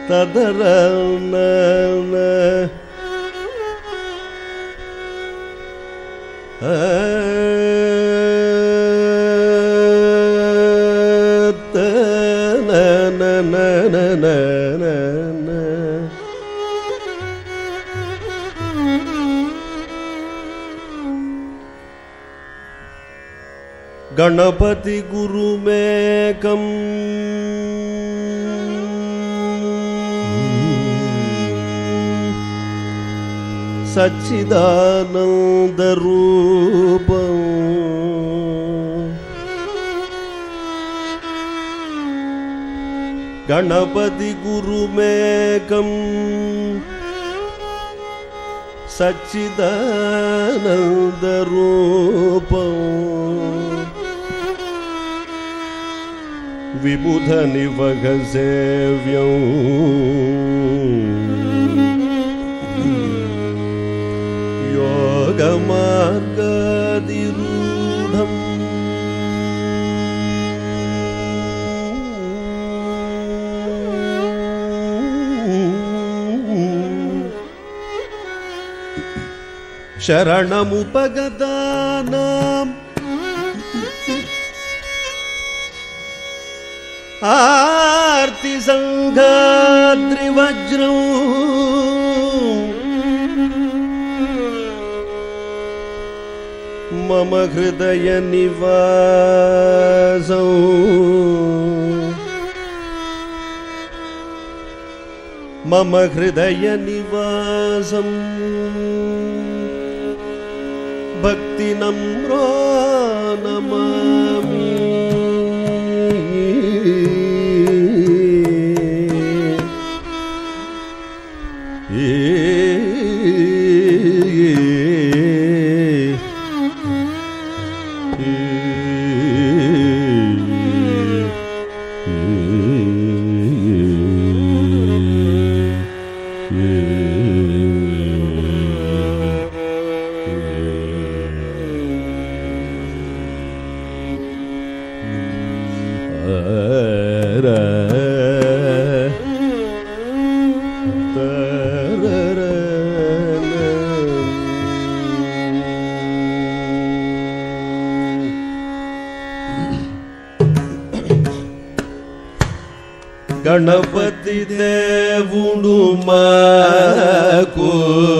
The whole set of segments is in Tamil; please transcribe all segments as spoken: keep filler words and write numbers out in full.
ತದರ गणपति गुरु में कम सच्चिदानंद रूपं गणपति गुरु में कम सच्चिदानंद रूपं विबुध निवघ सेव्यं योग मार्गाधिरूढं शरणमुपगतानां आर्ति संघाद्रिवज्रं मम हृदय निवासं मम हृदय निवासं भक्ति नम्रो नमामि गणपति देवुडु माकु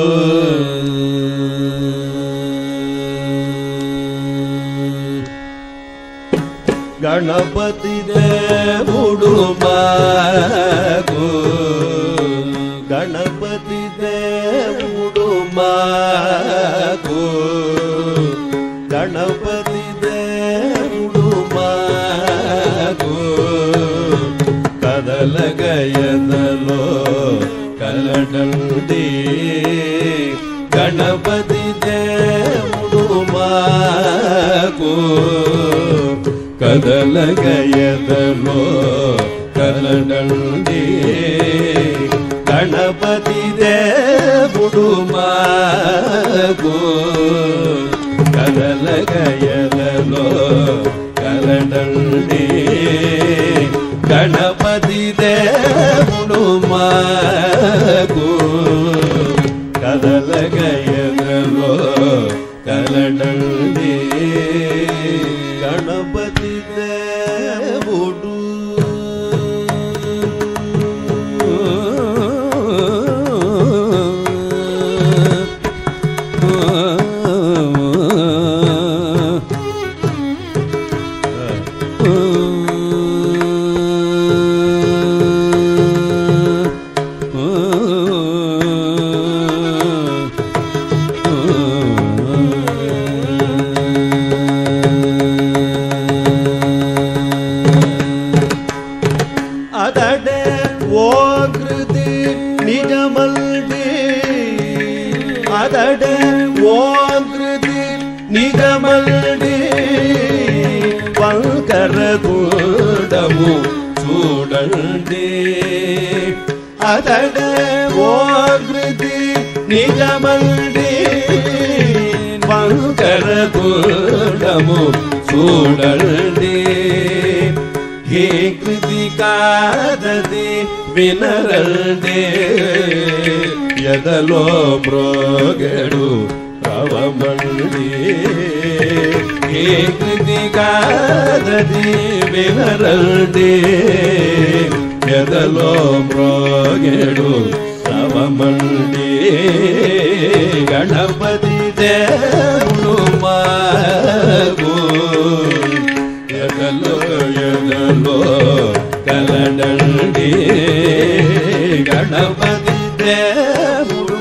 गणपति देवुडु माकु गणपति देवुडु माकु गणपति देवुडु माकु कदलगयदलो कलडंडी गणपति देवुडु माकु कदलगयदलो कलडंडी गणपति देवुडु माकु कदलगयदलो कलडंडी गणपति देवुडु माकु कदलगयदलो कलडंडी गणपति देवुडु ಅದಡೆ ಓಂಕೃತಿ ನಿಗಮಲ್ಡಿ ಪಂಕರ ಗುಡಮು చూడండి ಅದಡೆ ಓಂಕೃತಿ ನಿಗಮಲ್ಡಿ ಪಂಕರ ಗುಡಮು చూడండి ఈ కృతి కాదది వినరండే ఎదలో మ్రోగెడు రవమండి ఈ కృతి కాదది వినరండే ఎదలో మ్రోగెడు రవమండి గణపతి దేవుడు మాకు ఎదలో ఎదలో కలడండి గణపతి దేవుడు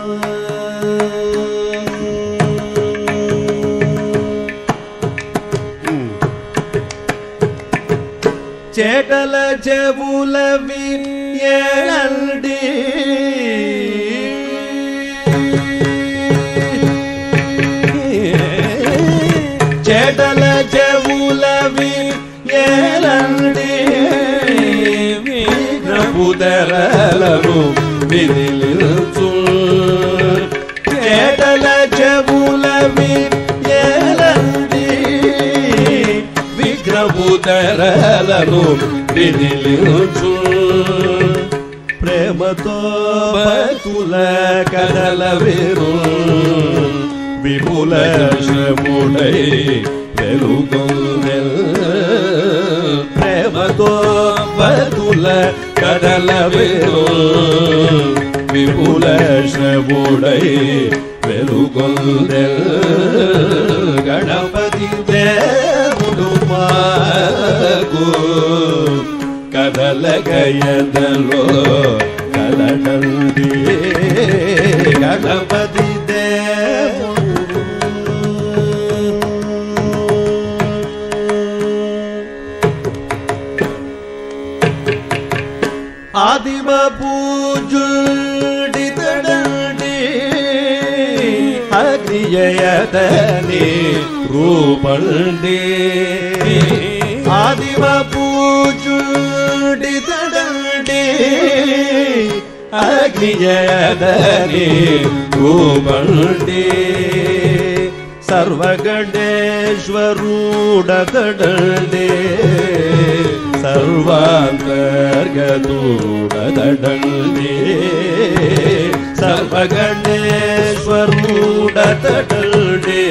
చేటల చెవులవి ఏలండి చేటల చెవులవి ఏలండి విగ్రహుదరలను విదిలించు చేటల చెవులవి ఏలండి విగ్రహుదరలను విదిలించు ప్రేమతో భక్తుల కదల వేరు విపుల శ్రముడై వెలుగొందెల్ ప్రేమతో భక్తుల కదల వేరు విపుల శ్రముడై వెలుగొందెల్ గణపతి దేవుడు మాకు కదలగయదలో కదలండి గణపతి దేవుడు ఆదిమ పూజుడితడండి అగ్నియతని రూపండి ఆదిమ పూజుడితడండి అగ్నియతని రూపండి సర్వగణేశ్వరుడతడండి సర్వాంతర్గతుడతడండి సర్వగణేశ్వరుడతడండి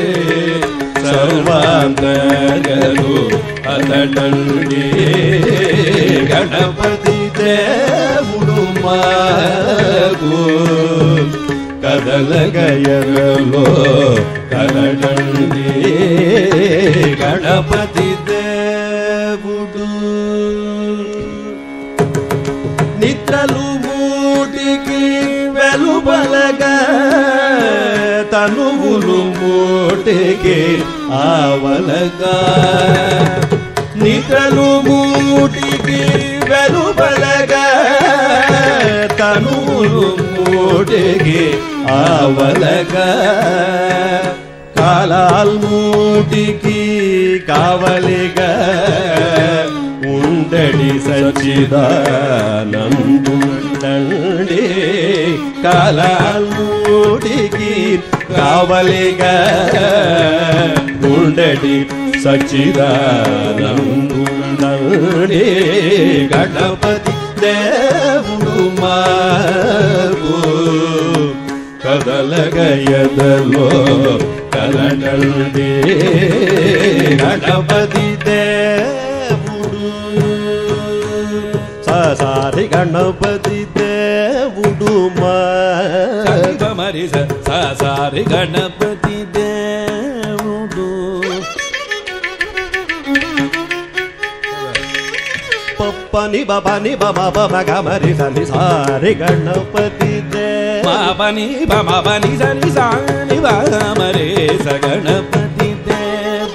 సర్వాంతర్గతు అతడండి గణపతి దేవుడు మాకు కదలగయలో కదలండి గణపతి దేవుడు నిద్రలు మూటికి వెలుపలగా తనువులు మూటికి ఆవలగా నిద్రలు మూటికి వెలుపలగా తనువులు మూటికి ఆవలగా కాలాల్మూటికి కావలిగా ఉండడి సచ్చిదానందుండండి కాలాల్మూటికి కావలిగా ఉండడి సచ్చిదానందుండండి గణపతి దేవుడు మాకు కదలగయదలో కలడండి గణపతి దేవుడు సారి గణపతి దేవుడు మరి సారి గణపతి దేవుడు పని బని బమ బమ గమరి సని సారి గణపతి దేవ బని బమ బని సని సాని బమరే స గణపతి దేవ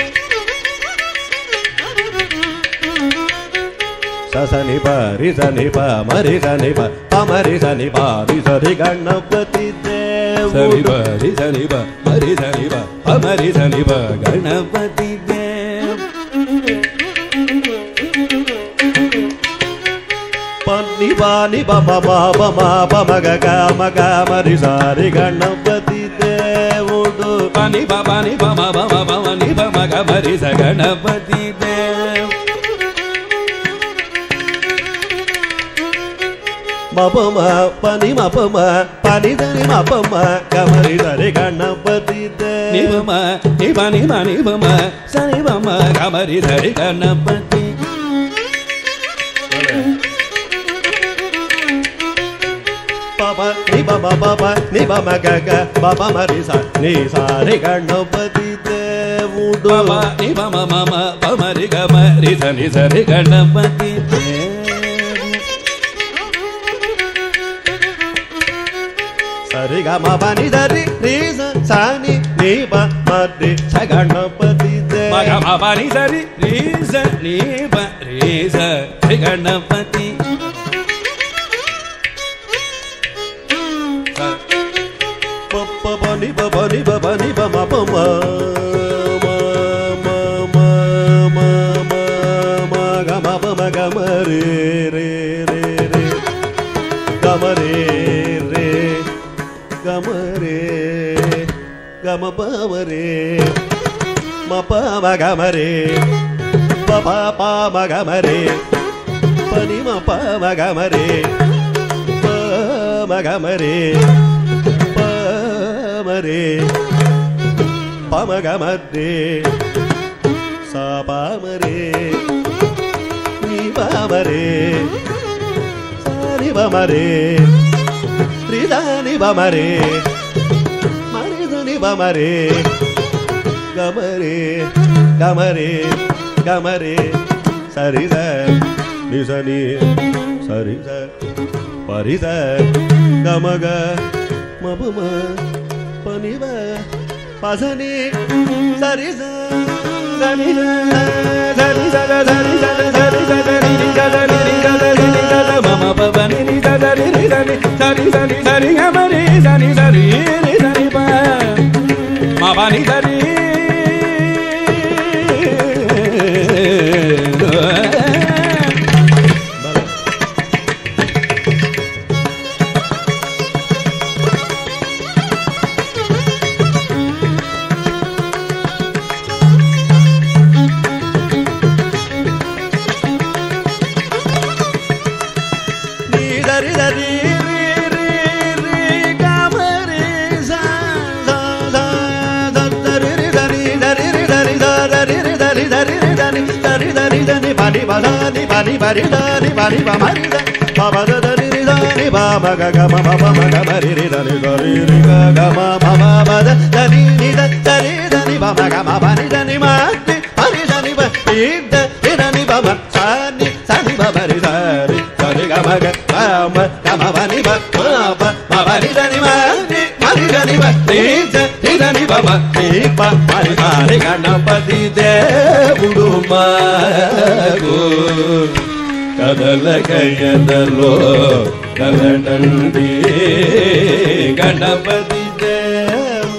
సని పరి సని ప మరి సని ప పమరి సని పారి సరి గణపతి దేవ సని పరి సని ప మరి సని ప పమరి సని ప గణపతి దేవ పని బాని బమ బమ బమ గ మగ మరి సారి గణపతి దేవుడు పని బని బమ బమ బమ ని బమ గ మరి స గణపతి దేవ ಮಪಮ ಪನಿ ಮಪಮ ಪನಿ ಧನಿ ಮಪಮ ಗಮರಿ ಧರಿ ಗಣಪತಿ ನಿಪಮ ನಿಪ ನಿಪ ನಿಪಮ ಸನಿ ಪಮ ಗಮರಿ ಧರಿ ಗಣಪತಿ ಪಪ ನಿಪಮ ಪಪ ನಿಪಮ ಗಗ ಪಪ ಮರಿ ಸ ನಿ ಸಾರಿ ಗಣಪತಿ ದೇವುಡು ನಿಪಮ ಮಮ ಪಮರಿ ಗಮರಿ ಸನಿ ಸರಿ ಗಣಪತಿ ಸರಿ ಗ ಮ ಪ ನಿ ದ ರಿ ರಿ ಸ ಸ ನಿ ನಿ ಪ ಮ ರಿ ಸ ಗಣಪತಿ ದೇ ಮ ಗ ಮ ಪ ನಿ ದ ರಿ ರಿ ಸ ನಿ ಪ ರಿ ಸ ಶ್ರೀ ಗಣಪತಿ ಪ ಪ ಪ ನಿ ಪ ಪ ನಿ ಪ ಪ ನಿ ಪ ಮ ಪ ಮ ಮ ಮ ಮ ಮ ಮ ಮ ಗ ಮ ಪ ಮ ಗ ಮ ರಿ ರಿ ರಿ ರಿ ಗ ಮ ರಿ ರಿ ಗಮರೆ ಗಮ ಪಮರೆ ಮ ಪ ಮ ಗಮರೆ ಪ ಪ ಪ ಮ ಗಮರೆ ಪನಿ ಮ ಪ ಮ ಗಮರೆ ಪ ಮ ಗಮರೆ ಪ ಮರೆ ಪ ಮ ಗಮರೆ ಸ ಪ ಮರೆ ನಿ ಪ ಮರೆ ಸ ನಿ ಪ ಮರೆ ರಿದಾನಿ ಬಮರೆ ಮರಿದನಿ ಬಮರೆ ಗಮರೆ ಗಮರೆ ಗಮರೆ ಸರಿದ ನಿಸನಿ ಸರಿದ ಪರಿದ ಗಮಗ ಮಬಮ ಪನಿವ ಪಸನಿ ಸರಿದ ಸರಿ ಸರಿ ಸದ ಸರಿ ಸದ ಸರಿ ಸದ ರಿ ಸದ ರಿ ಸದ ರಿ ಸದ ಮಮ ಪವನಿ ರಿ ಸದ ರಿ ರಿ ಸರಿ ಸರಿ ಸರಿ ಸರಿ ಗಮರಿ ಸರಿ ಸರಿ ರಿ ಸರಿ ಪ ಮ ಪನಿ ಸರಿ Bani bani bani bani bani bani bani baba da da ri da ri baba ga ga ma ma ma ga ma ri ri da ri da ri ri ga ga ma ma ma ba da da ri ri da da ri da ri baba ga ma ba ri da ni ma ri ba ri da ni ba ri da ri da ni baba sa ni sa ni ba ba ri da ri da ri ga ma ga ma ma ga ma ba ni ba ma ba ma ba ri da ni ma ri ma ri da ni ba ri da ri da ni baba ri ba ma ri ma ri Ganapati Devudu ಮಾಗೋ ಕದಲ ಕೈಯದಲ್ಲೋ ಕಲನಂದಿ Ganapati Devu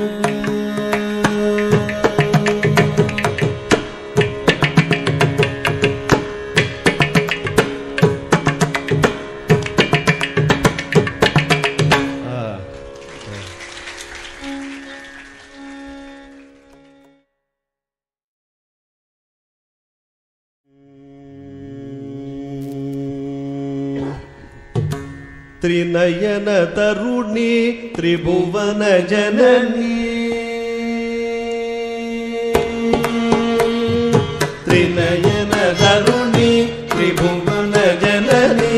ತ್ರಿನಯನ ತರುಣಿ ತ್ರಿಭುವನ ಜನನಿ ತ್ರಿನಯನ ತರುಣಿ ತ್ರಿಭುವನ ಜನನಿ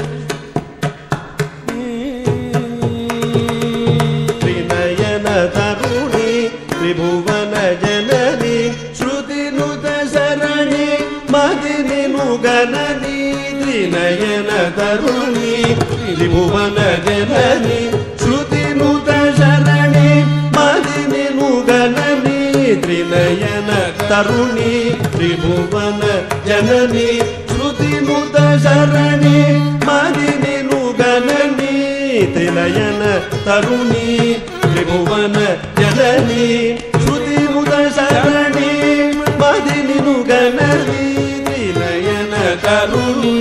ತ್ರಿನಯನ ತರುಣಿ ತ್ರಿಭುವನ ಜನನಿ ಶ್ರುತಿ ನುತ ಸರಣಿ ಮದಿನಿ ನುಗನನಿ ತ್ರಿನಯನ ತರುಣಿ ತ್ರಿಭುವನ ಜನನಿ ಶ್ರುತಿ ನುತ ಶರಣಿ ಮದಿನಿ ನುಗನನಿ ತ್ರಿನಯನ ತರುಣಿ ತ್ರಿಭುವನ ಜನನಿ ಶ್ರುತಿ ನುತ ಶರಣಿ ಮದಿನಿ ನುಗನನಿ ತ್ರಿನಯನ ತರುಣಿ ತ್ರಿಭುವನ ಜನನಿ ಶ್ರುತಿ ನುತ ಶರಣಿ ಮದಿನಿ ನುಗನನಿ ತ್ರಿನಯನ ತರುಣಿ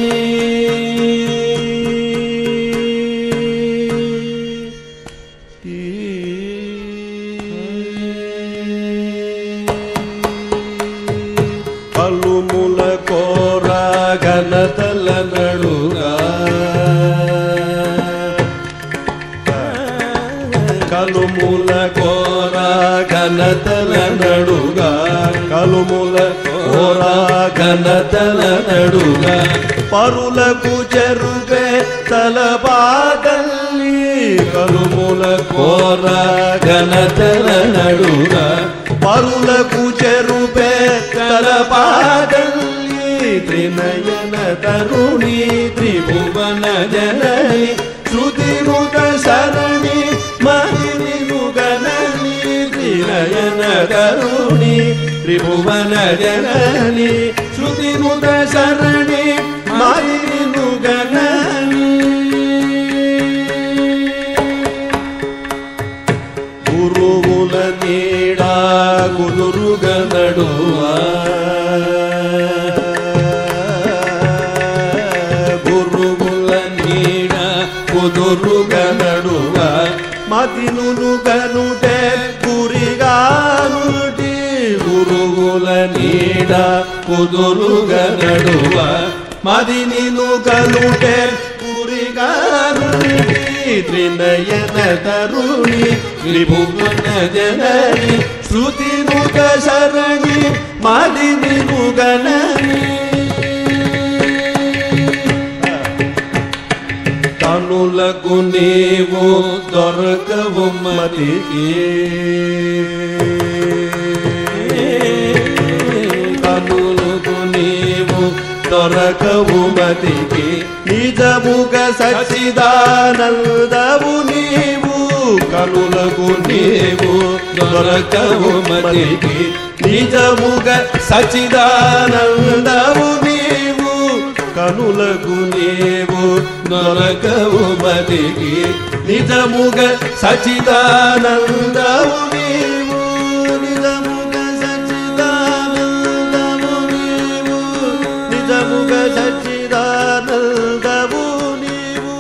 ತಲ ನಡುಗ ఘనతల నడుగ పరులకు చెరుపే తలపాదల్లి కరుముల కోర ఘనతల నడుగ పరులకు చెరుపే తలపాదల్లి త్రినయన తరుణి త్రిభువన జనని శ్రుతిముఖ శరణి మహిని ముగనని త్రినయన తరుణి త్రిభువన జనని శ్రుతిముఖ శరణి మహిని ముగనని గురువుల నీడా కుదురుగ నడువా గురువుల నీడ కుదురుగ నడువ మతినును గనుటే గురిగానుటి గురువుల నీడ కుదురుగ నడువ మదినిను గనుటే గురిగానుటి త్రినయన తరుణి త్రిభువన జనని శ్రుతిముఖ శరణి మదిని ముగనని కనులకు నీవు దొరకవు మతికి కనులకు నీవు దొరకవు మతికి నిజముగ సచ్చిదానందవు నీవు కనులకు నీవు దొరకవు మతికి నిజముగ సచ్చిదానందవు నీవు కనులకు నీవు దొరకవు మతికి నిజముగ సచ్చిదానందవు నీవు నిజముగ సచ్చిదానందవు నీవు నిజముగ సచ్చిదానందవు నీవు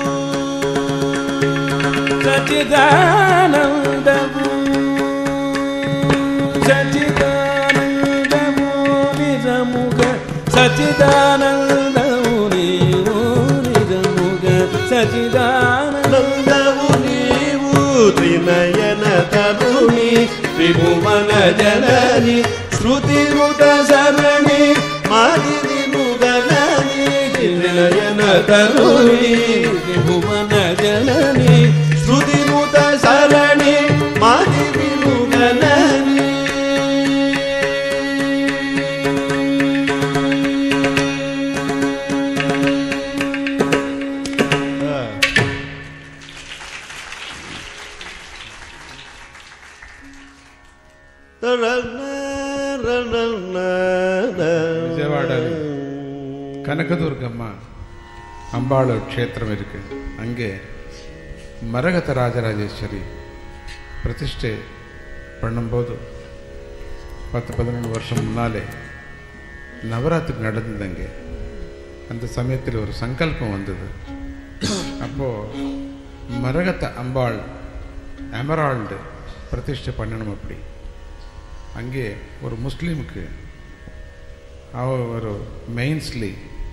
సచ్చిదానందవు సచ్చిదానందవు నిజముగ సచ్చిదానందవు సచిదానందవు నీవు త్రినయన తరుణి త్రిభువన జనని శ్రుతిముఖ శరణి మదిని ముగనని త్రినయన తరుణి త్రిభువన జనని శ్రుతిముఖ శరణి మదిని ముగనని விஜயவாடல் கனகதுர்கம்மா அம்பாள் க்ஷேத்திரம் இருக்கு. அங்கே மரகத ராஜராஜேஸ்வரி பிரதிஷ்டை பண்ணும்போது பத்து பதினொன்று வருஷம் முன்னாலே நவராத்திரி நடந்தது. அங்கே அந்த சமயத்தில் ஒரு சங்கல்பம் வந்தது. அப்போது மரகத அம்பாள் எமரால்டு பிரதிஷ்டை பண்ணணும். அப்படி அங்கே ஒரு முஸ்லீமுக்கு அவ ஒரு மெயின்ஸ்லி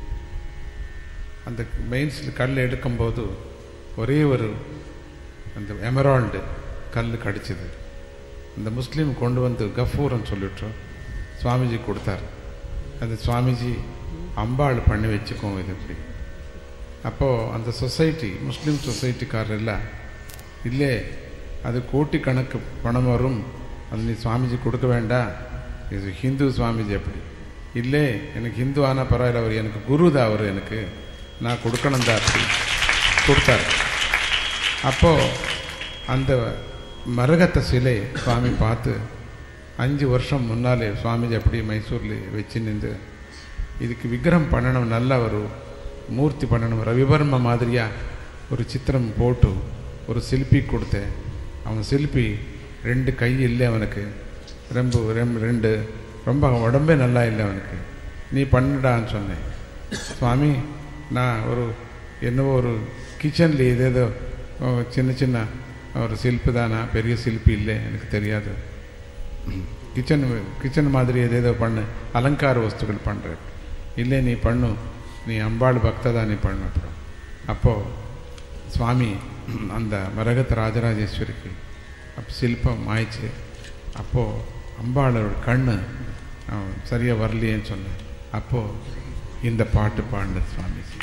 அந்த மெயின்ஸ்லி கல் எடுக்கும்போது ஒரே ஒரு அந்த எமரால்டு கல் கிடச்சிது. அந்த முஸ்லீம் கொண்டு வந்து கஃபூர்னு சொல்லிட்டு சுவாமிஜி கொடுத்தார். அந்த சுவாமிஜி அம்பாள் பண்ணி வச்சுக்கோங்க இது இப்படி. அப்போது அந்த சொசைட்டி முஸ்லீம் சொசைட்டிக்காரெல்லாம் இல்லை அது கோட்டிக்கணக்கு பணம் வரும், அது நீ சுவாமிஜி கொடுக்க வேண்டாம், இது ஹிந்து சுவாமிஜி அப்படி இல்லை, எனக்கு ஹிந்து ஆனால் பரவாயில்ல, அவர் எனக்கு குரு தான், அவர் எனக்கு நான் கொடுக்கணும் தான் அப்படி கொடுத்தார். அப்போது அந்த மரகத்த சிலை சுவாமி பார்த்து அஞ்சு வருஷம் முன்னாலே சுவாமிஜி அப்படி மைசூரில் வச்சு நின்று இதுக்கு விக்கிரகம் பண்ணணும், நல்ல ஒரு மூர்த்தி பண்ணணும், ரவிவர்ம மாதிரியாக ஒரு சித்திரம் போட்டு ஒரு சிற்பி கொடுத்தேன். அவன் சிற்பி ரெண்டு கை இல்லை அவனுக்கு, ரொம்ப ரெண்டு ரொம்ப உடம்பே நல்லா இல்லை அவனுக்கு, நீ பண்ணுடான்னு சொன்னேன். சுவாமி நான் ஒரு என்னவோ ஒரு கிச்சனில் ஏதேதோ சின்ன சின்ன ஒரு சில்பு தானா, பெரிய சில்பி இல்லை எனக்கு தெரியாது, கிச்சன் கிச்சன் மாதிரி ஏதேதோ பண்ணு, அலங்கார வஸ்துக்கள் பண்ணுறேன். இல்லை நீ பண்ணு, நீ அம்பாள் பக்தா தான், நீ பண்ணு. அப்புறம் அப்போது சுவாமி அந்த மரகத ராஜராஜேஸ்வரிக்கு அப்போ சில்பம் ஆயிடுச்சு. அப்போது அம்பாளோட கண்ணு சரியாக வரலையேன்னு சொன்னேன். அப்போ இந்த பாட்டு பாடின சுவாமிஜி.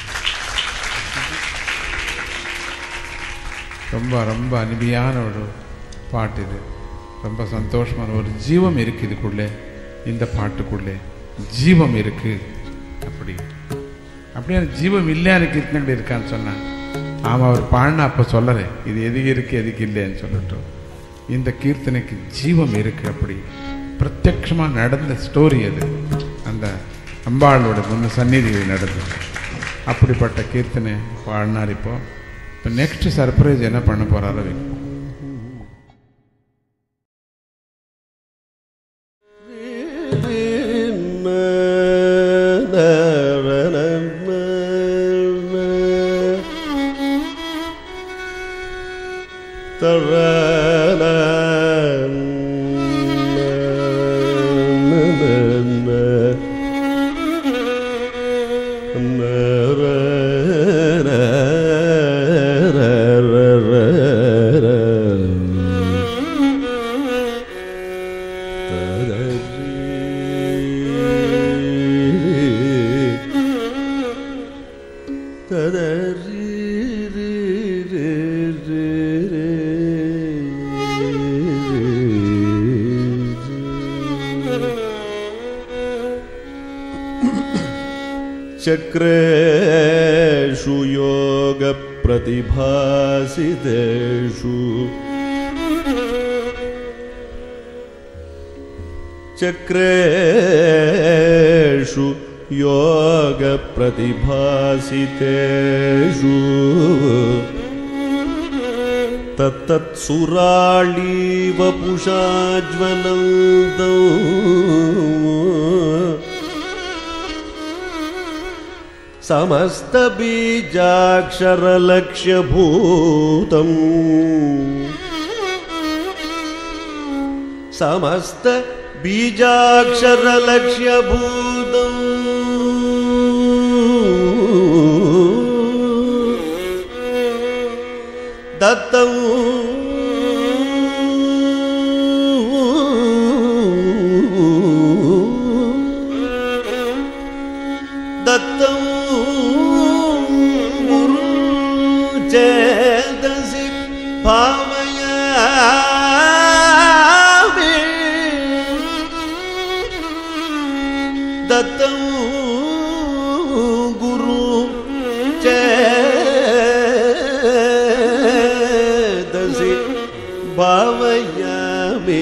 ரொம்ப ரொம்ப அருமையான ஒரு பாட்டு இது. ரொம்ப சந்தோஷமான ஒரு ஜீவம் இருக்கு இதுக்குள்ளே. இந்த பாட்டுக்குள்ளே ஜீவம் இருக்கு. அப்படி அப்படியே ஜீவம் இல்லையான்னு கீர்த்தனை இருக்கான்னு சொன்னான். ஆமாம், அவர் பாடினா அப்போ சொல்லலை இது எதுக்கு இருக்கு எதுக்கு இல்லைன்னு சொல்லிட்டு. இந்த கீர்த்தனைக்கு ஜீவம் இருக்கு. அப்படி பிரத்யட்சமாக நடந்த ஸ்டோரி அது. அந்த அம்பாளோட முன்ன சந்நிதியில் நடந்தது. அப்படிப்பட்ட கீர்த்தனை பாடினார். இப்போ இப்போ நெக்ஸ்ட் சர்ப்ரைஸ் என்ன பண்ண போறாரோ. चक्रेषु योग प्रतिभासितेषु चक्रेषु योग प्रतिभासितेषु तत्तत्सुराळी वपुषा ज्वलन्तौ समस्त बीजाक्षरलक्ष्यभूतम् समस्त बीजाक्षरलक्ष्यभूतम् दत्तं दत्तं चेतसि भावयामि दत्तं गुरु चेतसि भावयामि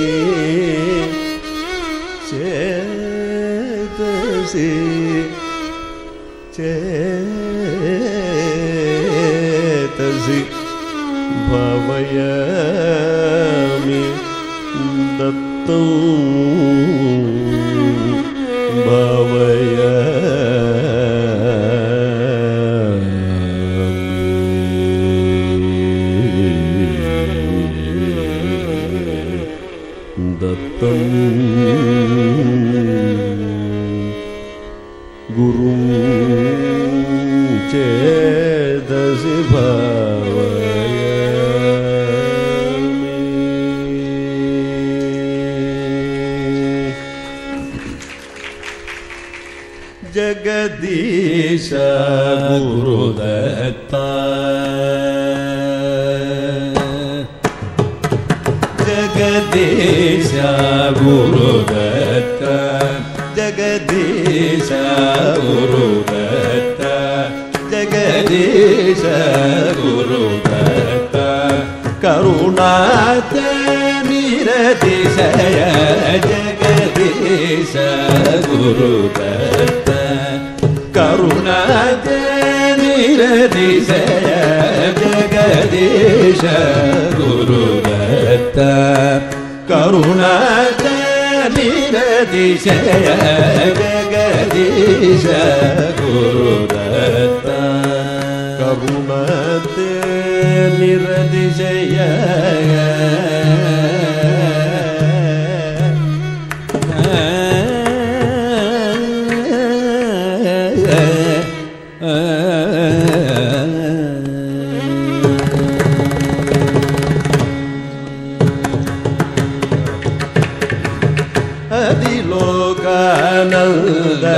चेतसि चेतसि भावयामि दत्तं भावयामि दत्तं गुरुं चेतसि भावयामि। जगदीश गुरुदत्ता जगदीश गुरुदत्ता जगदीश गुरुदत्ता जगदीश गुरुदत्ता करुणाते निरतिशय जगदीश गुरुदत्ता करुणाते निरतिशय जगदीश गुरुदत्ता करुणाते निरतिशय जगदीश गुरुदत्ता करुणाते निरतिशय लोकानंद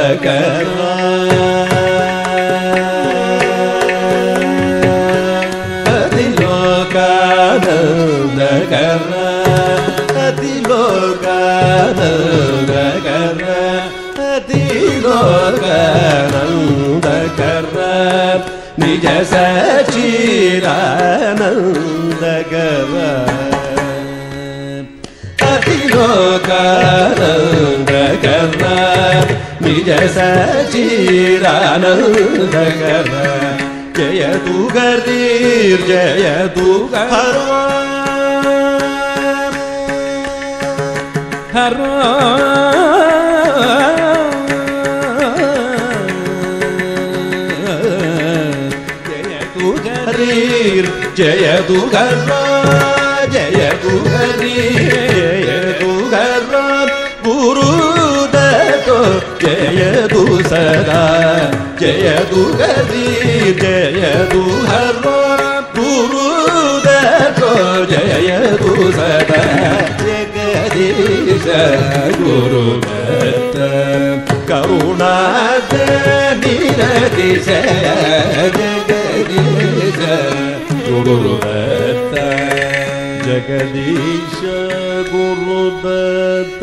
ನಿಜ ಸಚಿದಾನಂದಕರ ಅತಿಲೋಕಾನಂದಕರ ನಿಜ ಸಚಿದಾನಂದಕರ ಜಯತು ಗರ್ದೀರ್ ಜಯತು ಹರೋ ಹರೋ ಜಯತು ಗರ್ವ ಜಯತು ಹರಿ ಜಯತು ಗರ್ವ ಗುರುದತ್ತೋ ಜಯತು ಸದಾ ಜಯತು ಹರಿ ಜಯತು ಹರ್ವ ಗುರುದತ್ತೋ ಜಯತು ಸದಾ ಜಗದೀಶ ಗುರುದತ್ತ ಕರುಣಾದ ನಿರತಿಶಯ ಜಗದೀಶ ಗುರುದತ್ತ ಜಗದೀಶ ಗುರುದತ್ತ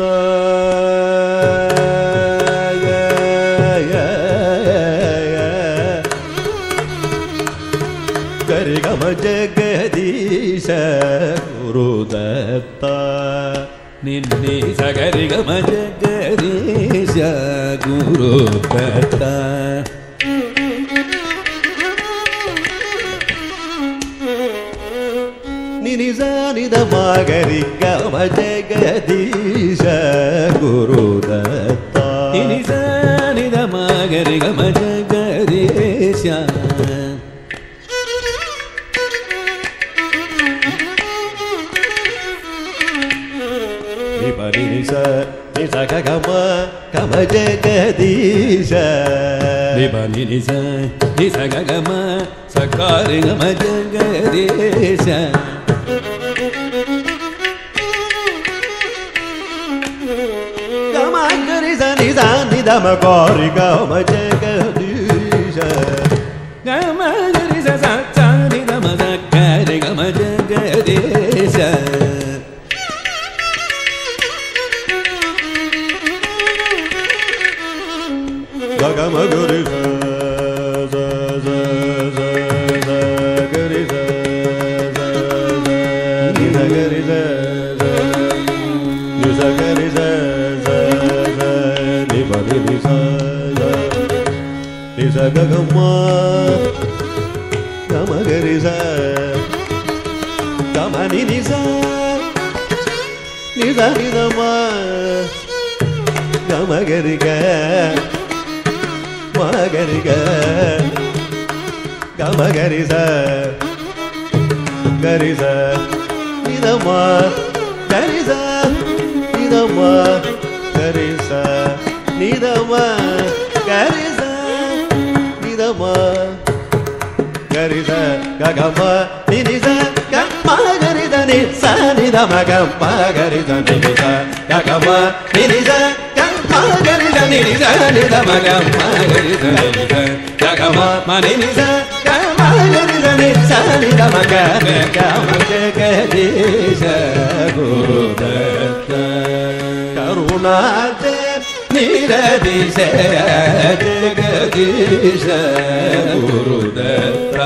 ಗರಿಗಮ ಜಗದೀಶ ಗುರುದತ್ತ ನಿನ್ನೆ ಸಗರಿಗಮ ಜಗದೀಶ ಗುರುದತ್ತ ನಿನಿಸಾನಿದ ಮಾಗರಿ ಗಮ ಜಗದೀಶ ಗುರುದತ್ತ ನಿನಿಸಾನಿದ ಮಾಗರಿ ಗಮ ಜಗದೀಶ ನಿಸ ನಿಸ ಗಮ ಗಮ ಜಗದೀಶ ನಿಬನಿ ನಿಸ ನಿಸ ಗಮ ಸಕಾರಿ ಗಮ ಜಗದೀಶ ಗಮ ಗರಿಸ ನಿಸ ನಿದಮ ಗೌರಿ ಗಮ ಜಗದೀಶ ಗಮ ಗರಿಸ ಸಾರಿ ಗಮ ಸಕಾರಿ ಗಮ ಜಗದೀಶ ಗಮ ಗುರಿ ಸ ಸ ಸ ಸ ಗರಿ ಸ ನಿಸ ಗರಿ ಸ ನಿಸ ಗರಿ ಸ ನಿ ಬರಿ ನಿಸ ನಿಸ ಗಮ ಗಮ ಗರಿ ಸ ಗಮ ನಿ ನಿಸ ನಿಸ ನಿದಮ ಗಮ ಗರಿ ಗ ಮಗರಿಗ ಗಮಗರಿಸ ಗರಿಸ ನಿದಮ ಗರಿಸ ನಿದಮ ಗರಿಸ ನಿದಮ ಗರಿಸ ನಿದಮ ಗರಿಸ ಗಮ ನಿನಿಸ ಗಮ ಗರಿದ ನಿಸ ನಿದಮ ಗಮ ಗರಿದ ನಿನಿಸ ಗಮ ನಿನಿಸ ಗರಿದ ನಿನಿಸ ನಿದಮ ಗಮ ಗರಿದ ನಿನಿಸ ಗಮ ಮನಿನಿಸ ಗಮ ಗರಿದ ನಿಸ ನಿದಮ ಗಮ ಗಮ ಜಗದೀಶ ಗುರುದತ್ತ ಕರುಣಾದ ನಿರತಿಶಯ ಜಗದೀಶ ಗುರುದತ್ತ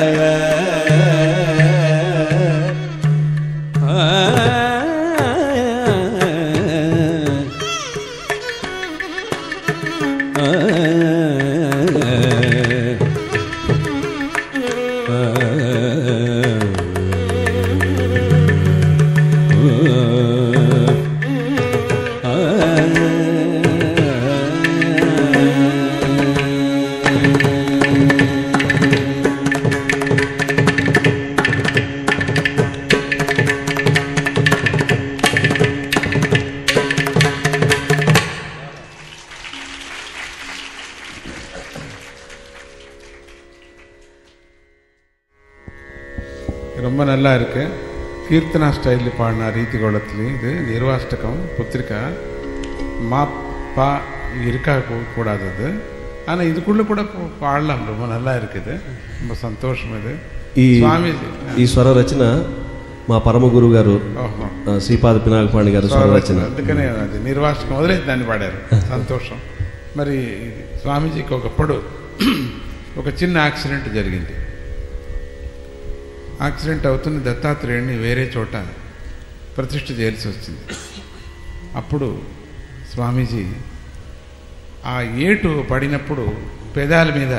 ரொம்ப நல்லா இருக்கு. கீர்த்தனா ஸ்டைலில் பாடின ரீதி கோலத்துலேயும் இது நிர்வாஷ்டகம் புத்திரிக்கா மா பா இருக்கா கூடாதது. ஆனால் இதுக்குள்ளே கூட பாடலாம். ரொம்ப நல்லா இருக்குது, ரொம்ப சந்தோஷம். இது ఈ స్వామీజీ ఈ స్వర రచన మా పరమ గురువు గారు శ్రీపాద పినాకపాణి గారు స్వర రచన. అందుకనే అది నిర్వాచకం వదిలేసి దాన్ని పాడారు. సంతోషం. మరి స్వామీజీకి ఒకప్పుడు ఒక చిన్న యాక్సిడెంట్ జరిగింది. యాక్సిడెంట్ అవుతున్న దత్తాత్రేయుడిని వేరే చోట ప్రతిష్ఠ చేయాల్సి వచ్చింది. అప్పుడు స్వామీజీ ఆ ఏటు పడినప్పుడు పెదాల మీద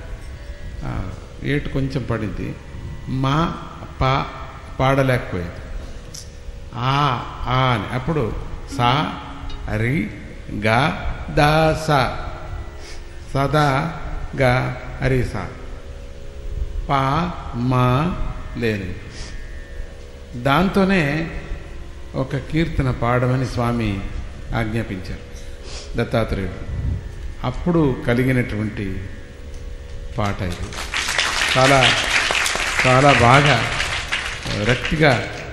ఏటు కొంచెం పడింది. మా పా పాడలేకపోయింది. ఆ ఆ అని. అప్పుడు సా రి గా దా సా సదా గా అరి సా పా మా లేదు. దాంతోనే ఒక కీర్తన పాడమని స్వామి ఆజ్ఞాపించారు దత్తాత్రేయుడు. అప్పుడు కలిగినటువంటి పాట ఇది. చాలా చాలా బాగా రక్తిగా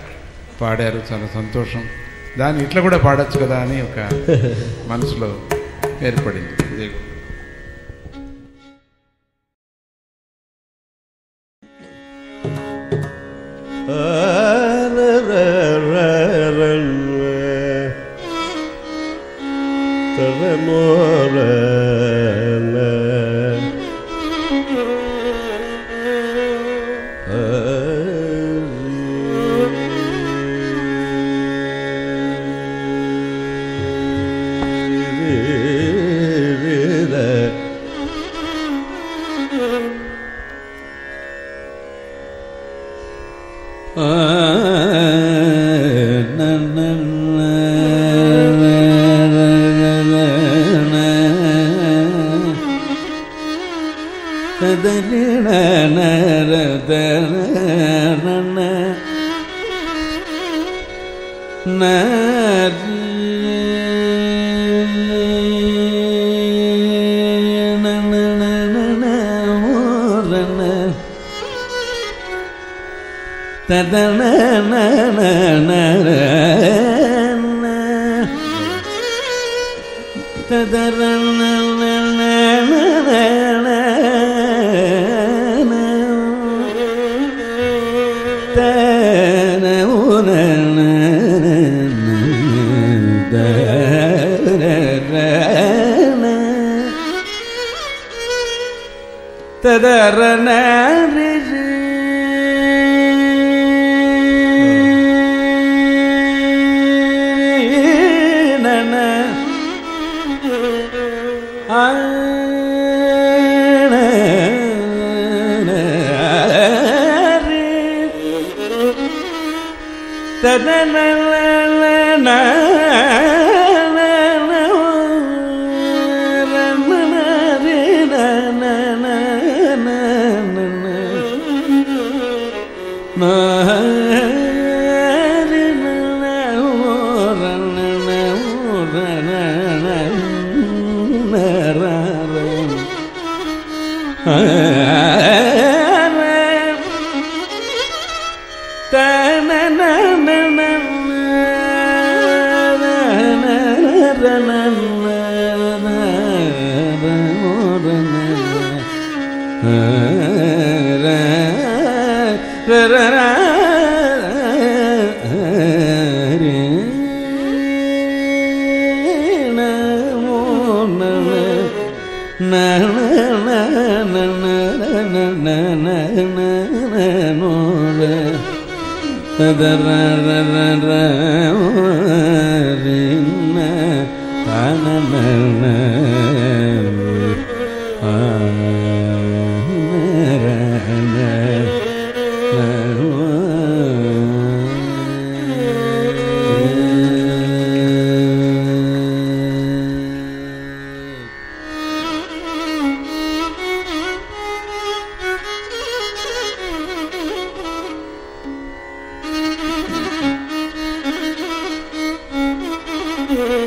పాడారు. చాలా సంతోషం. దాన్ని ఇట్లా కూడా పాడచ్చు కదా అని ఒక మనసులో ఏర్పడింది.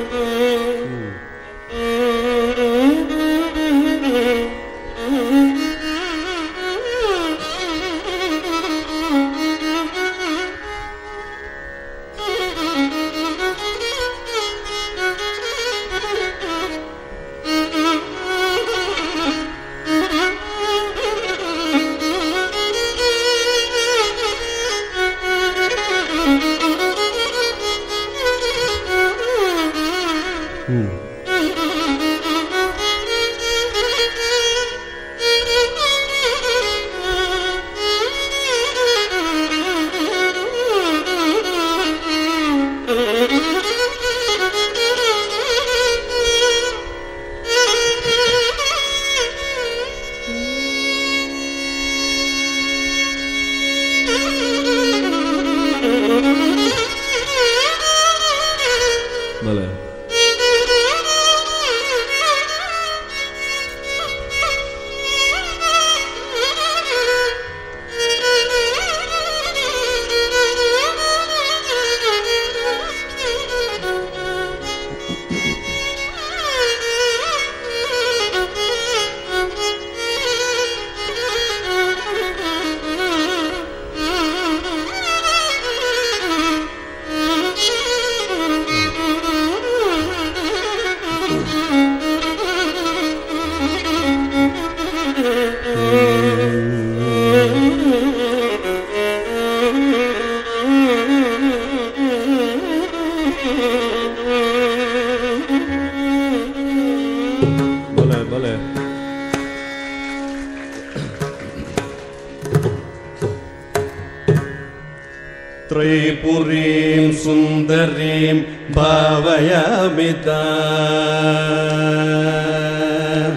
Mm-hmm. त्रैपुरीं सुन्दरीं भावयामि ताम्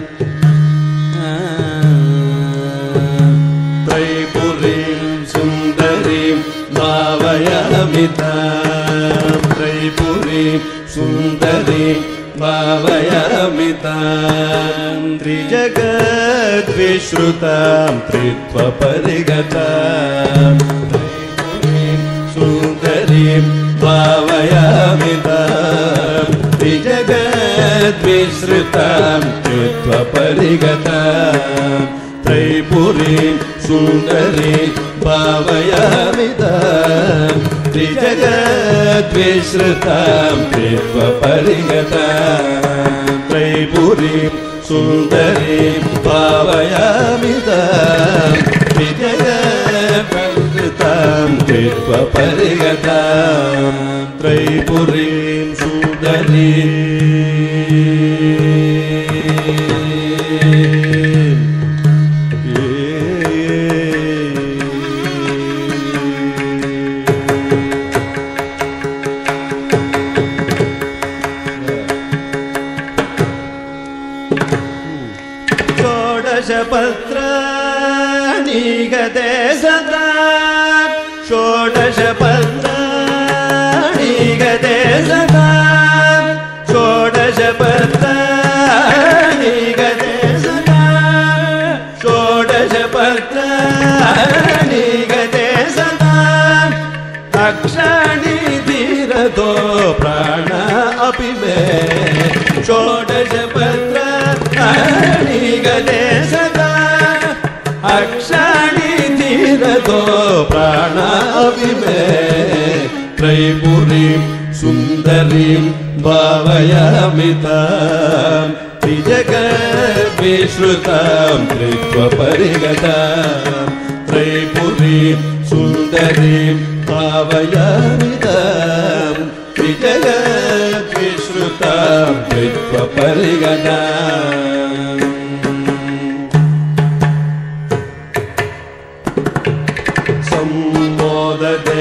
त्रैपुरीं सुन्दरीं भावयामि ताम् त्रैपुरीं सुन्दरीं भावयामि ताम् त्रिजगद्विश्रुतां त्रित्वपरिगताम् त्रैपुरीं सुन्दरीं भावयामि ताम् त्रिजगद्विश्रुतां त्रित्वपरिगताम् त्रैपुरीं सुन्दरीं भावयामि ताम् त्रिजगद्विश्रुतां त्रित्वपरिगताम् त्रैपुरीं सुन्दरीं भावयामि ताम् त्रिजगद्विश्रुतां त्रित्वपरिगताम् त्रैपुरीं सुन्दरीं षोडशपत्राणि गते सदा षोडशपत्राणि गते सदा षोडशपत्राणि गते सदा षोडशपत्राणि गते सदा अक्षाणि धीरतो प्राण अपि मे षोडशपत्राणि गते सदा अक्षाणि धीरतो प्राण अपि मे त्रैपुरीं सुन्दरीं भावयामि ताम् त्रिजगद्विश्रुतां त्रित्वपरिगताम् त्रैपुरीं सुन्दरीं भावयामि ताम् त्रिजगद्विश्रुतां त्रित्वपरिगताम् सम्मोदते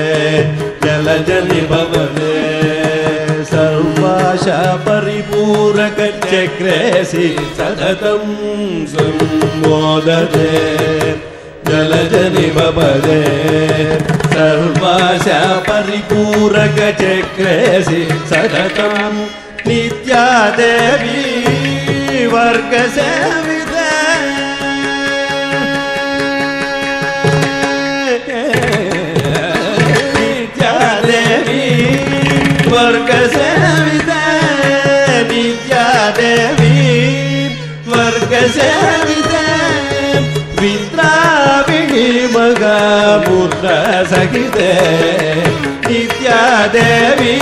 जलजनिभवते सर्वाशा परिपूरकचक्रेसि सततं सम्मोदते जलजनिभवते सर्वाशा परिपूरकचक्रेसि सततं नित्या देवी वर्गसेविते नित्या देवी वर्गसेविते नित्या देवी वर्गसेविते विद्राविणी मगामुद्रा सहिते नित्या देवी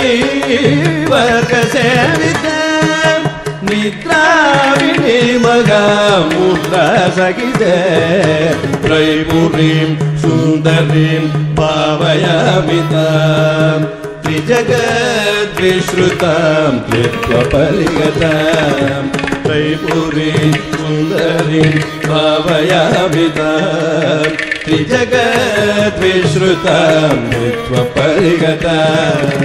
वर्गसेविते निद्राविणी मगामुद्रा सहिते त्रैपुरीं सुन्दरीं भावयामि ताम् त्रिजगद्विश्रुतां त्रित्वपरिगताम् त्रैपुरीं सुन्दरीं भावयामि ताम् त्रिजगद्विश्रुतां त्रित्वपरिगताम्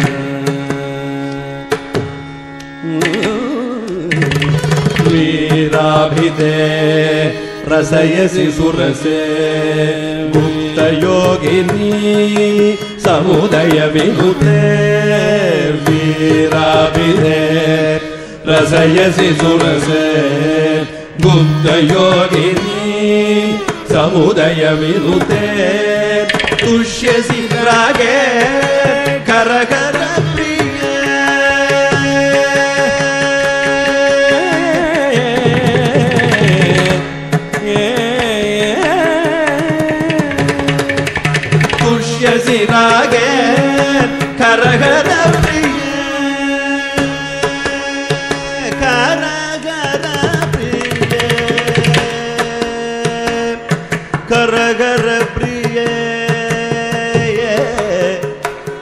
वीराभिधे रसयसि सुरसे मुक्तयोगिनी समुदय विनुते वीराभिधे रसयसि सुरसे मुक्तयोगिनी समुदय विनुते तुष्यसि रागे करकर रागे करगर प्रिय करगर प्रिय करगर प्रिय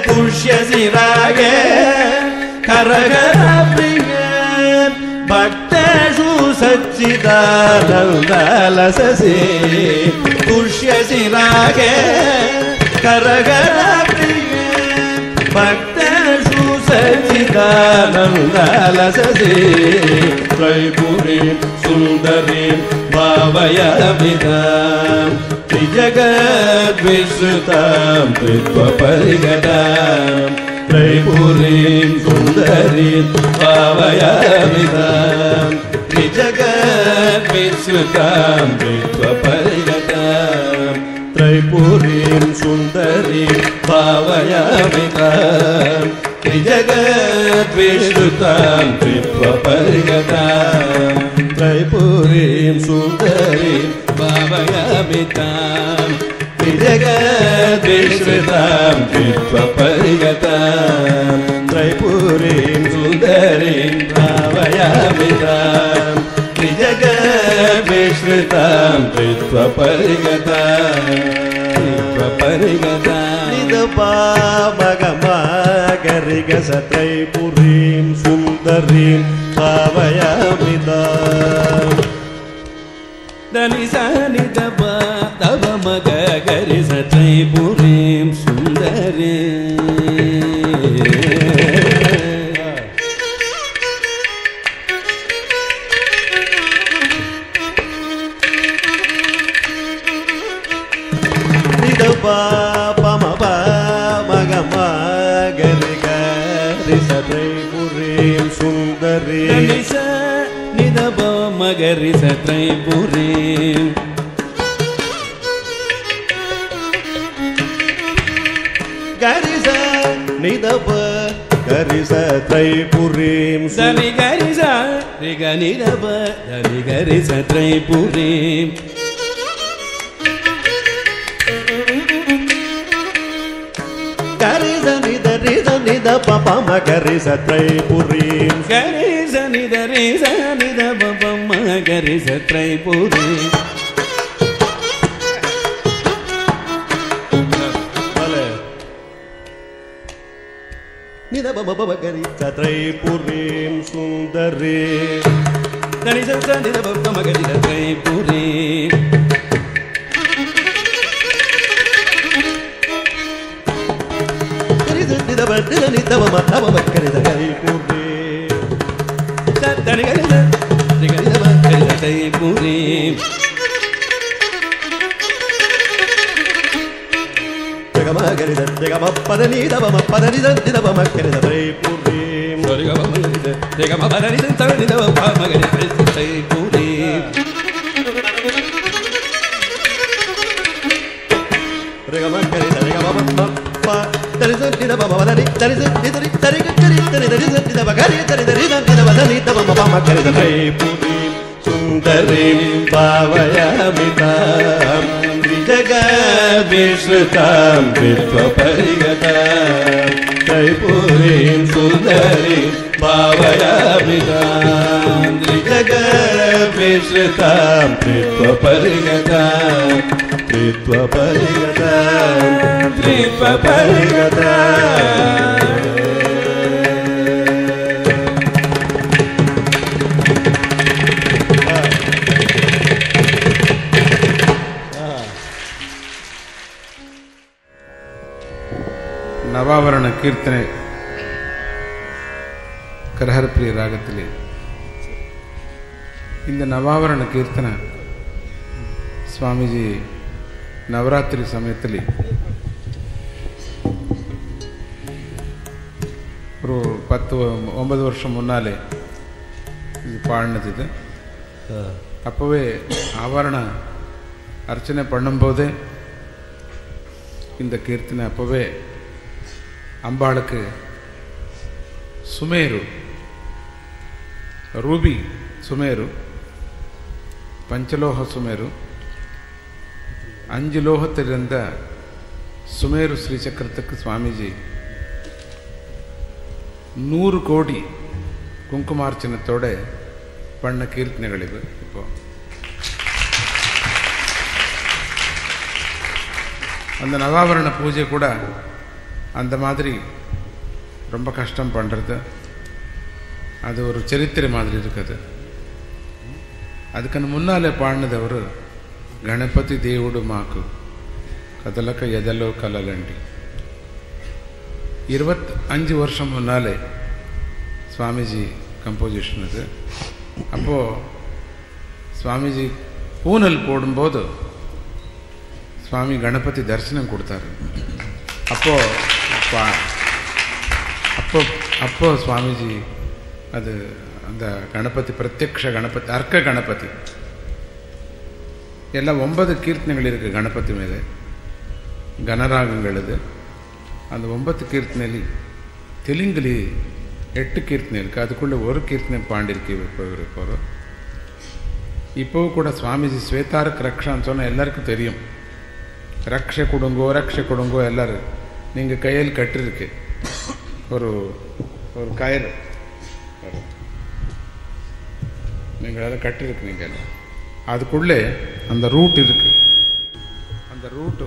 ತುಷ್ಯಸಿ ರಾಗೆ ಕರಗರ ಪ್ರಿಯ ಭಕ್ತೇಷು ಸಚ್ಚಿದಾನಂದ ಲಸಸಿ ತುಷ್ಯಸಿ ರಾಗೆ ಕರಗರ ಪ್ರಿಯ ಭಕ್ತೇಷು ಸಚ್ಚಿದಾನಂದ ಲಸಸಿ ತ್ರೈಪುರಿ ಸುಂದರಿ ಭಾವಯಾಮಿತಾಂ ತ್ರಿಜಗದ್ವಿಶ್ರುತಾಂ ತ್ರಿತ್ವಪರಿಗತಾಂ ತ್ರೈಪುರೀಂ ಸುಂದರೀಂ ಭಾವಯಾಮಿತಾಂ ತ್ರಿಜಗದ್ವಿಶ್ರುತಾಂ ತ್ರಿತ್ವಪರಿಗತಾಂ ತ್ರೈಪುರೀಂ ಸುಂದರೀಂ ಭಾವಯಾಮಿತಾಂ ತ್ರಿಜಗದ್ವಿಶ್ರುತಾಂ ತ್ರಿತ್ವಪರಿಗತಾಂ ತ್ರೈಪುರೀಂ ಸುಂದರೀಂ ಭಾವಯಾಮಿತಾಂ ತ್ರಿಜಗದ್ವಿಶ್ರುತಾಂ ತ್ರಿತ್ವಪರಿಗತಾಂ ತ್ರೈಪುರೀಂ ಸುಂದರೀಂ ಭಾವಯಾಮಿತಾಂ ತ್ರಿಜಗದ್ವಿಶ್ರುತಾಂ ತ್ರಿತ್ವಪರಿಗತಾಂ ತ್ರಿತ್ವಪರಿಗತಾಂ ನಿದಪಾ ಮಗಮ ಗರಿಗಸ ತ್ರೈಪುರೀಂ ಸುಂದರೀಂ ಭಾವಯಾಮಿತಾಂ ಧನಿ ಸನಿ ದಬ ತವ ಮಗ ಗರಿಸ ತ್ರೈಪುರೀಂ ಸುಂದರಿ ನಿದಬ ಪಮ ಪ ಮಗ ಮ ಗರಿ ಗರಿಸ ತ್ರೈಪುರೀಂ ಸುಂದರಿ ನಿಸ ನಿದಬ ಮಗರಿಸ ತ್ರೈಪುರೀಂ ಗರಿಸ ನಿದಬ ಗರಿಸ ತ್ರೈಪುರೀಂ ಧನಿ ಗರಿಸ ರಿಗ ನಿದಬ ಧನಿ ಗರಿಸ ತ್ರೈಪುರೀಂ ಗರಿಸ ನಿದ ರಿದ ನಿದ ಪಪ ಮಗರಿಸ ತ್ರೈಪುರೀಂ ಗರಿಸ ನಿದ ರಿಸ ನಿದ ಪಪ ಮಗರಿಸ ತ್ರೈಪುರೀಂ ನಿದ ಪಪ ಮಗರಿಸ ತ್ರೈಪುರೀಂ ಸುಂದರಿ ಧನಿ ಸ ನಿದ ಪಪ ಮಗರಿಸ ತ್ರೈಪುರೀಂ ನಿದವ ಮತವ ಮಕ್ಕರಿದ ತ್ರೈಪುರೀಂ ಧನಿ ಗರಿಸ ರಿಗ ನಿದವ ಗರಿಸ ತ್ರೈಪುರೀಂ ಗಮ ಗರಿದ ಗಮ ಪದ ನಿದವ ಮ ಪದ ನಿದ ನಿದವ ಮಕ್ಕರಿದ ತ್ರೈಪುರೀಂ ಗಮ ಗರಿದ ಗಮ ಪದ ನಿದ ನಿದವ ಪ ಮಗರಿದ ತ್ರೈಪುರೀಂ ಗಮ ಗರಿದ ಗಮ ಪ ತರಿಸ ನಿದವ ಮದನಿ ತರಿಸ ನಿದರಿ ತರಿಗ ಗರಿ ತರಿ ತರಿಸ ನಿದವ ಗರಿ ತರಿ ತರಿ ನಿದವ ಮದನಿ ತವ ಮ ಮಕ್ಕರಿದ ತ್ರೈಪುರೀಂ ಸುಂದರೀಂ ಭಾವಯಾಮಿತಾಂ ತ್ರಿಜಗದ್ವಿಶ್ರುತಾಂ ತ್ರಿತ್ವಪರಿಗತಾಂ ತ್ರೈಪುರೀಂ ಸುಂದರೀಂ ಭಾವಯಾಮಿತಾಂ ತ್ರಿಜಗದ್ವಿಶ್ರುತಾಂ ತ್ರಿತ್ವಪರಿಗತಾಂ ತ್ರಿತ್ವಪರಿಗತಾಂ ತ್ರಿತ್ವಪರಿಗತಾಂ நவாவரண கீர்த்தனை கரஹரப்பிரிய ராகத்திலே இந்த நவாவரண கீர்த்தனை சுவாமிஜி நவராத்திரி சமயத்தில் ஒரு பத்து ஒன்பது வருஷம் முன்னாலே இது பாடினது இது அப்போவே ஆவரண அர்ச்சனை பண்ணும்போதே இந்த கீர்த்தனை அப்போவே அம்பாளுக்கு சுமேரு ரூபி சுமேரு பஞ்சலோக சுமேரு அஞ்சு லோகத்தில் இருந்த சுமேரு ஸ்ரீசக்கரத்துக்கு சுவாமிஜி நூறு கோடி குங்குமார்ச்சனத்தோட பண்ண கீர்த்தனைகள் இது. இப்போ அந்த நவாவரண பூஜை கூட அந்த மாதிரி ரொம்ப கஷ்டம் பண்ணுறது, அது ஒரு சரித்திர மாதிரி இருக்குது. அதுக்கு முன்னாலே பாடினது அவர் ಗಣಪತಿ దేవుడు మాకు కదలక ఎదలో కలలండి. இருபத்தி அஞ்சு வருஷம் முன்னாலே சுவாமிஜி கம்போசிஷன் அது. அப்போது சுவாமிஜி பூனல் போடும்போது சுவாமி கணபதி தரிசனம் கொடுத்தாரு. அப்போது அப்போ அப்போ சுவாமிஜி அது அந்த கணபதி பிரத்யக்ஷ கணபதி அர்க்க கணபதி ಎಲ್ಲ ಒಂಬತ್ತು ಕೀರ್ತನೆಗಳು இருக்குது ಗಣಪತಿ ಮೇಲೆ, ಗಣರಾಗಗಳಿದೆ. அந்த ஒன்பது கீர்த்தனையில் தெலுங்குலி எட்டு கீர்த்தனை இருக்குது. அதுக்குள்ளே ஒரு கீர்த்தனை பாண்டிருக்கு போகிறோம். இப்போது கூட சுவாமிஜி ஸ்வேதாருக்கு ரக்ஷான்னு சொன்னால் எல்லாருக்கும் தெரியும். ரக்ஷை கொடுங்கோ ரக்ஷை கொடுங்கோ எல்லோரும் நீங்கள் கையில் கட்டிருக்கு ஒரு ஒரு கயிறு நீங்கள் அதை கட்டிருக்கு. நீங்கள் அதுக்குள்ளே அந்த ரூட் இருக்குது. அந்த ரூட்டு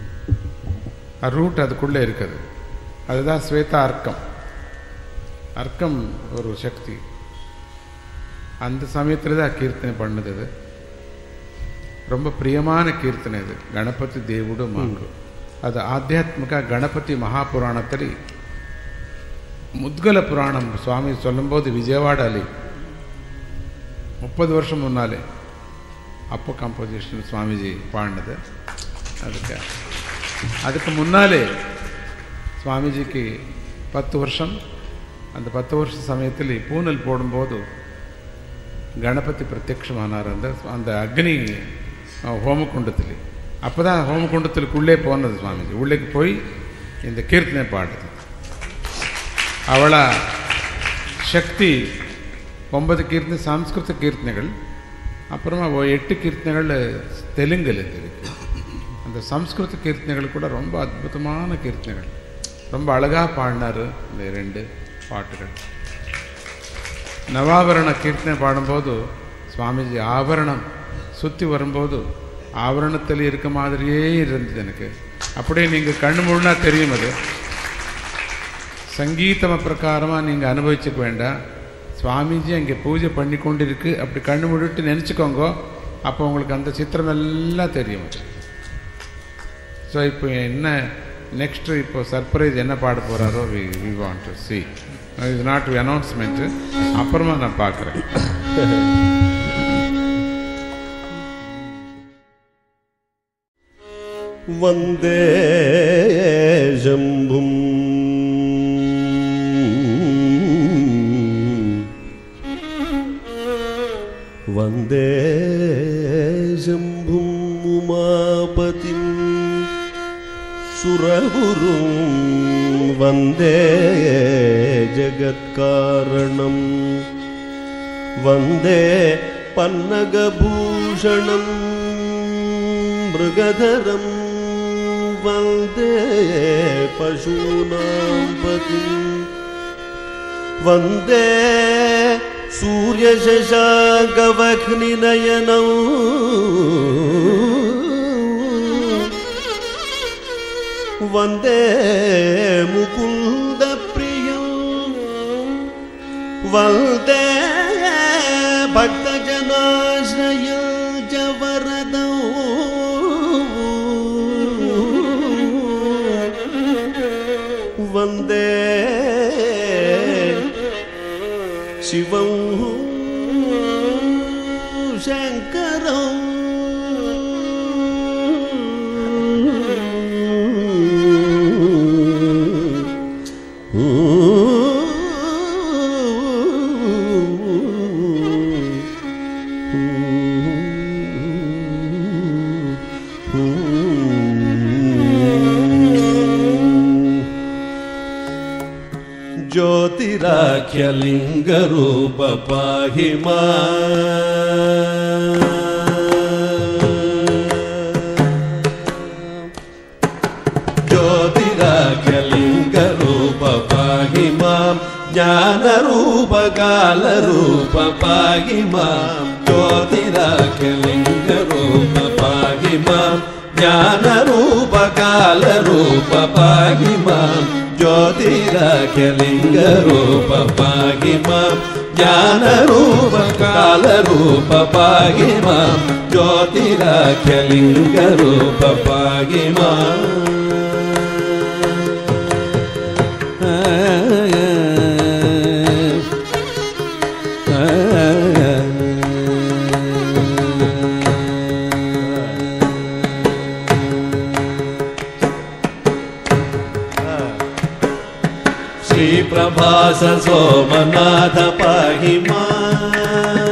ரூட் அதுக்குள்ளே இருக்குது. அதுதான் ஸ்வேதா அர்க்கம். அர்க்கம் ஒரு சக்தி. அந்த சமயத்தில் தான் கீர்த்தனை பண்ணது. அது ரொம்ப பிரியமான கீர்த்தனை. இது ಗಣಪತಿ దేవుడు మాకు. ಅದು ಆಧ್ಯಾತ್ಮಿಕ ಗಣಪತಿ ಮಹಾಪುರಾಣದಲ್ಲಿ ಮುದ್ಗಲ ಪುರಾಣಂ ಸ್ವಾಮಿ சொல்லும்போது விஜயவாடாலி முப்பது வருஷம் முன்னாலே அப்போ கம்போசிஷன் சுவாமிஜி பாடினது. அதுக்கு அதுக்கு முன்னாலே சுவாமிஜிக்கு பத்து வருஷம். அந்த பத்து வருஷ சமயத்தில் பூனல் போடும்போது கணபதி பிரத்யக்ஷமானார் அந்த அந்த அக்னி ஹோமகுண்டத்தில். அப்போ தான் ஹோமகுண்டத்துக்குள்ளே போனது சுவாமிஜி. உள்ளேக்கு போய் இந்த கீர்த்தனை பாடுது. ಅವಳ ಶಕ್ತಿ ಒಂಬತ್ತು ಕೀರ್ತನೆ ಸಾಂಸ್ಕೃತಿಕ ಕೀರ್ತನೆಗಳು, அப்புறமா எட்டு கீர்த்தனைகள் தெலுங்கில் இருக்குது. அந்த சம்ஸ்கிருத கீர்த்தனைகள் கூட ரொம்ப அற்புதமான கீர்த்தனைகள். ரொம்ப அழகாக பாடினார் இந்த ரெண்டு பாட்டுகள். நவாபரண கீர்த்தனை பாடும்போது சுவாமிஜி ஆபரணம் சுற்றி வரும்போது ஆபரணத்தில் இருக்க மாதிரியே இருந்தது எனக்கு. அப்படியே நீங்கள் கண்ணு முழுனா தெரியும். அது சங்கீதம பிரகாரமாக நீங்கள் அனுபவிச்சுக்க வேண்டாம். சுவாமிஜி அங்கே பூஜை பண்ணி கொண்டு இருக்கு அப்படி கண்ணு மூடிட்டு நினச்சிக்கோங்க. அப்போ உங்களுக்கு அந்த சித்திரம் எல்லாம் தெரியும். ஸோ இப்போ என்ன நெக்ஸ்ட்டு இப்போ சர்ப்ரைஸ் என்ன பாட போகிறாரோ we we want to see. இது நாட் அனௌன்ஸ்மெண்ட்டு, அப்புறமா நான் பார்க்குறேன். வந்தே ஜம்பும் வந்தே ஜம்பும் உமாபதிம் சுரகுரும் வந்தே ஜகத்காரணம் வந்தே பன்னகபூஷணம் மிருகதரம் வந்தே பசூனாம் பதிம் வந்தே சூரியசசாங்கவக்னிநயனம் வந்தே முகுந்த பிரியம் வந்தே பக்தஜனாஸ்ரயம் ஜவரதம் வந்தே சிவம் சங்கரம் ज्योतिराख्यलिंग रूप पाहि मां ज्योतिराख्यलिंग रूप पाहि मां ज्ञान रूप काल रूप पाहि मां ज्योतिराख्यलिंग रूप पाहि मां ज्ञान रूप काल ಕಾಲ ರೂಪ ಪಾಗಿ ಮಾಂ ಜ್ಯೋತಿರಾಖ್ಯಲಿಂಗ ರೂಪ ಪಾಗಿ ಮಾಂ ಜ್ಞಾನ ರೂಪ ಕಾಲ ರೂಪ ಪಾಗಿ ಮಾಂ ಜ್ಯೋತಿರಾಖ್ಯಲಿಂಗ ರೂಪ ಪಾಗಿ ಮಾಂ प्रभास सोमनाथ पाहि मां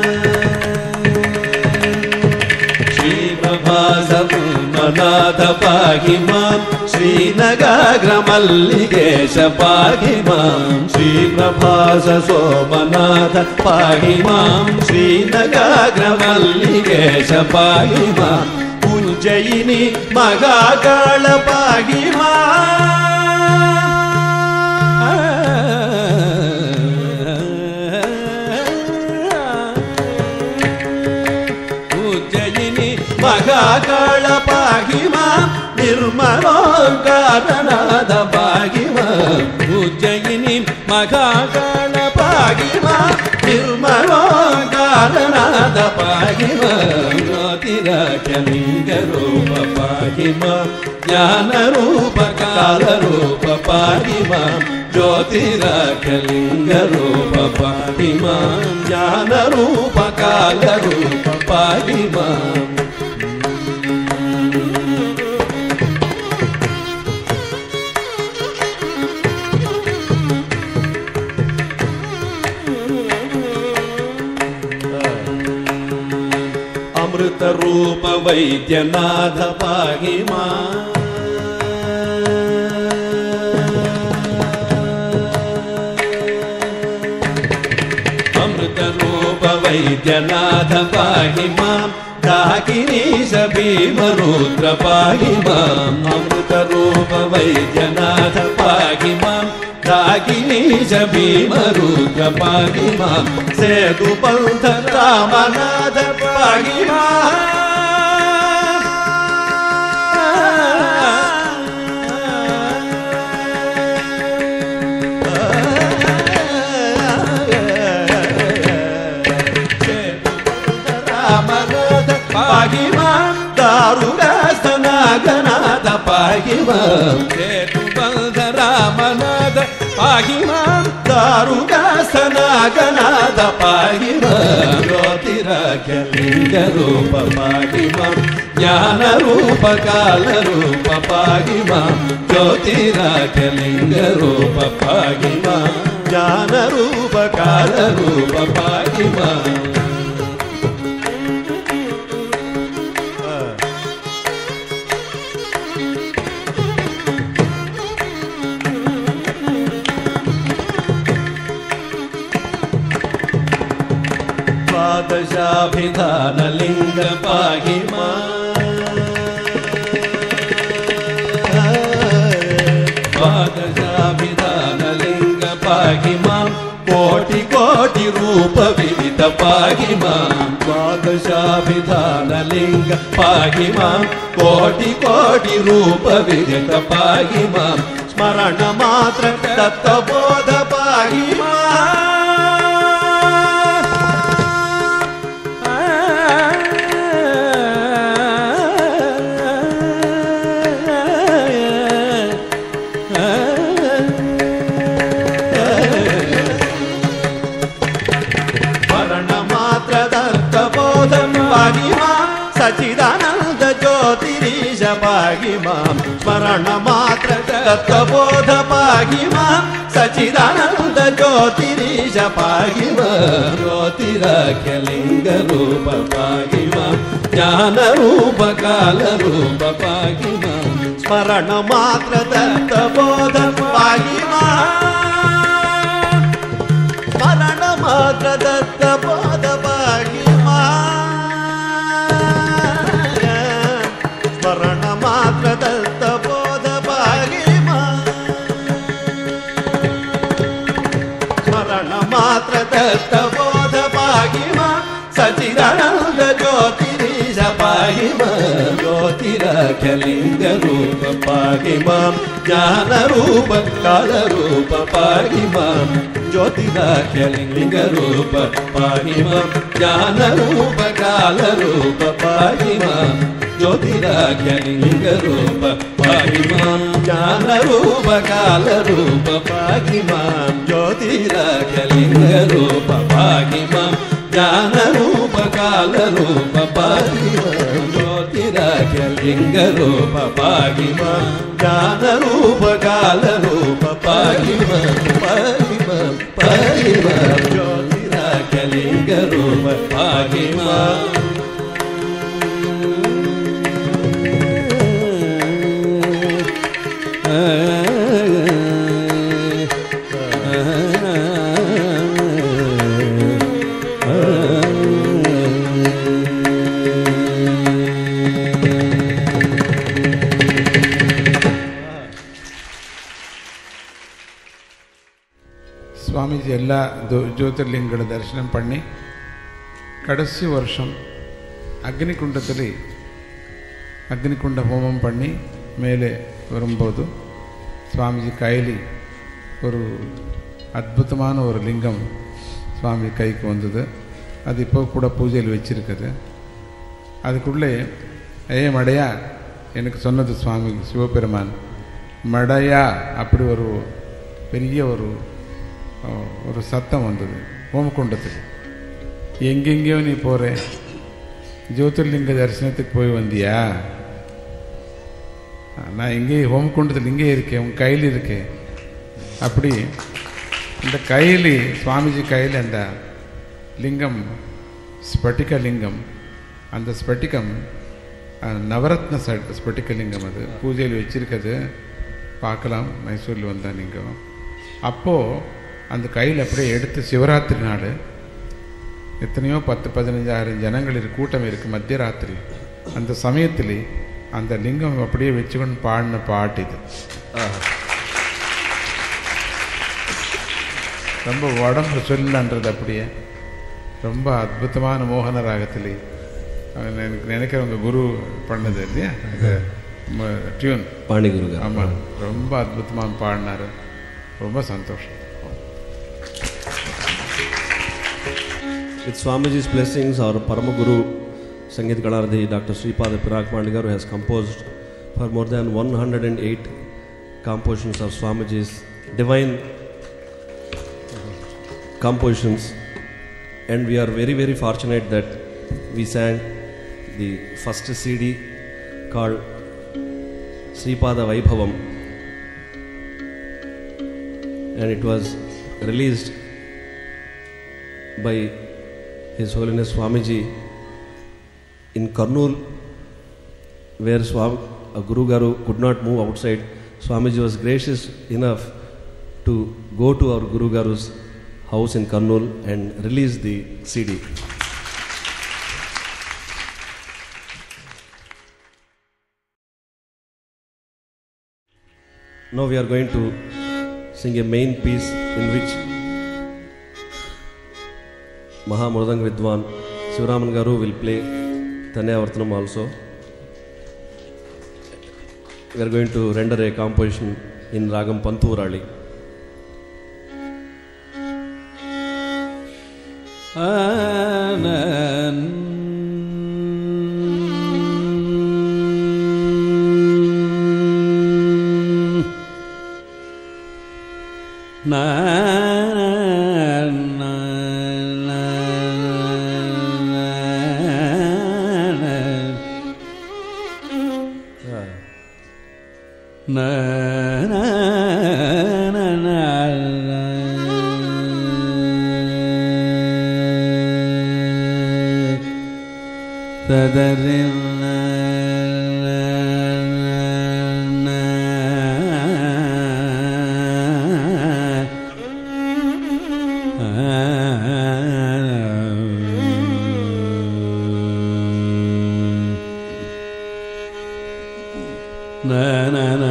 श्री प्रभास सोमनाथ पाहि मां श्रीनगाग्रमल्लिकेश पाहि मां श्री प्रभास सोमनाथ पाहि मां श्रीनगाग्रमल्लिकेश पाहि मां उज्जयिनी महाकाल पाहि मां महाकाल पाहि मां निर्मलोंकारनाथ पाहि मां उज्जयिनी महाकाल पाहि मां निर्मलोंकारनाथ पाहि मां ज्योतिराख्यलिंग रूप पाहि मां ज्ञान रूप काल रूप पाहि मां ज्योतिराख्यलिंग रूप पाहि मां ज्ञान रूप काल रूप पाहि मां अमृत रूप वैद्यनाथ पाहि मां अमृत रूप वैद्यनाथ पाहि मां डाकिनीश भीमरुद्र पाहि मां अमृत रूप वैद्यनाथ पाहि मां डाकिनीश भीमरुद्र पाहि मां सेतुपंथ रामनाथ पाहि मां रामनाथ पाहि मां दारुगस्तनागनाथ पाहि मां सेतुपंथ रामनाथ पाहि मां दारुगस्तनागनाथ पाहि मां ज्योतिराख्यलिंग रूप पाहि मां ज्ञान रूप काल रूप पाहि मां ज्योतिराख्यलिंग रूप पाहि मां ज्ञान रूप काल रूप पाहि मां द्वादशाभिधान लिंग पाहि मां द्वादशाभिधान लिंग पाहि मां कोटि कोटि रूप विविध पाहि मां द्वादशाभिधान लिंग पाहि मां कोटि कोटि रूप विविध पाहि मां स्मरण मात्र तत्वबोध पाहि मां सचिदानंद ज्योतिरीश पाहि मां स्मरण मात्र तत्वबोध पाहि मां सचिदानंद ज्योतिरीश पाहि मां ज्योतिराख्यलिंग रूप पाहि मां ज्ञान रूप काल रूप पाहि मां स्मरण मात्र तत्वबोध पाहि मां स्मरण मात्र तत्वबोध पाहि मां स्मरण मात्र तत्वबोध पाहि मां स्मरण मात्र तत्वबोध पाहि मां सचिदानंद ज्योतिरीश पाहि मां ज्योतिराख्यलिंग रूप पाहि पाहि मां ज्ञानरूप कालरूप पाहि मां ज्योतिराख्यलिङ्गरूप पाहि मां ज्ञानरूप कालरूप पाहि मां ज्योतिराख्यलिङ्गरूप पाहि मां ज्ञानरूप कालरूप पाहि मां ज्योतिराख्यलिङ्गरूप पाहि मां ज्ञानरूप कालरूप पाहि मां ज्योतिराख्यलिङ्गरूप पाहि मां ज्ञानरूप कालरूप पाहि मां पाहि मां पाहि मां ज्योतिराख्यलिङ्गरूप पाहि मां சுவாமிஜி எல்லா ஜோதிர்லிங்கங்கள தரிசனம் பண்ணி கடைசி வருஷம் அக்னிகுண்டத்தில் அக்னிகுண்ட ஹோமம் பண்ணி மேலே வரும்போது சுவாமிஜி கையில் ஒரு அற்புதமான ஒரு லிங்கம் சுவாமி கைக்கு வந்தது. அது இப்போ கூட பூஜையில் வச்சிருக்குது. அதுக்குள்ளே ஏ மடையா எனக்கு சொன்னது சுவாமி சிவபெருமான், மடையா அப்படி ஒரு பெரிய ஒரு ஒரு சத்தம் வந்தது ஹோமகுண்டத்துக்கு. எங்கெங்கேயோ நீ போகிற, ஜோதிர்லிங்க தரிசனத்துக்கு போய் வந்தியா? நான் இங்கே ஹோமகுண்டத்தில் இங்கே இருக்கேன், உன் கையில் இருக்கேன். அப்படி இந்த கையில் சுவாமிஜி கையில் அந்த லிங்கம் ஸ்பட்டிக லிங்கம், அந்த ஸ்பட்டிகம் நவரத்ன ஸ்பட்டிக லிங்கம், அது பூஜையில் வச்சிருக்கிறது. பார்க்கலாம், மைசூரில் வந்தால் நீங்கள். அப்போது அந்த கையில் அப்படியே எடுத்து சிவராத்திரி நாள் எத்தனையோ பத்து பதினஞ்சாயிரம் ஜனங்கள் இருக்கு, கூட்டம் இருக்குது மத்தியராத்திரி. அந்த சமயத்தில் அந்த லிங்கம் அப்படியே வச்சுக்கொண்டு பாடின பாட்டு இது. ரொம்ப உடம்பு சொல்லன்றது அப்படியே ரொம்ப அற்புதமான மோகன ராகத்தில் எனக்கு நினைக்கிறவங்க குரு பண்ணது இல்லையா டியூன் பாணி குரு. ஆமாம், ரொம்ப அற்புதமாக பாடினார். ரொம்ப சந்தோஷம். With Swamiji's blessings, our Parama Guru Sangeet Galanidhi Doctor Sripada Pirag Pandigaru has composed for more than one hundred eight compositions of Swamiji's divine compositions, and we are very very fortunate that we sang the first C D called Sripada Vaibhavam, and it was released by His Holiness Swamiji in Kurnool, where Swami, a Guru Garu could not move outside. Swamiji was gracious enough to go to our Guru Garu's house in Kurnool and release the C D. Now we are going to sing a main piece in which Maha Mridanga Vidwan Sivaraman Garu will play Tanyavartanam also. We are going to render a composition in Ragam Pantuvurali. Na na na na na da da na na na na na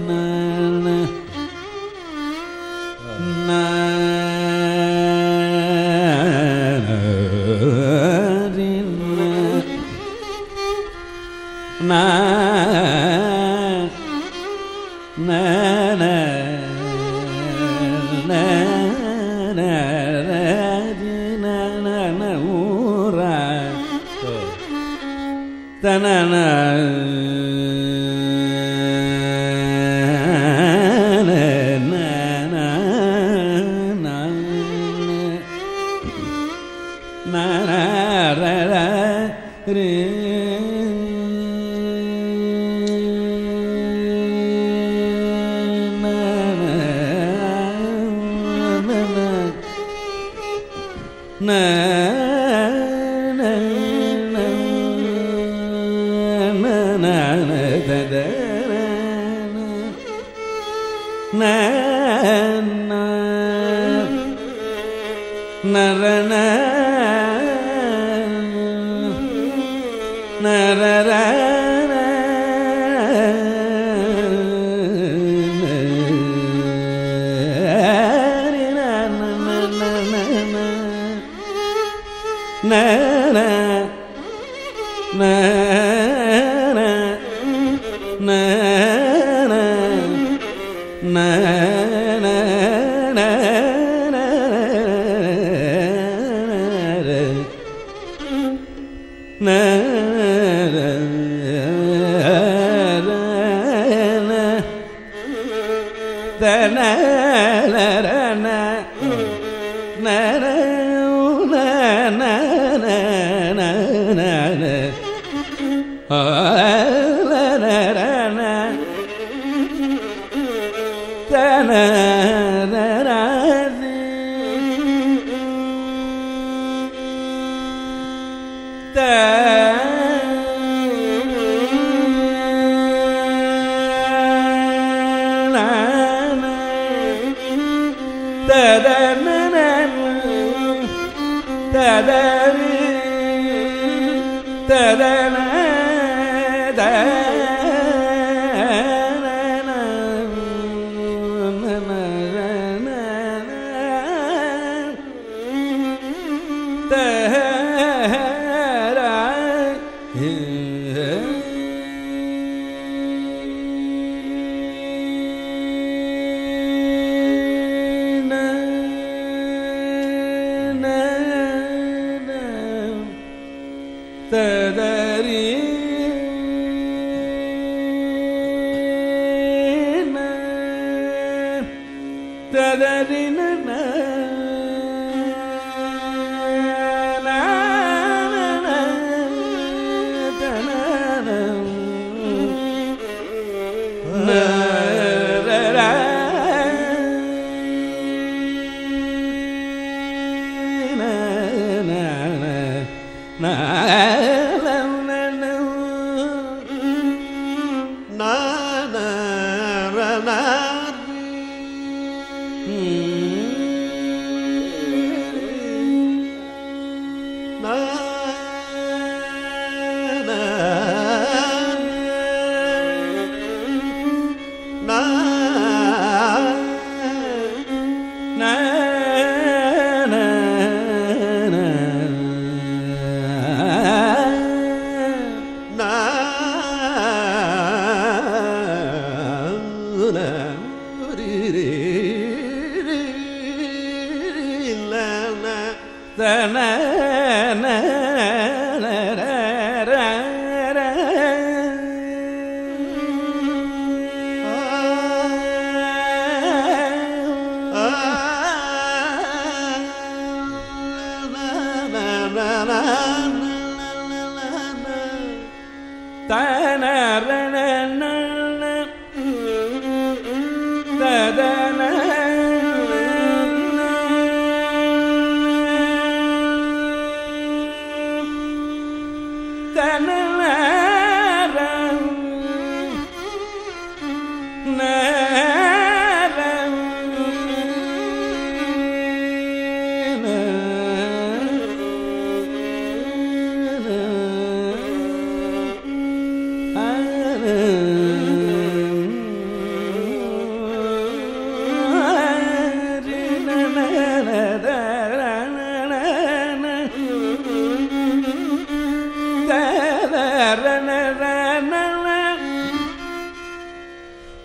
na na na na na na na na ura ta na na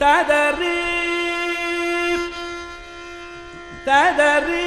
ததறி ததறி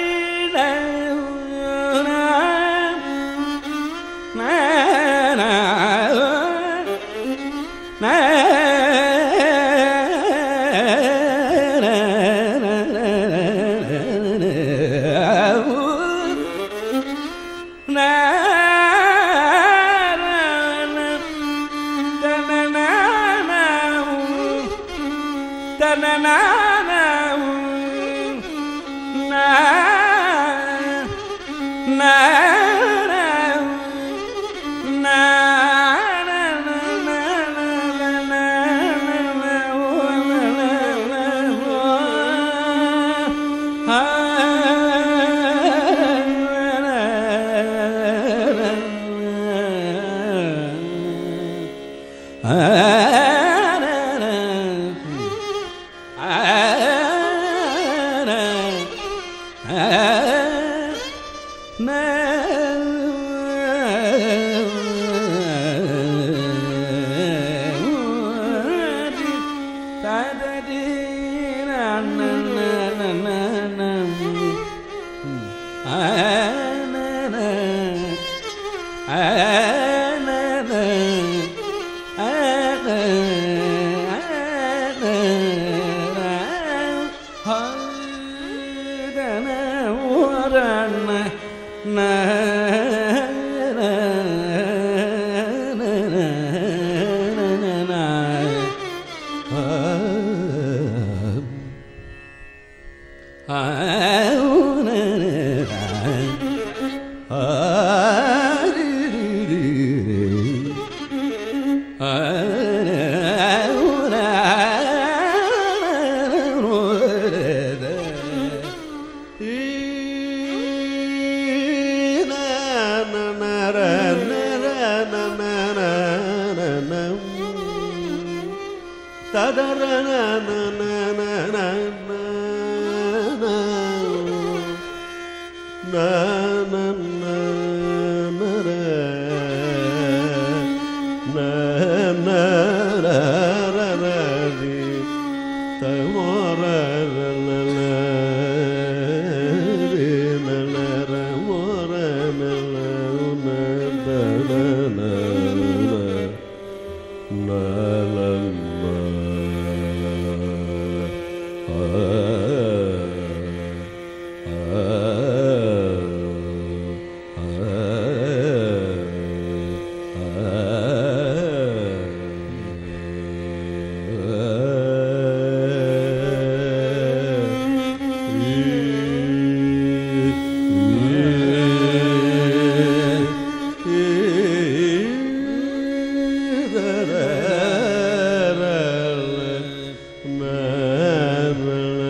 na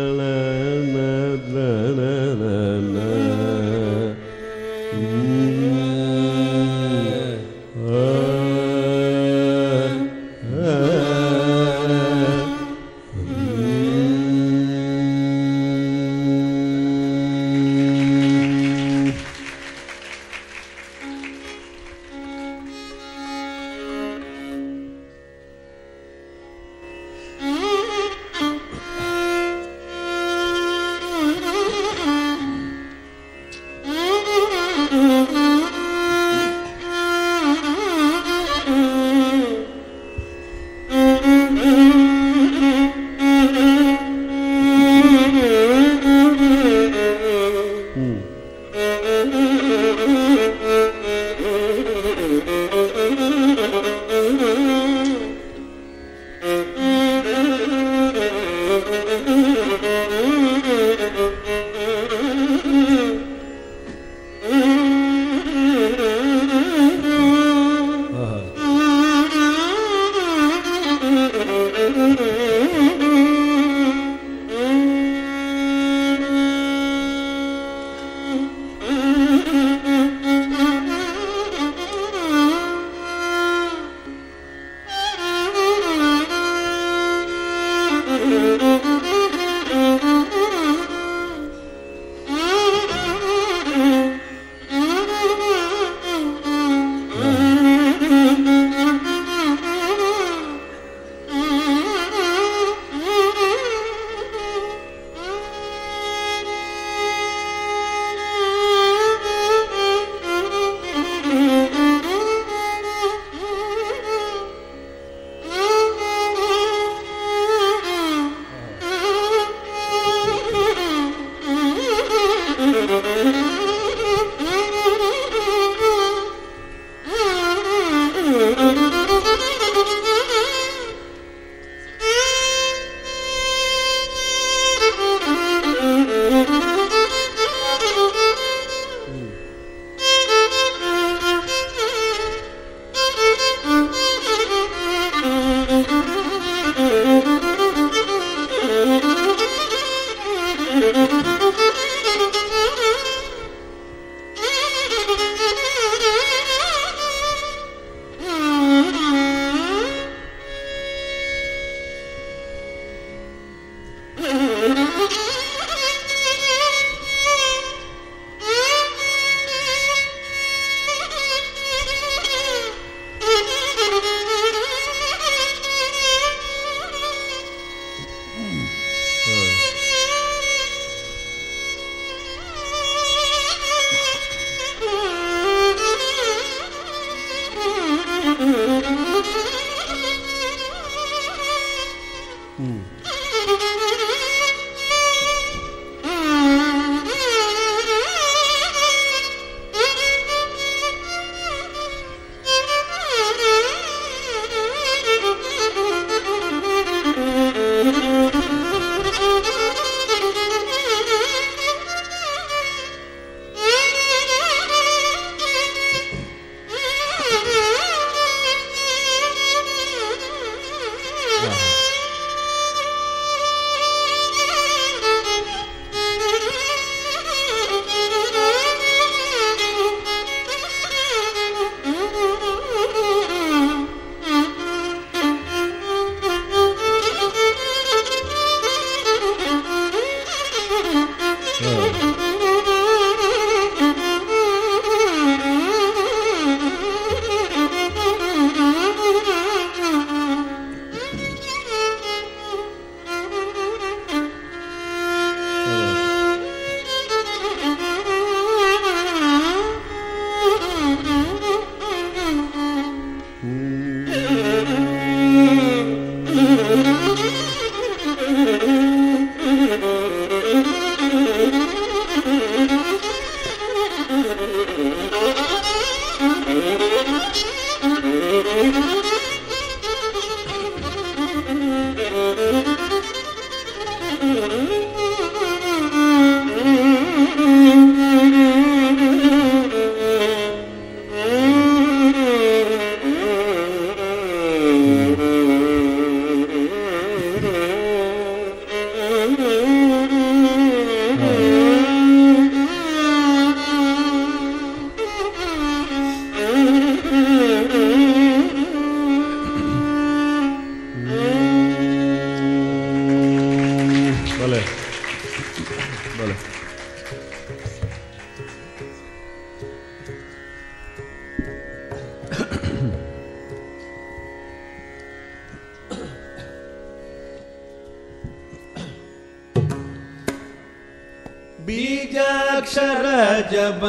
बीजाक्षर जब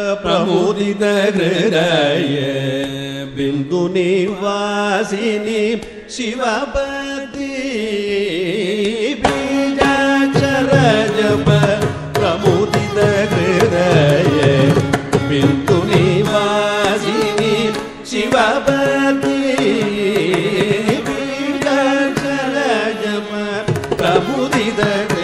प्रमुदित हृदय बिंदु निवासिनी शिवपति बीजाक्षर जब प्रमुदित हृदय बिंदु निवासिनी शिवपति बीजाक्षर जब प्रमुदित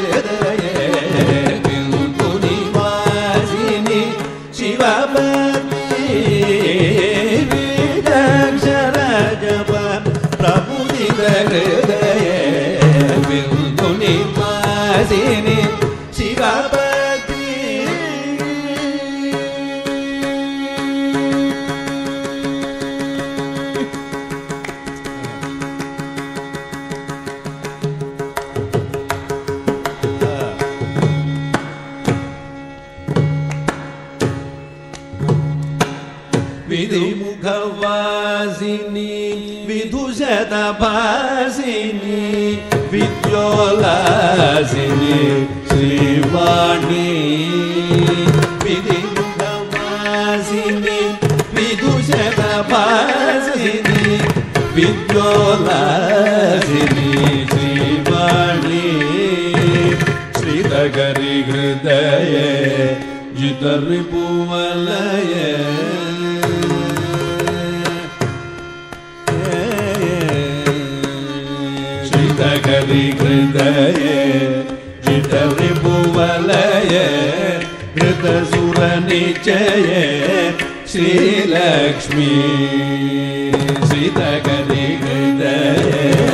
विधिमुखवासिनी विदुषतभासिनी विद्योलासिनी श्रीवाणी विधिमुखवासिनी विदुषतभासिनी विद्योलासिनी श्रीवाणी श्रीधगरि हृदय जितरिपुवलय श्रीधगरि हृदय जितरिपुवलय हृतसुरनिचय श्रीलक्ष्मी श्रीधगरि हृदय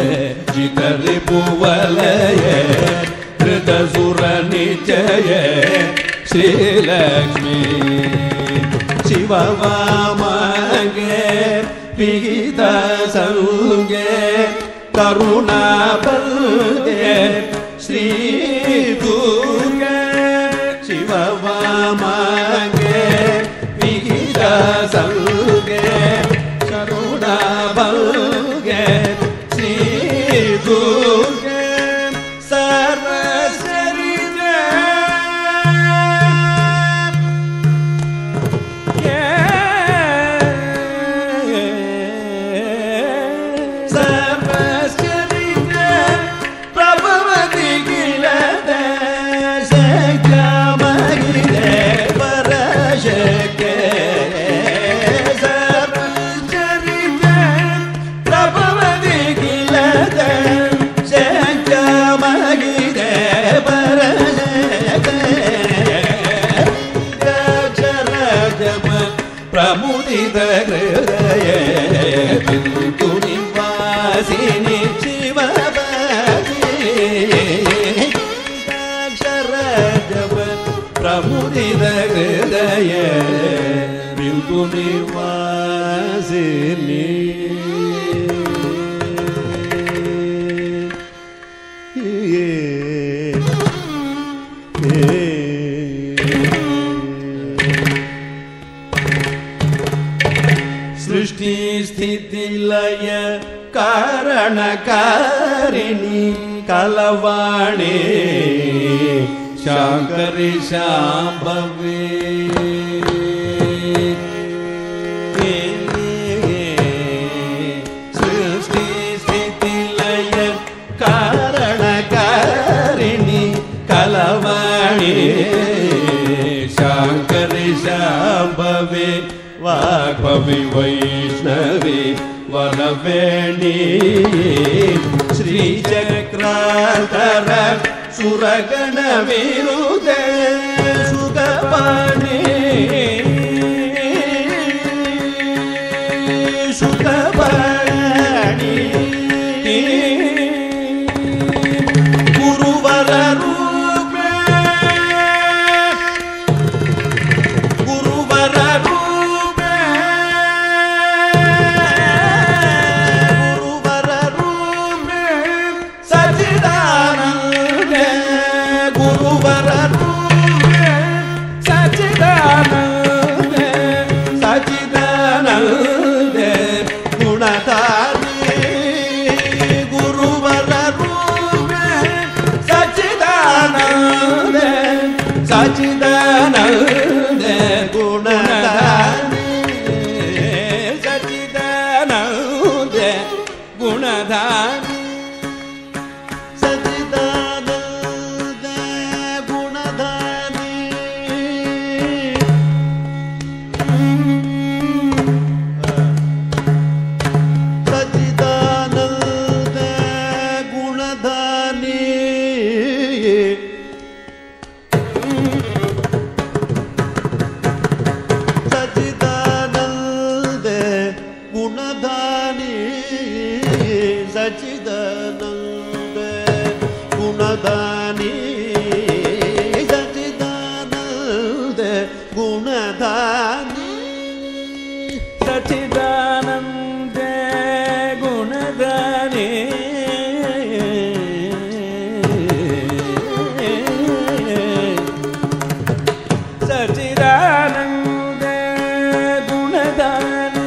जितरिपुवलय हृतसुरनिचय श्रीलक्ष्मी शिववामगे विहित संगे करुणाबल्गे श्री दुर्गे शिववामगे विहित संगे करुणाबल्गे श्री दुर्गे ಪ್ರಮುದಿದ ಹೃದಯ ಬಿಂದು ನಿವಾಸಿನಿ ಶಿವಪತಿ ಅಕ್ಷರ ಜಪ ಪ್ರಮುದಿದ ಹೃದಯ ಬಿಂದು ನಿವಾಸಿನಿ ಸೃಷ್ಟಿ ಸ್ಥಿತಿ ಲಯ ಕಾರಣಕಾರಿಣಿ ಕಲವಾಣಿ ಶಾಂಕರಿ ಶಾಂಭವಿ ಸೃಷ್ಟಿ ಸ್ಥಿತಿ ಲಯ ಕಾರಣಕಾರಿಣಿ ಕಲವಾಣಿ ಶಾಂಕರಿ ಶಾಂಭವಿ ವಾಗ್ಭವಿ ವೈಷ್ಣವಿ ವನವೇಣಿ ಶ್ರೀಚಕ್ರಾಂತರ ಸುರಗಣ ವಿರುದ್ಧ ಸುಖಪಾಣಿ ಸುಖಪಾಣಿ ಗುರುವರ ರೂಪ ಗುರುವರ ರೂಪ ಗುರುವರ ರೂಪ ಸಚ್ಚಿದಾನಂದ ಗುರುವರ ರೂಪ ಸಚ್ಚಿದಾನಂದ ಸಚ್ಚಿದಾನಂದ ಗುಣಧಾರಿ ಗುರುವರ ರೂಪ ಸಚ್ಚಿದಾನಂದ ಸಚ್ಚಿದಾನಂದ ಗುಣಧಾರಿ ಸಚ್ಚಿದಾನಂದ ಗುಣಧಾರಿ ಸಚ್ಚಿದಾನಂದ ಗುಣಧಾರಿ ಸಚ್ಚಿದಾನಂದ ಗುಣಧಾರಿ ಸಚ್ಚಿದಾನಂದ ಗುಣಧಾರಿ ಸಚ್ಚಿದಾನಂದ ಗುಣಧಾರಿ ಸಚ್ಚಿದಾನಂದ ಗುಣಧಾರಿ ಸಚ್ಚಿದಾನಂದ ಗುಣಧಾರಿ ಸಚ್ಚಿದಾನಂದ ಗುಣಧಾರಿ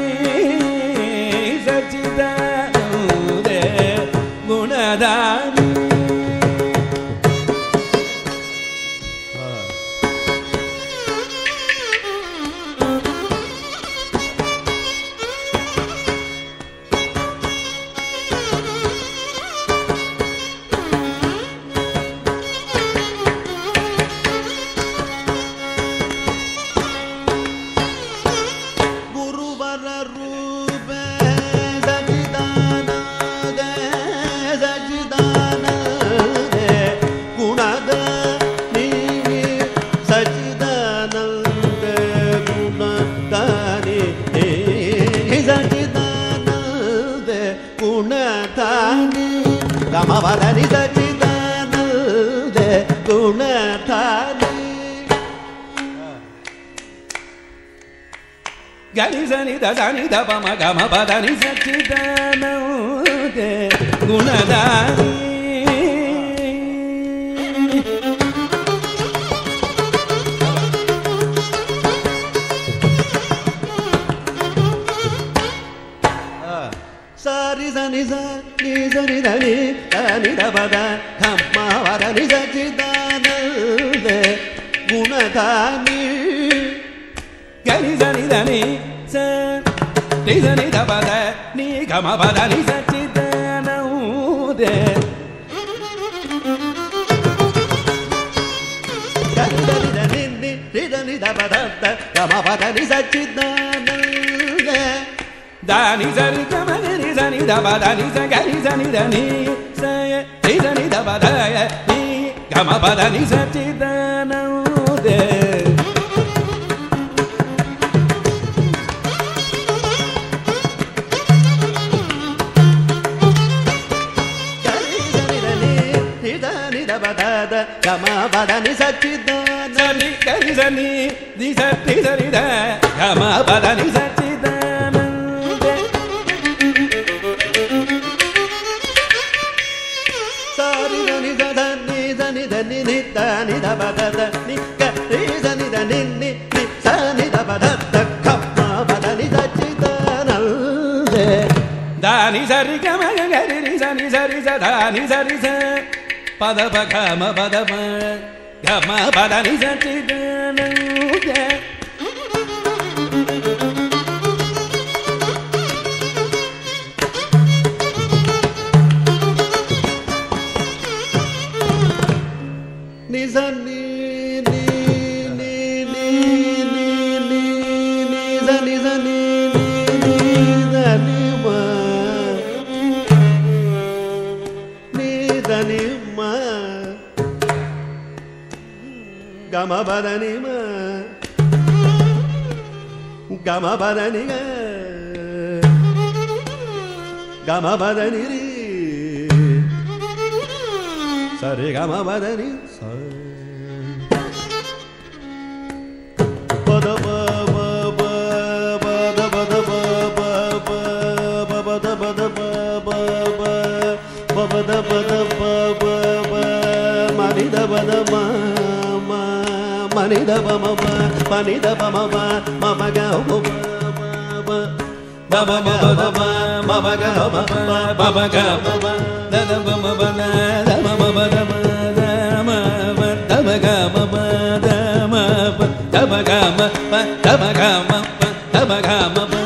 ಸಚ್ಚಿದಾನಂದ ಗುಣಧಾರಿ ಗುರುವರ ರೂಪ ಸಚ್ಚಿದಾನಂದ ಸಚ್ಚಿದಾನಂದ ಗುಣದ ನೀ ಸಚ್ಚಿದಾನಂದ ಗುಣಧಾರಿ ಸಚ್ಚಿದಾನಂದ ಗುಣಧಾರಿ ರಮವದನಿ ಸಚ್ಚಿದಾನಂದ ಗುಣಧಾರಿ ಗರಿ ಸನಿ ದ ಸನಿ ದ ಪಮ ಗಮ ಪದನಿ ಸಚ್ಚಿದಾನಂದ ಗುಣಧಾರಿ ಸಾರಿ ಸನಿ ಸನಿ ಸನಿ ಧನಿ ಧನಿ ದ ಪದ ಧಮ್ಮ ವದನಿ ಸಚ್ಚಿದಾನಂದ ಗುಣಧಾರಿ ಗರಿ ಸನಿ ಧನಿ ಸ ನಿ ಸನಿ ದ ಪದ ನೀ ಗಮ ಪದ ನಿ ಸಚ್ಚಿದಾನಂದ ಗರಿ ಧನಿ ಧನಿ ನಿ ನಿ ಧನಿ ದ ಪದ ಗಮ ಪದ ನಿ ಸಚ್ಚಿದಾನಂದ ದಾನಿ ಸರಿ ಗಮ ಗರಿ ಸನಿ ದ ಪದ ನಿ ಸ ಗರಿ ಸನಿ ಧನಿ ಸ ನಿ ಸನಿ ದ ಪದ ನೀ ಗಮ ಪದ ನಿ ಸಚ್ಚಿದಾನಂದ ಬದದ ಗಮ ಬದನಿ ಸಚ್ಚಿದಾನ ನಿ ಗರಿ ಸನಿ ದಿ ಸರಿ ಸರಿದ ಗಮ ಬದನಿ ಸಚ್ಚಿದಾನಂದ ಸಾರಿ ಧನಿ ದ ನಿ ಧನಿ ಧನಿ ನಿ ಧನಿ ದ ಬದದ ನಿ ಗರಿ ಧನಿ ಧನಿ ನಿ ನಿ ಸನಿ ದ ಬದದ ಗಮ ಬದನಿ ಸಚ್ಚಿದಾನಂದ ದಾನಿ ಸರಿ ಗಮ ಗರಿ ರಿ ಸನಿ ಸರಿ ಸ ದಾನಿ ಸರಿ ಸ ಪದ ಪ ಗಮ ಪದ ಪ ಗಮ ಬದನಿ ಸಚ್ಚಿದಾನಂದ ನಿ ಸನಿ ನಿ ನಿ ನಿ ನಿ ನಿ ನಿ ಸನಿ ಸನಿ ನಿ ಧನಿ ಮ ನಿ ಧನಿ ಮ ಗಮ ಬದನಿ ಮ ಗಮ ಬದನಿ ಗ ಗಮ ಬದನಿ ರೀ ಸರಿ ಗಮ ಬದನಿ ಸ ಪದ ಪ ಪ ಪ ಪದ ಪದ ಪ ಪ ಪ ಪದ ಪದ ಪ ಪ ಪ ಪದ ಪದ ಪ ಪ ಪ ಮನಿದ ಪದ ಮ ಮ ಮನಿದ ಪ ಮ ಪ ಮನಿದ ಪ ಮ ಪ ಮ ಪ ಗ ಮ ಪ ಮ ಪ ಮ ಗ ಮ ಪ ಮ ಪ ಗ ಮ ಪ ಮ ಪ ಗ ಮ ಪ ದ ದ ಮ ಮ ಪ ದ ದ ಮ ಮ ಪ ದ ಮ ದ ಮ ಪ ದ ಮ ಗ ಮ ಪ ದ ಮ ಪ ದ ಮ ಗ ಮ ಪ ದ ಮ ಗ ಮ ಪ ದ ಮ ಗ ಮ ಪ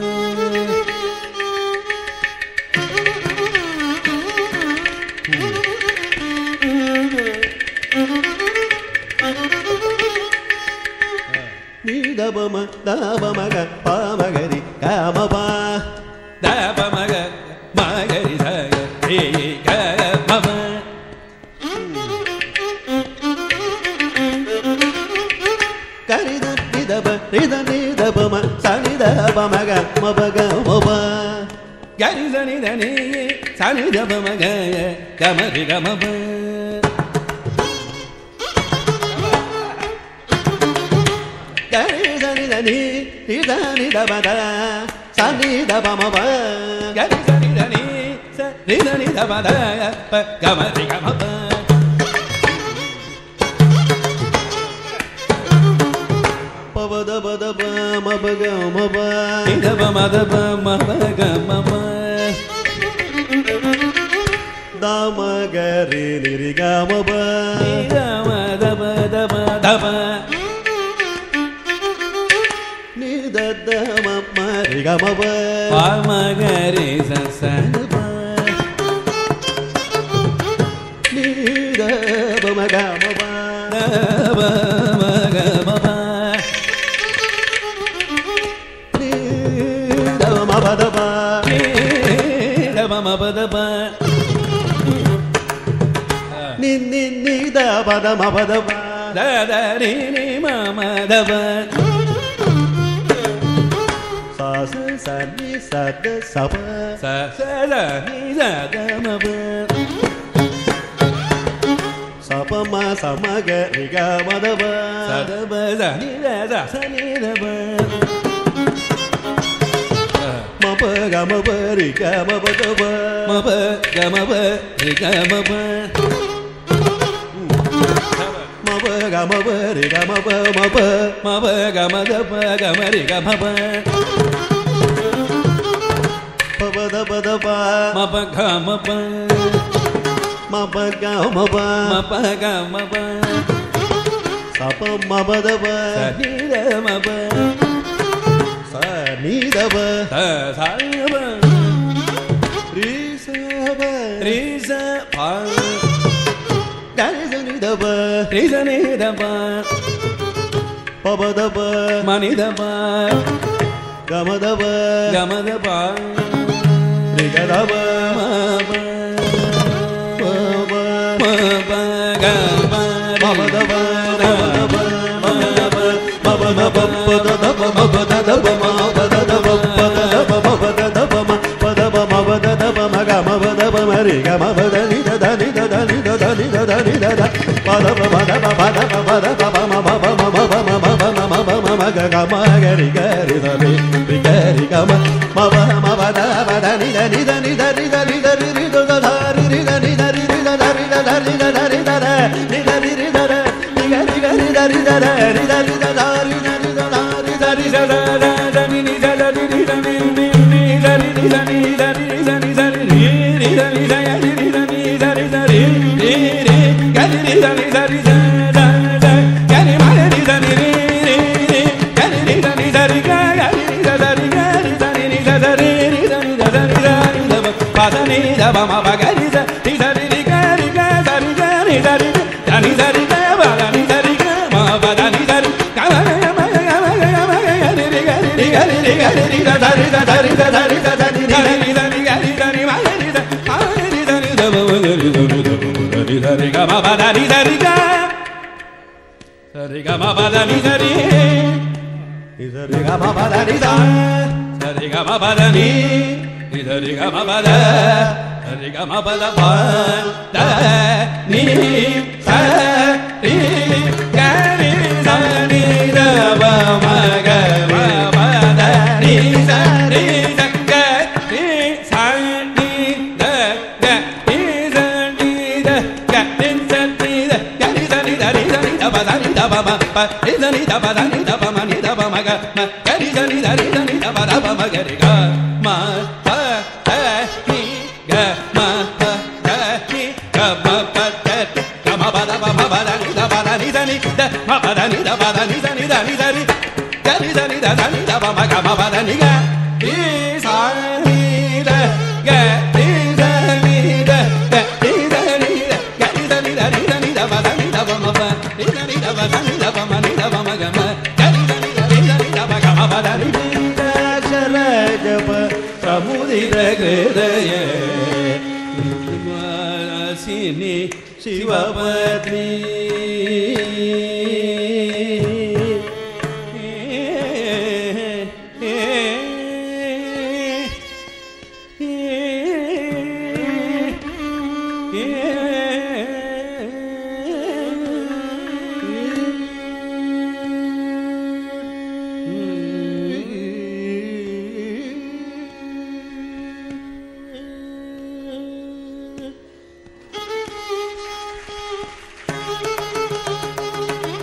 ನೀ ದ ಬ ಮ ದ ಬ ಮ ಗ ಪ ಮ ಗ ರಿ ಗ ಮ ಪ ದ ಪ ಮ ಗ ಮ ಗ ರಿ ಸ ಗ ರಿ ಗ ಮ ಪ ಗರಿ ದ ನಿ ದ ಬ ರಿ ದ ನಿ ದ ಬ ಮ ಸ ನಿ ದ ಬ ಮ ಗ ಮ ಪ ಗ ಮ ಪ ಗರಿ ಸ ನಿ ದ ನಿ ಸ ನಿ ದ ಬ ಮ ಗ ಗ ಮ ರಿ ಗ ಮ ಪ ಗರಿ ದ ನಿ ದ ನಿ ರಿ ದ ನಿ ದ ಬ ದ ಸ ನಿ ದ ಬ ಮ ಪ ಗರಿ ಸ ನಿ ದ ನಿ ಸ ರಿ ದ ನಿ ದ ಬ ದ ಪ ಗ ಮ ರಿ ಗ ಮ ಪ ಪ ವ ದ ಬ ದ ಬ ಮ ಪ ಗ ಮ ಪ ನಿ ದ ಬ ಮ ದ ಬ ಮ ಪ ಗ ಮ ಪ ದ ಮ ಗ ರಿ ನಿ ರಿ ಗ ಮ ಪ ನಿ ದ ಮ ದ ಬ ದ ಬ ದ ಬ ನಿ ದ ದ ಮ ಮ ರಿ ಗ ಮ ಪ ಪ ಮ ಗ ರಿ ಸ ಸ ದ ಬ ನಿ ದ ಬ ಮ ಗ ಮ ಪ ದ ಬ ಮ ಗ ಮ ಪ ನಿ ದ ಮ ಪ ದ ಪ ನಿ ದ ಬ ಮ ಪ ದ ಬ ನಿ ನಿ ನಿ ದ ಪ ದ ಮ ಪ ದ ಪ ದ ದ ರಿ ನಿ ಮ ಮ ದ ಬ ಸ ಸ ಸ ನಿ ಸ ದ ಸ ಪ ಸ ಸ ದ ನಿ ದ ದ ಮ ಪ ಸ ಪ ಮ ಸ ಮ ಗ ರಿ ಗ ಮ ದ ಪ ಸ ದ ಬ ದ ನಿ ದ ದ ಸ ನಿ ದ ಬ ಮ ಪ ಗ ಮ ಪ ರಿ ಗ ಮ ಪ ದ ಪ ಮ ಪ ಗ ಮ ಪ ರಿ ಗ ಮ ಪ ಮ ಪ ಗ ಮ ಪ ರಿ ಗ ಮ ಪ ಮ ಪ ಮ ಪ ಗ ಮ ದ ಪ ಗ ಮ ರಿ ಗ ಮ ಪ ಪ ಪ ದ ಪ ದ ಪ ಮ ಪ ಗ ಮ ಪ ಮ ಪ ಗ ಮ ಪ ಮ ಪ ಗ ಮ ಪ ಸ ಪ ಮ ಪ ದ ಪ ಸ ನಿ ದ ಮ ಪ ಸ ni da ba sa sa ba ri sa ba ri sa pa ga ri sa ni da ba ri sa ni da ba pa ba da ba ma ni da ba ga ma da ba ga ma da ba ri ga da ba ma ba pa ba ma ba ga ba ma ba da ba da ba ba ma da ba ma ba ma ba pa da da ba ma ba da da ba ma ba da da ba pa da da ba ma ba da da ba ma pa da ba ma ba da da ba ma ga ma ba da ba ma ri ga ma ba da ni da da ni da da ni da da ni Thank you.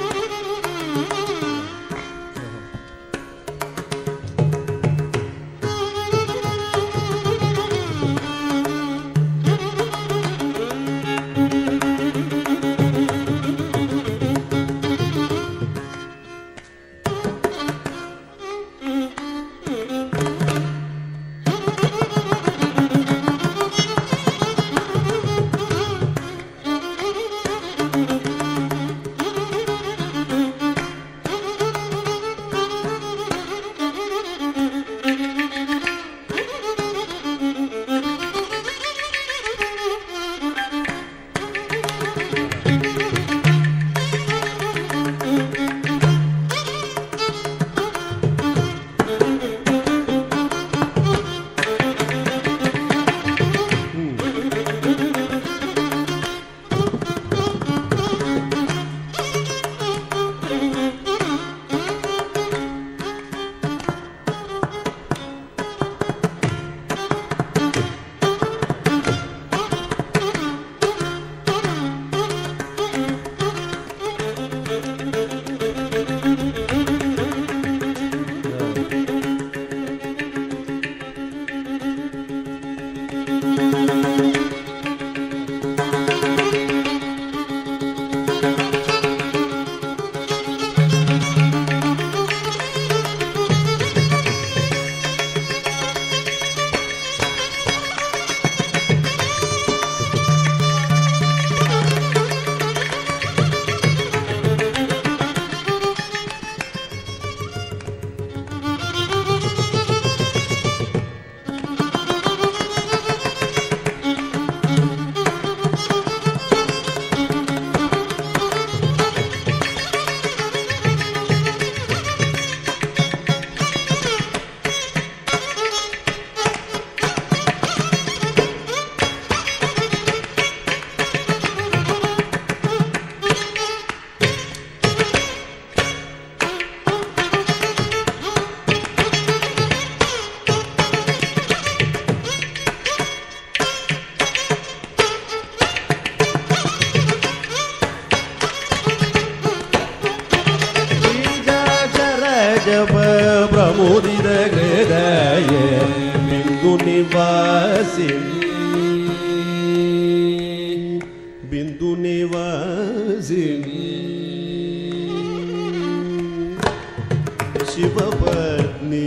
ಜಪ ಪ್ರಮೋದಿತ ಹೃದಯ ಬಿಂದು ನಿವಾಸಿನಿ ಬಿಂದು ನಿವಾಸಿನಿ ಶಿವಪತ್ನಿ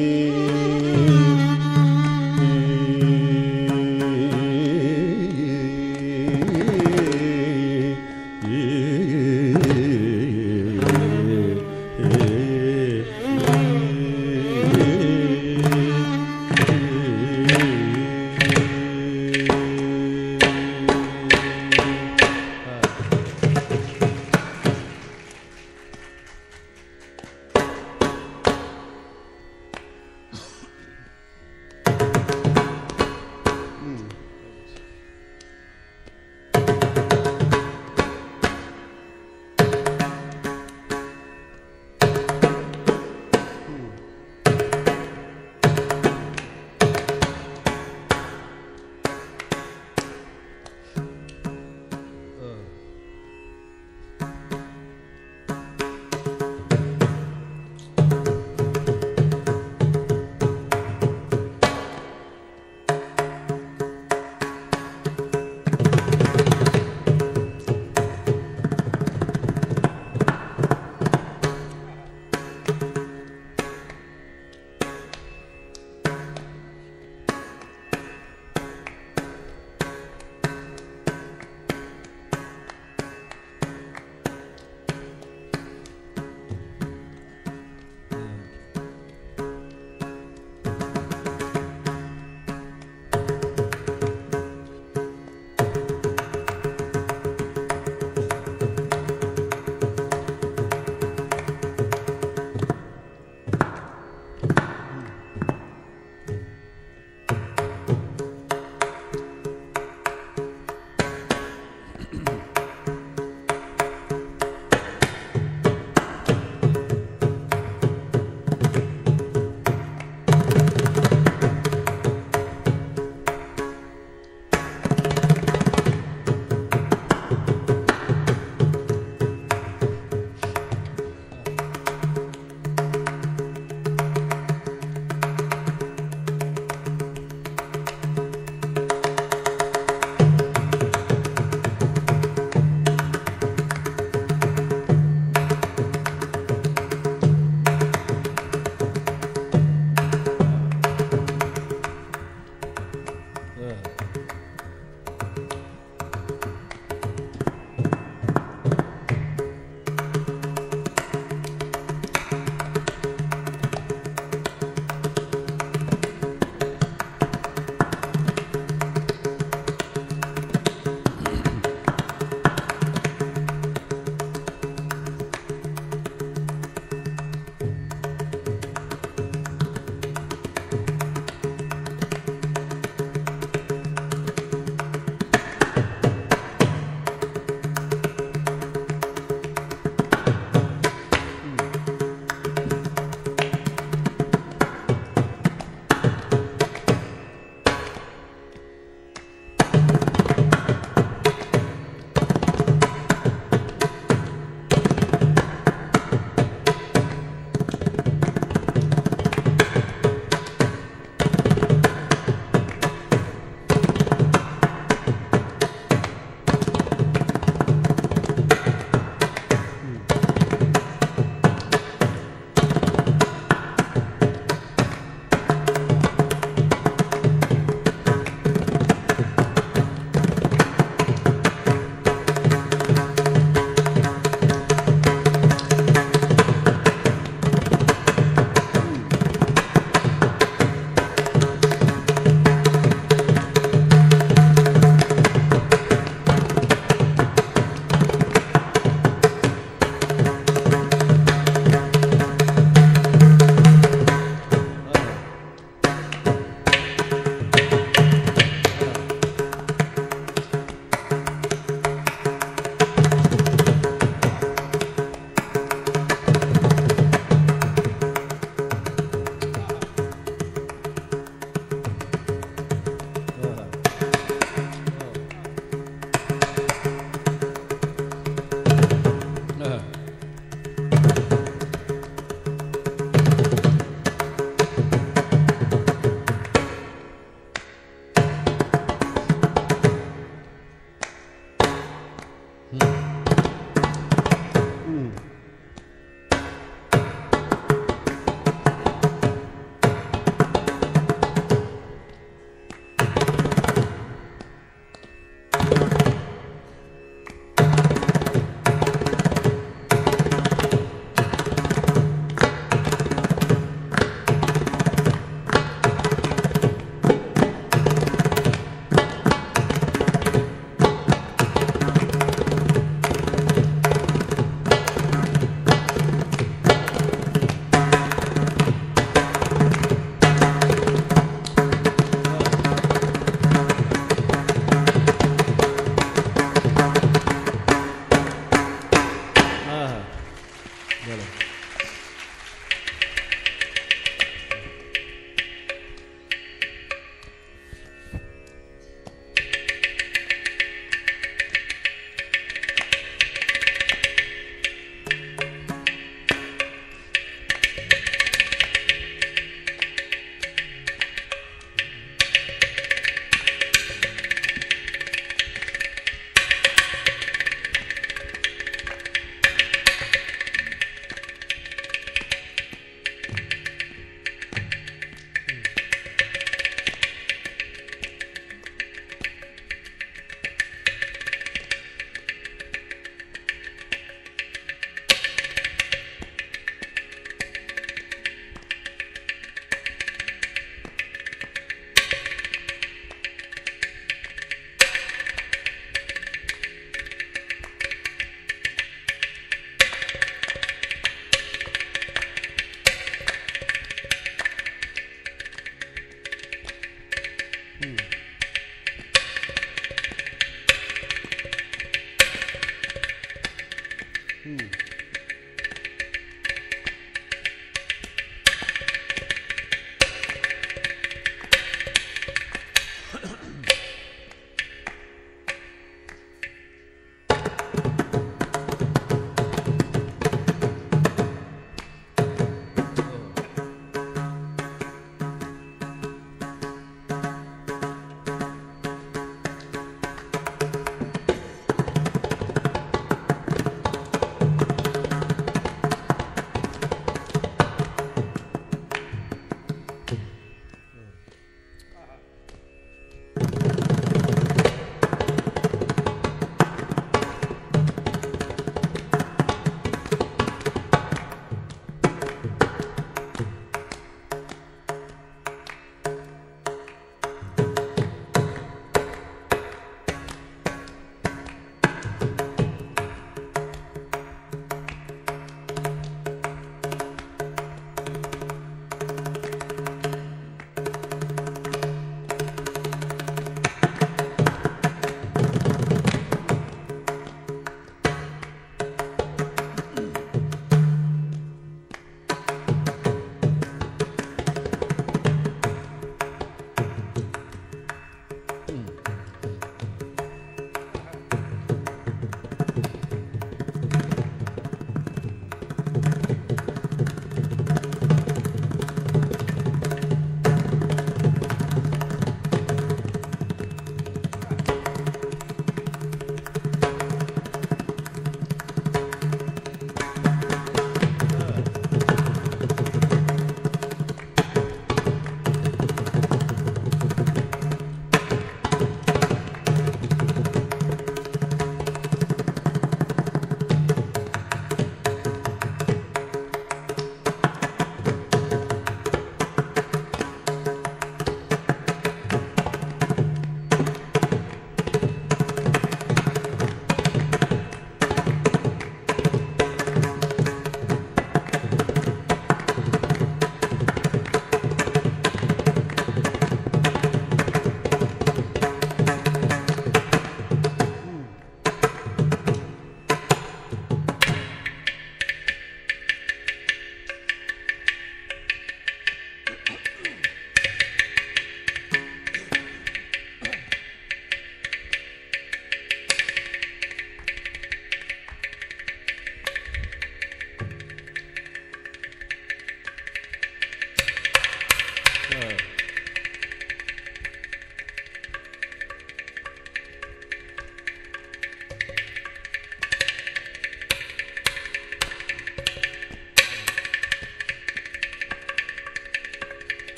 Thank you.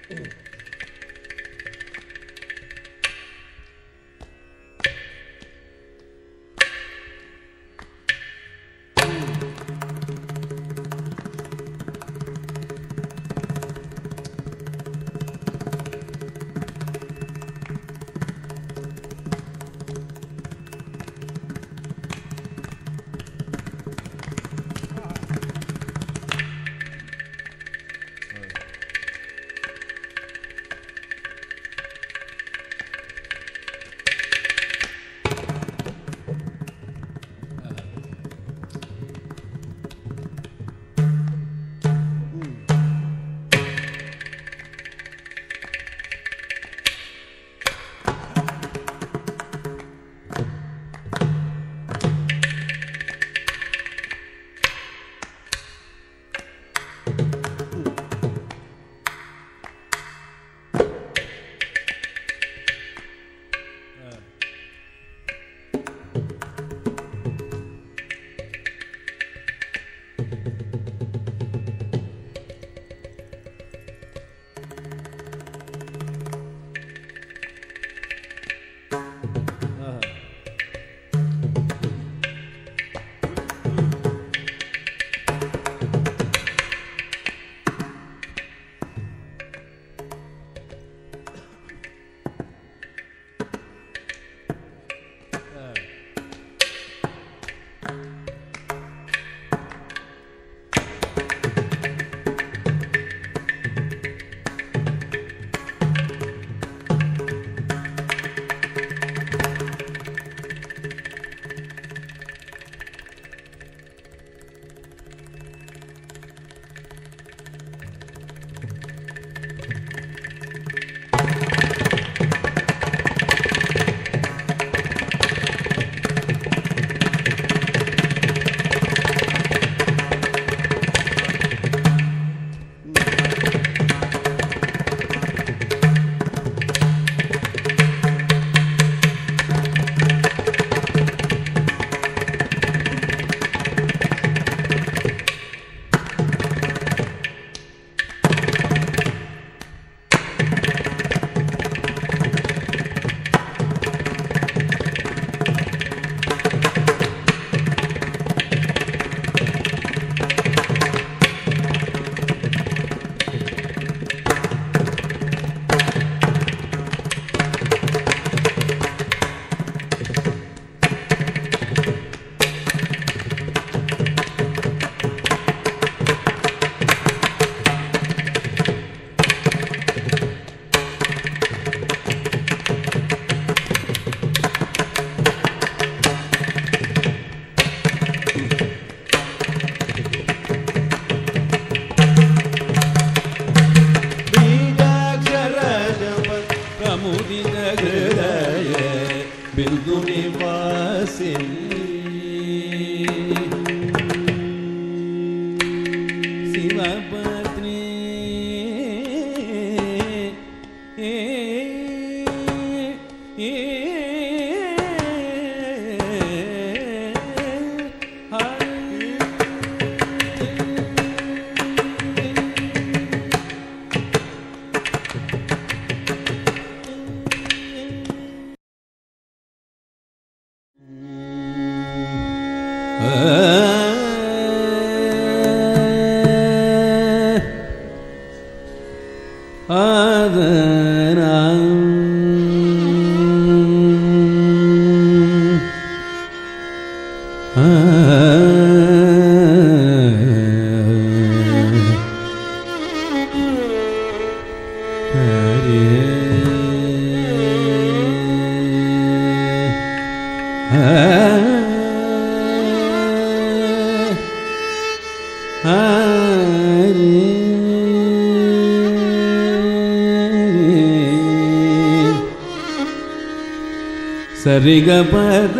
ಸರಿಗಪದ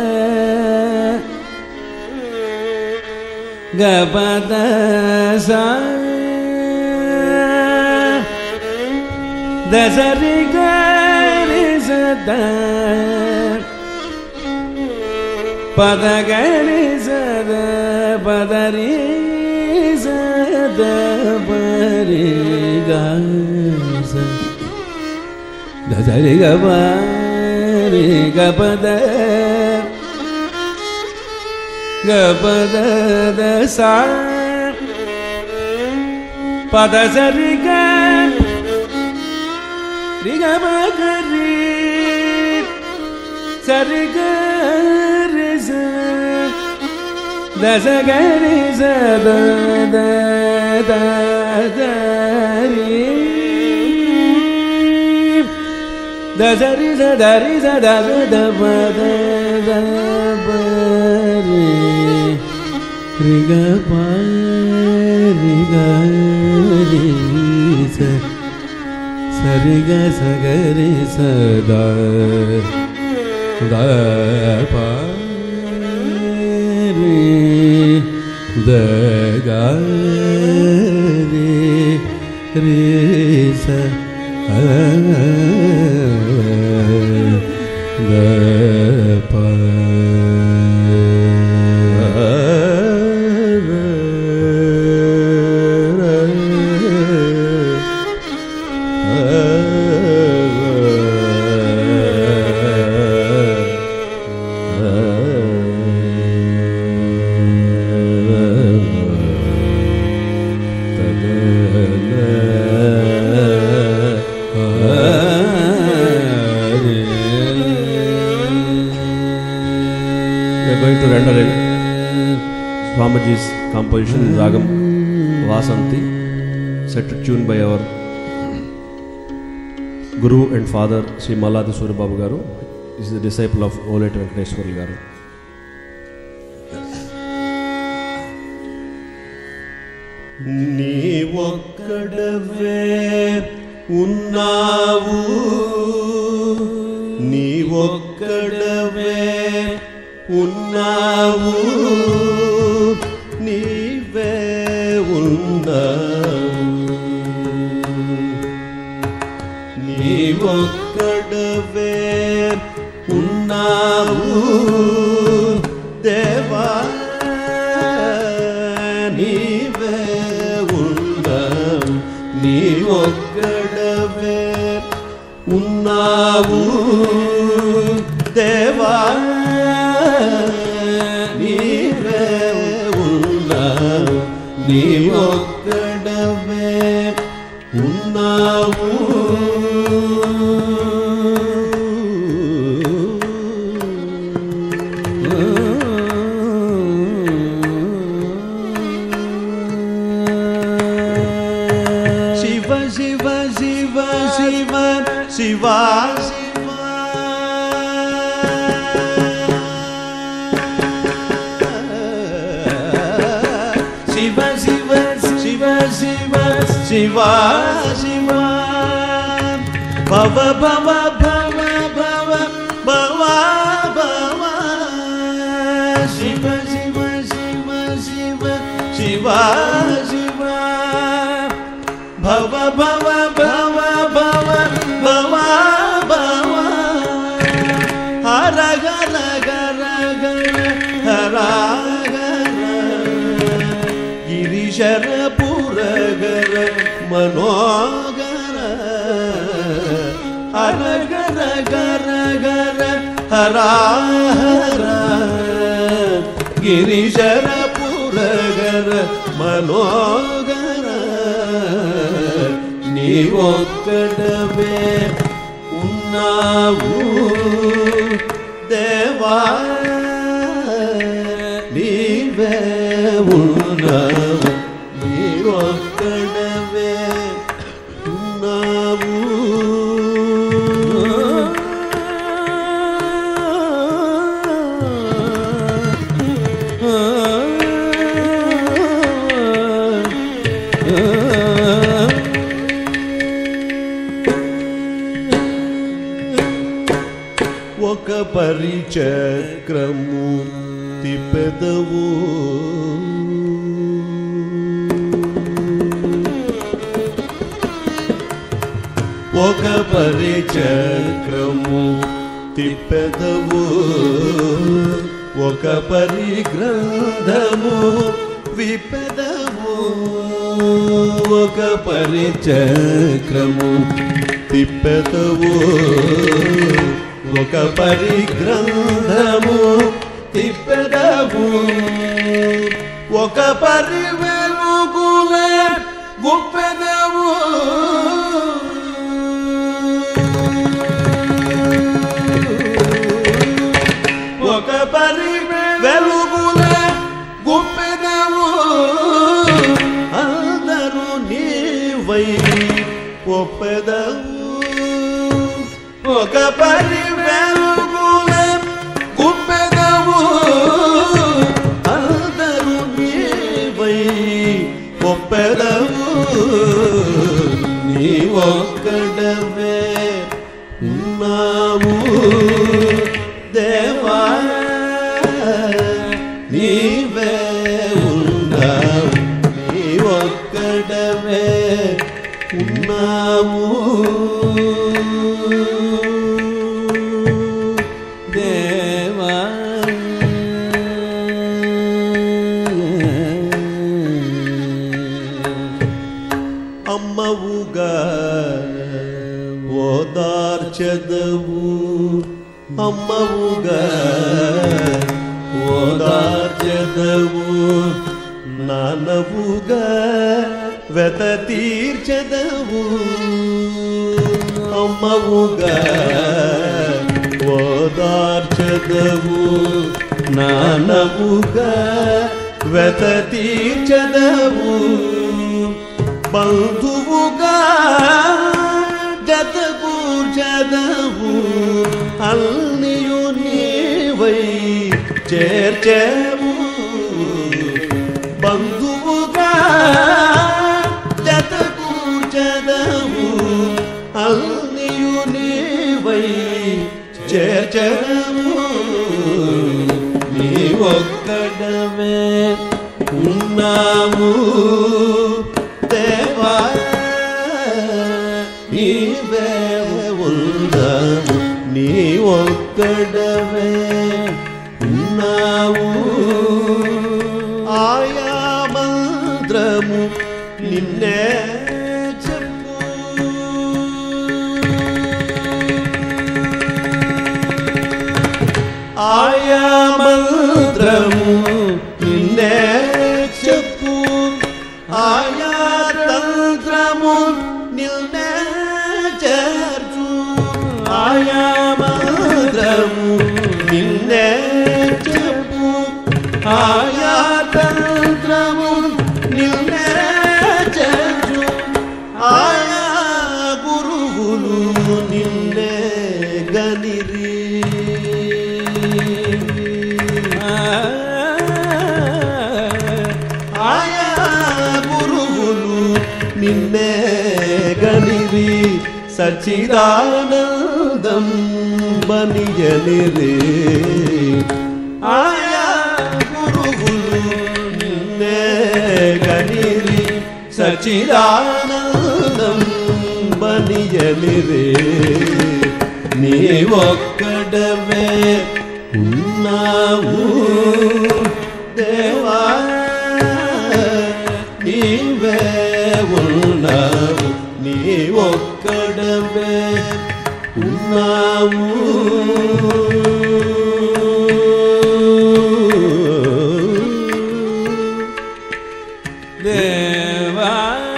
ಗಪದ ಸ ದಸರಿ ಗರಿ ಸದ ಪದ ಗರಿ ಸದ ಪದರಿ ಸದ ಪರಿ ಗ సరి గమ రి గపద గపద సా పద సరి గ రి గమ గరి సరి గ రి స ద స గ రి స ద ద ద ద రి ద స రి స ద రి స ద ద ప ద ద ప రి రి గ ప రి గ రి స స రి గ స గ రి స ద ద ప రి ద గ రి రి స ద ప Swamiji's composition Ragam Vasanti, set to tune by our Guru and Father Sri Malladi Surya Babu Garu. He is the disciple of Oleti Venkateswara Garu. Ni okkadave unnavu, ni okkadave unnavu. నీవే ఉన్నావు, నీవొక్కడవే ఉన్నావు దేవా, నీవే ఉన్నావు, నీవొక్కడవే ఉన్నావు దేవా, నీవొక్కడవే ఉన్నావు. Shiva Shiva Shiva Shiva Shiva Shiva Shiva Bhava Bhava Bhava Bhava Bhava Bhava Shiva Shiva Shiva Shiva Shiva Shiva Bhava Bhava Bhava Bhava Bhava Bhava Hara Gara Gara Gara Hara Gara Girishara Puragara Manogara Hara Gara Gara Gara Hara Hara Girishara Puragara Manogara Neevokkadave unnavu deva, neeve unnavu, neevokkadave unnavu. ఒక పరిచక్రము తిప్పెదవు, ఒక పరిచక్రము తిప్పెదవు, ఒక పరిగ్రంథము విప్పెదవు. ఒక పరిచక్రము తిప్పెదవు ఒక పరిగ్రంథము తిప్పెదవు ఒక పరి వెలుగుల గుప్పెదవు ఒక పరి వెలుగుల గుప్పెదవు అందరూ నీవై ఒప్పెదవు ఒక పరి వెలుగుల గుప్పెదవు అందరూ నీవై ఒప్పెదవు నీ ఒక్కడవే ఉన్నావు దేవా నీవే ఉన్నావు నీ ఒక్కడవే ఉన్నావు దేవా అమ్మవుగా ఓదార్చెదవు అమ్మవుగా ఓదార్చెదవు నానవుగా వెత తీర్చెదవు అమ్మవుగా ఓదార్చెదవు నానవుగా వెత తీర్చెదవు బంధువుగా జతకూర్చెదవు అల్నియు నీవై చేర్చెవు బంధువుగా జతకూర్చెదవు అల్నియు నీవై చేర్చెవు నీ ఒక్కడవే ఉన్నాము దేవా నీవే ఉన్నావు నీ ఒక్కడవే ఉన్నావు ఆయా మంత్రము నిన్నే చెప్పు ఆయా మంత్రము నిన్నే చెప్పు ఆయా తంత్రము నిన్నే చేర్చు ఆయా మంత్రము నిన్నే చెప్పు ఆయా తంత్రము నిన్నే చేర్చు ఆయా గురువులు నిన్నే గనిరి ఆయా గురువులు నిన్నే గనిరి సచ్చిదానందం బనియనిరే ఆయా గురువులు నిన్నే గనిరి సచ్చిదానందం బనియనిరే నీ ఒక్కడవే ఉన్నావు దేవా నీవే ఉన్నావు నీ ఒక్కడవే ఉన్నావు దేవా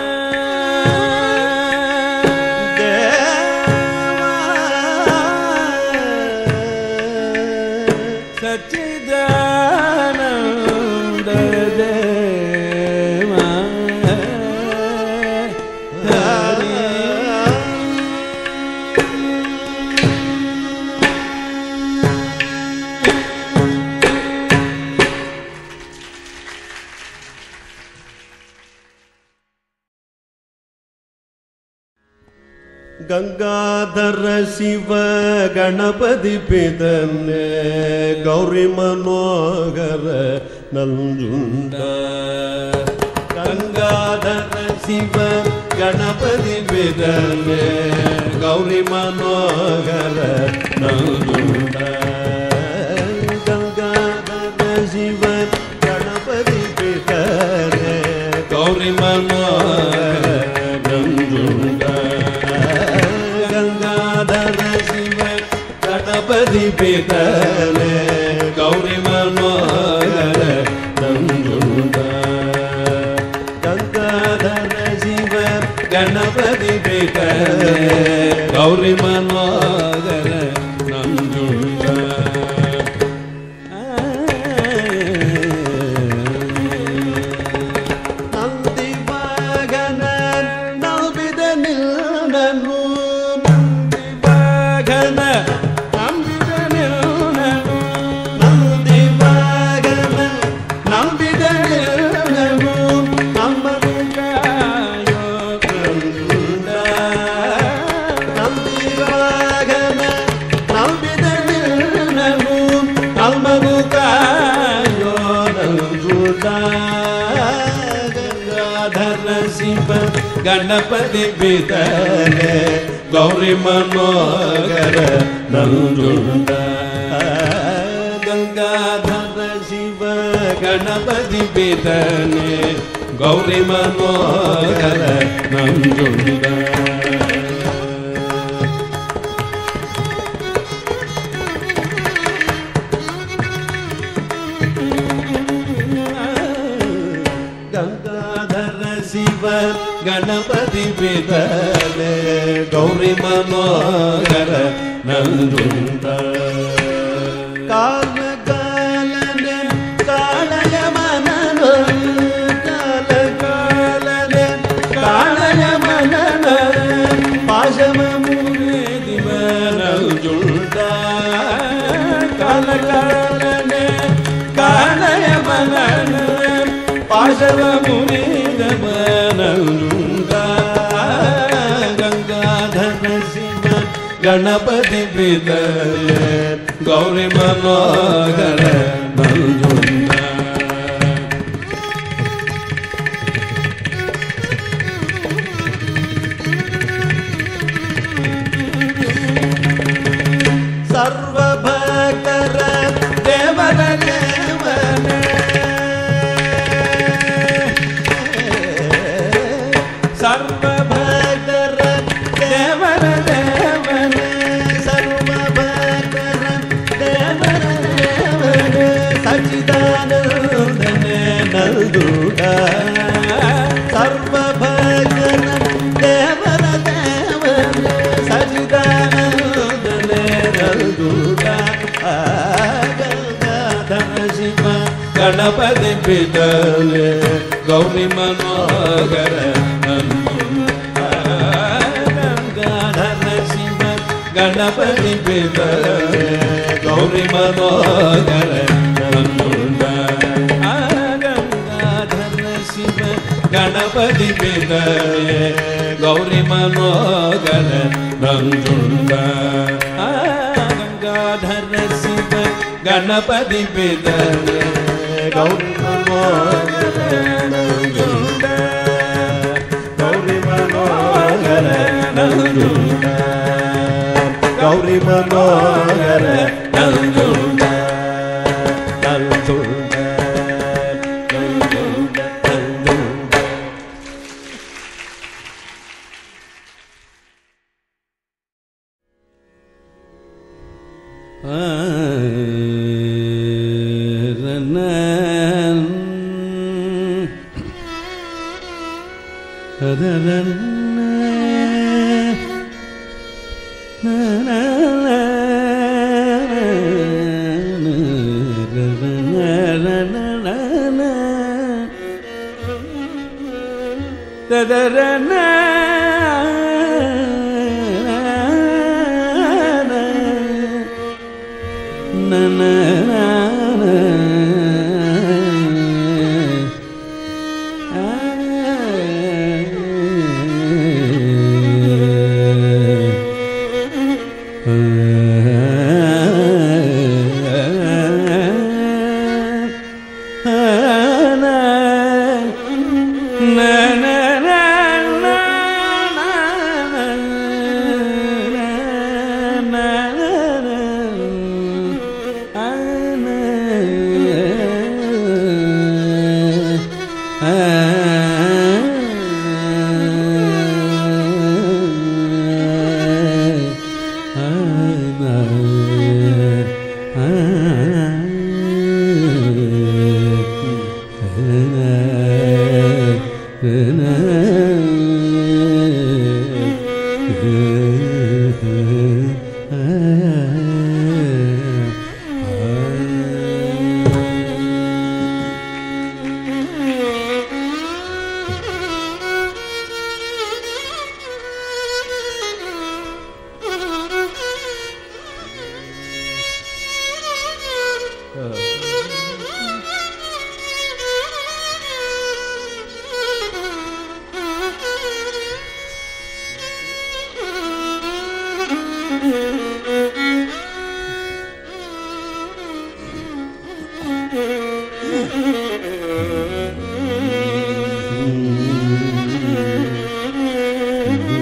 సచ్చిదానంద దేవా ಗಂಗಾಧರ ಶಿವ ಗಣಪತಿ ಪಿತನ್ನೇ ಗೌರಿ ಮನೋಹರ ನಂಜುಂಡ ಗಂಗಾಧರ ಶಿವ ಗಣಪತಿ ಪಿತನ್ನೇ ಗೌರಿ ಮನೋಹರ ನಂಜುಂಡ ಗಂಗಾಧರ ಶಿವ ಗಣಪತಿ ಪಿತನ್ನೇ ಗೌರಿ ಮನೋಹರ ನಂಜುಂಡ ಗಂಗಾಧರ ಶಿವ ಗಣಪತಿ ಪಿತನೆ ಗೌರಿ ಮನೋಹರ ನಂಜುಂಡ ಗಂಗಾಧರ ಶಿವ ಗಣಪತಿ ಪಿತನೆ ಗೌರಿ ಮನೋಹರ ನಂಜುಂಡ ನಂದಿ ವಾಗನ ನಂಬಿದ ನಿಲ್ನನು ನಂದಿ ವಾಗನ ನಂಬಿದ ನಿಲ್ನನು ನಂದಿ ವಾಗನ ನಂಬಿದ ನಿಲ್ನನು ನಮ್ಮನು ಕಾಯೋ ಕಂದ ನಂದಿ ವಾಗನ ನಂಬಿದ ನಿಲ್ನನು ನಮ್ಮನು ಕಾಯೋ ನಂಜುಂಡ ಗಂಗಾಧರ ಶಿವ ಗಣಪತಿ ಪಿತನೆ ಗೌರಿ ಮನೋಹರ ನಂಜುಂಡ ಗಂಗಾಧರ ಶಿವ ಗಣಪತಿ ಪಿತನೆ ಗೌರಿ ಮನೋಹರ ನಂಜುಂಡ ಗಂಗಾಧರ ಶಿವ ಗಣಪತಿ ಪಿತನೆ ಗೌರಿ ಮನೋಹರ ನಂಜುಂಡ ಕಾಲ ಕಾಲನೆ ಕಾಳಯ ಮನನ ಕಾಲ ಕಾಲನೆ ಕಾಳಯ ಮನನ ಪಾಶಮ ಮುರಿದಿವ ನಂಜುಂಡ ಕಾಲ ಕಾಲನೆ ಕಾಳಯ ಮನನ ಪಾಶವ ಮುರಿದವ ನಂಜುಂಡ ಗಂಗಾಧರ ಶಿವ ಗಣಪತಿ ಪಿತನೆ ಗೌರಿ ಮನೋಹರ ನಂಜುಂಡ ಸರ್ವ ಭಕ್ತರ ದೇವರ ದೇವನೇ ಸರ್ವ ಭಕ್ತರ ದೇವರ ದೇವನೇ ಸರ್ವ ಭಕ್ತರ ದೇವರ ದೇವನೇ ಸಚ್ಚಿದಾನಂದನೇ ನಂಜುಂಡ ಸರ್ವ ಭಕ್ತರ ದೇವರ ದೇವನೇ ಸಚ್ಚಿದಾನಂದನೇ ನಂಜುಂಡ ಗಂಗಾಧರ ಶಿವ ಗಣಪತಿ ಪಿತನೆ ಗೌರಿ ಮನೋಹರ ನಂಜುಂಡ ಗಂಗಾಧರ ಶಿವ ಗಣಪತಿ ಪಿತನೆ ಗೌರಿ ಮನೋಹರ ನಂಜುಂಡ ಗಂಗಾಧರ ಶಿವ ಗಣಪತಿ ಪಿತನೆ ಗೌರಿ ಮನೋಹರ ನಂಜುಂಡ ಗಂಗಾಧರ ಶಿವ ಗಣಪತಿ ಪಿತನೆ ಗೌರಿ ಮನೋಹರ ನಂಜುಂಡ ಗೌರಿ ಮನೋಹರ ನಂಜುಂಡ ಗೌರಿ ಮನೋಹರ ನಂಜುಂಡ ನಂಜುಂಡ ನಂಜುಂಡ ನಂಜುಂಡ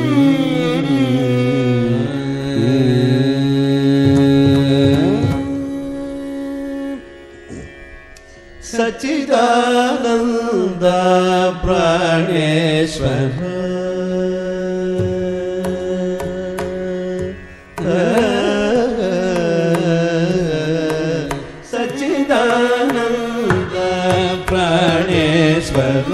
ಸಚ್ಚಿದಾನಂದ ಪ್ರಾಣೇಶ್ವರ ಸಚ್ಚಿದಾನಂದ ಪ್ರಾಣೇಶ್ವರ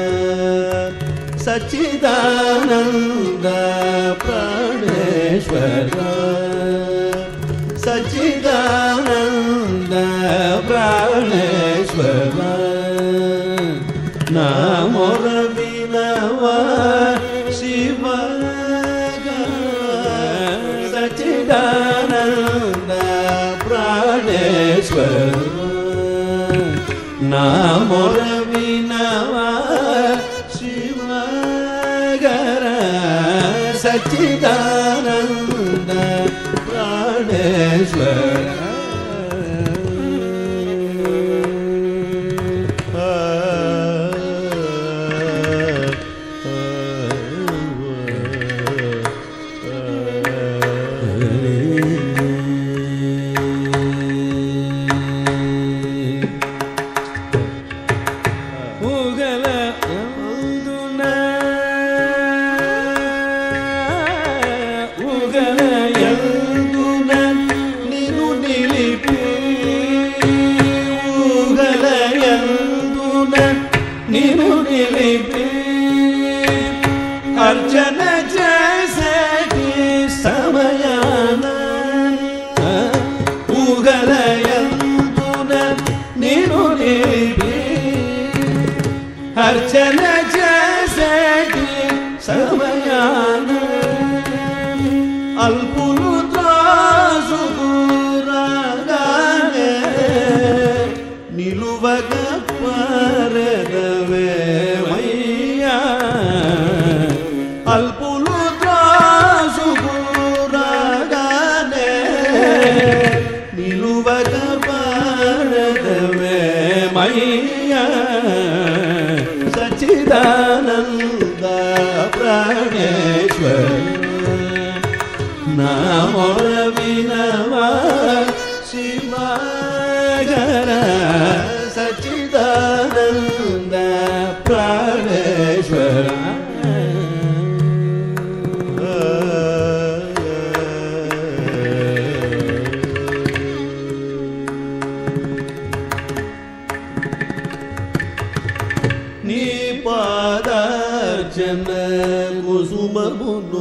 ಸಚ್ಚಿದಾನಂದ ಪ್ರಾಣೇಶ್ವರ ಸಚ್ಚಿದಾನಂದ ಪ್ರಾಣೇಶ್ವರ ನಾಮೋರ ವಿನವ ಶಿವ ಸಚ್ಚಿದಾನಂದ ಪ್ರಾಣೇಶ್ವರ ನಾಮೋರ ವಿನವ ಶಿವಗರ ಸಚ್ಚಿದಾನಂದ ಪ್ರಾಣೇಶ್ವರ ಅರ್ಚನ ಜೈಸೆ ಸಮಯಾನ ಉಗಲ ಎಂದುನ ನೀನು ನೀಡಿ ಅರ್ಚನ ಜೈಸೆ ಸಮಯಾನ ಅಲ್ಪುಲು ತ್ರಾಸು ದೂರಗಾನೆ ನಿಲುವಗ ಪರದವೇ ಅಲ್ಪುಲು ತ್ರಾಸು ಗುರಗಾನೆ ನಿಲುವಗ ಪಾರದವೇ ಮೈಯ ಸಚ್ಚಿದಾನಂದ ಪ್ರಾಣೇಶ್ವರ ನಾಮೋರ ವಿನವ ಶಿವಗರ ಸಚ್ಚಿದಾನಂದ ಪ್ರಾಣೇಶ್ವರ నీ పాదార్చన కుసుమమును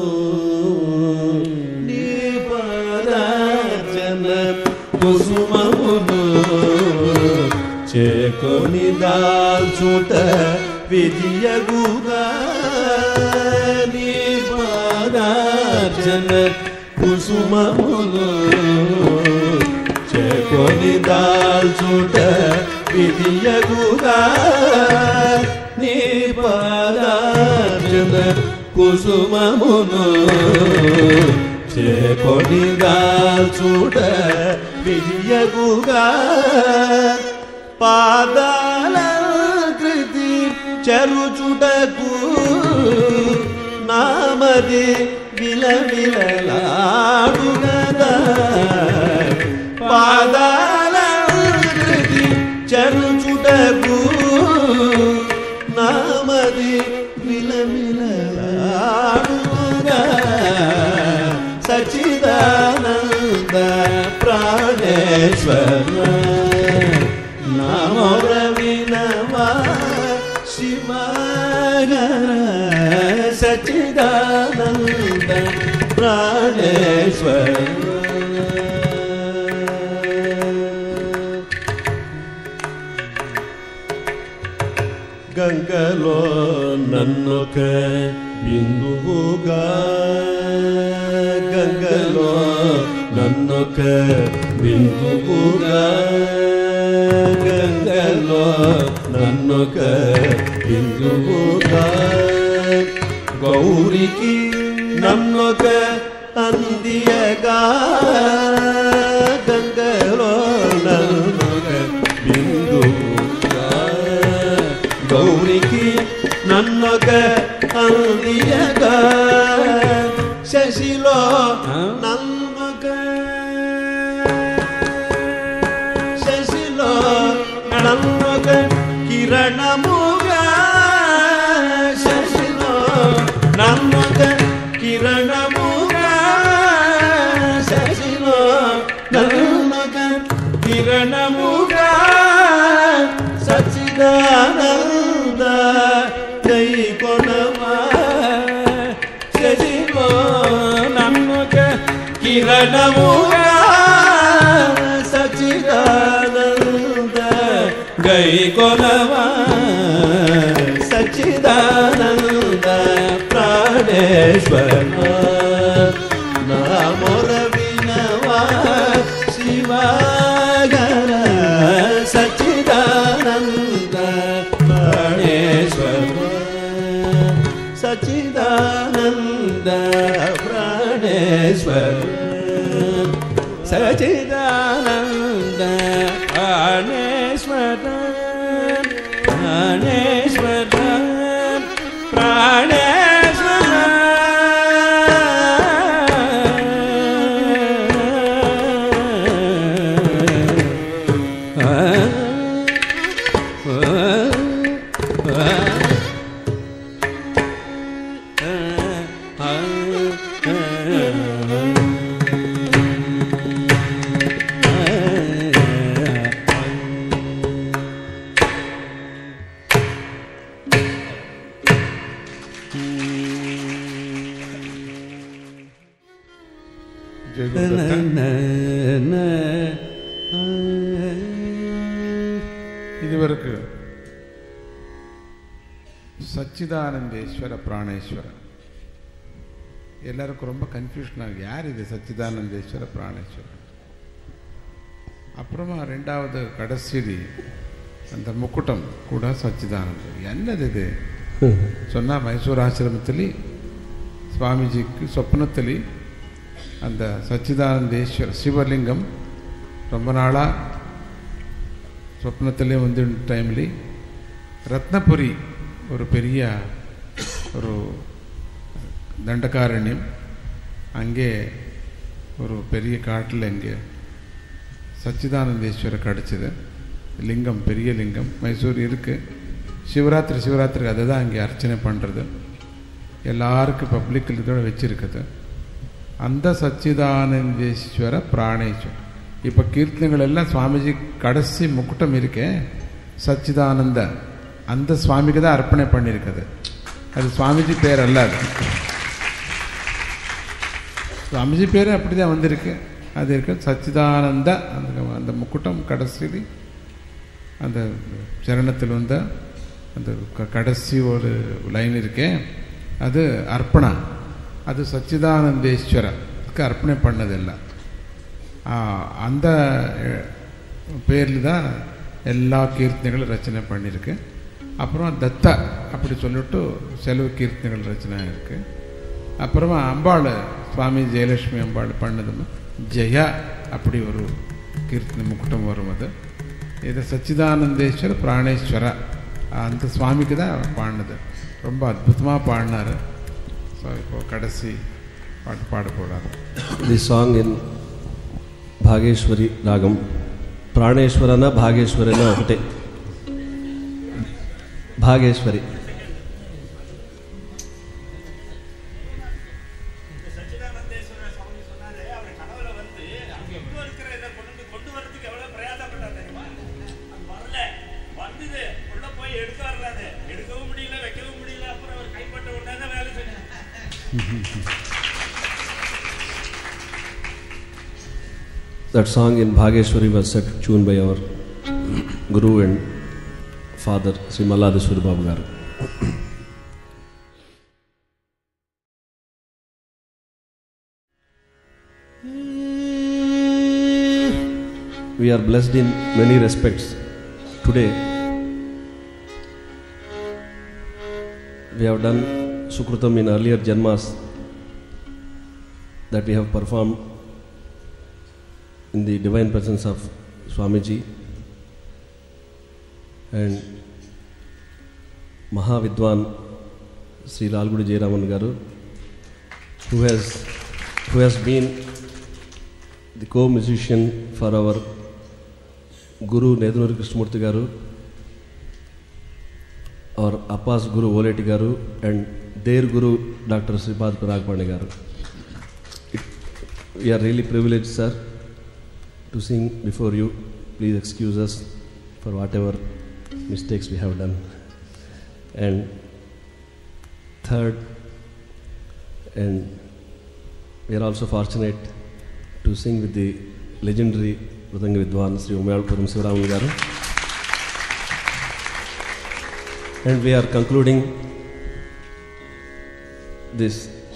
నీ పాదార్చన కుసుమమును చేకొని దాల్చుట విధియగుగా నీ పాదార్చన కుసుమమును చేకొని దాల్చుట విధియగుగా నీ పాదార్చన కుసుమమును చేకొని దాల్చుట విధియగుగా పాదాల కృతి చరుచుటకు నామది విలవిలలాడుగదా పాదాల కృతి చరుచుటకు నామది విలవిలలాడుగదా సచ్చిదానంద ప్రాణేశ్వర నామోర వినవ శివగర సచ్చిదానంద ప్రాణేశ్వర గంగలో నన్నొక బిందువుగా గంగలో నన్నొక బిందువుగా గంగలో నన్నొక బిందువుగా గౌరికి నన్నొక అందియగా గంగలో నన్నొక బిందువుగా గౌరికి నన్నొక అందియగా శశిలో నన్నుక శశిలో నన్నుక కిరణముగా శశిలో నన్నుక కిరణముగా శశిలో నన్నుక కిరణముగా సచ్చిదానంద జై కొనవా శశిలో నన్నుక కిరణముగా సచ్చిదానంద గై కొనవా సచ్చిదానంద ప్రాణేశ్వర నామొర వినవా శివాగర సచ్చిదానంద ప్రాణేశ్వర సచ్చిదానంద ప్రాణేశ్వర సచ్చిదానంద ప్రాణేశ్వర ప్రాణేశ్వర ప్రాణేశ్వర இதுவரைக்கு சச்சிதானந்தேஸ்வர பிராணேஸ்வர எல்லாருக்கும் ரொம்ப கன்ஃபியூஷன் ஆகுது. யார் இது சச்சிதானந்தேஸ்வர பிராணேஸ்வரர்? அப்புறமா ரெண்டாவது கடைசி அந்த முக்குட்டம் கூட சச்சிதானந்தர். என்னது இது சொன்னால் மைசூர் ஆசிரமத்தில் சுவாமிஜிக்கு சொப்னத்தில் அந்த சச்சிதானந்தேஸ்வர சிவலிங்கம் ரொம்ப நாளாக சொப்னத்திலே வந்து டைம்லி ரத்னபுரி ஒரு பெரிய ஒரு தண்டகாரண்யம், அங்கே ஒரு பெரிய காட்டில் இங்கே சச்சிதானந்தேஸ்வரர் கிடச்சிது. லிங்கம் பெரிய லிங்கம் மைசூர் இருக்குது. சிவராத்திரி சிவராத்திரிக்கு அதை தான் அங்கே அர்ச்சனை பண்ணுறது. எல்லாருக்கும் பப்ளிக்கில் இதோட வச்சுருக்குது. அந்த சச்சிதானந்தேஸ்வர பிராணேஸ்வரர். இப்போ கீர்த்தனைகள் எல்லாம் சுவாமிஜி கடைசி முக்குட்டம் இருக்கே சச்சிதானந்த, அந்த சுவாமிக்கு தான் அர்ப்பணை பண்ணியிருக்குது. அது சுவாமிஜி பேர் அல்ல, அது சுவாமிஜி பேர் அப்படி தான் வந்திருக்கு. அது இருக்கு சச்சிதானந்த. அந்த அந்த முக்குட்டம் கடைசி அந்த சரணத்தில் வந்த அந்த கடைசி ஒரு லைன் இருக்கே அது அர்ப்பணா. அது சச்சிதானந்தேஸ்வரருக்கு அர்ப்பணை பண்ணதில்லை. அந்த பேரில் தான் எல்லா கீர்த்தனைகளும் ரச்சனை பண்ணியிருக்கு. அப்புறம் தத்தா அப்படி சொல்லிட்டு செலவு கீர்த்தனைகள் ரச்சனை இருக்குது. அப்புறமா அம்பாள் சுவாமி ஜெயலட்சுமி அம்பாள் பண்ணதும் ஜெயா அப்படி ஒரு கீர்த்தனை முக்குட்டம் வரும். அது இது சச்சிதானந்தேஸ்வர பிராணேஸ்வர அந்த சுவாமிக்கு தான் பாடினது. ரொம்ப அற்புதமாக பாடினார். ஸோ இப்போ கடைசி பாட்டு பாட போடாது. தி சாங் இன் ಭಾಗೇಶ್ವರಿ ರಾಗಂ. ಪ್ರಾಣೇಶ್ವರನ ಭಾಗೇಶ್ವರನ ఒకటే. Bhageshwari That song in Bhageshwari was set tune by our Guru and Father Sri Malladeshwari Babu Garu. We are blessed in many respects. Today we have done Sukrutam in earlier Janmas that we have performed in the divine presence of Swamiji and Mahavidwan Sri Lalgudi Jayaraman Garu, who has who has been the co-musician for our Guru Nedunuri Krishnamurti Garu, our Appa's Guru Voleti Garu, and their Guru Doctor Sripad Paragpani Garu. We are really privileged, sir, to sing before you. Please excuse us for whatever mistakes we have done. And third, and we are also fortunate to sing with the legendary Mridanga Vidwan Sri Umayalpuram Sivaraman Garu. And we are concluding this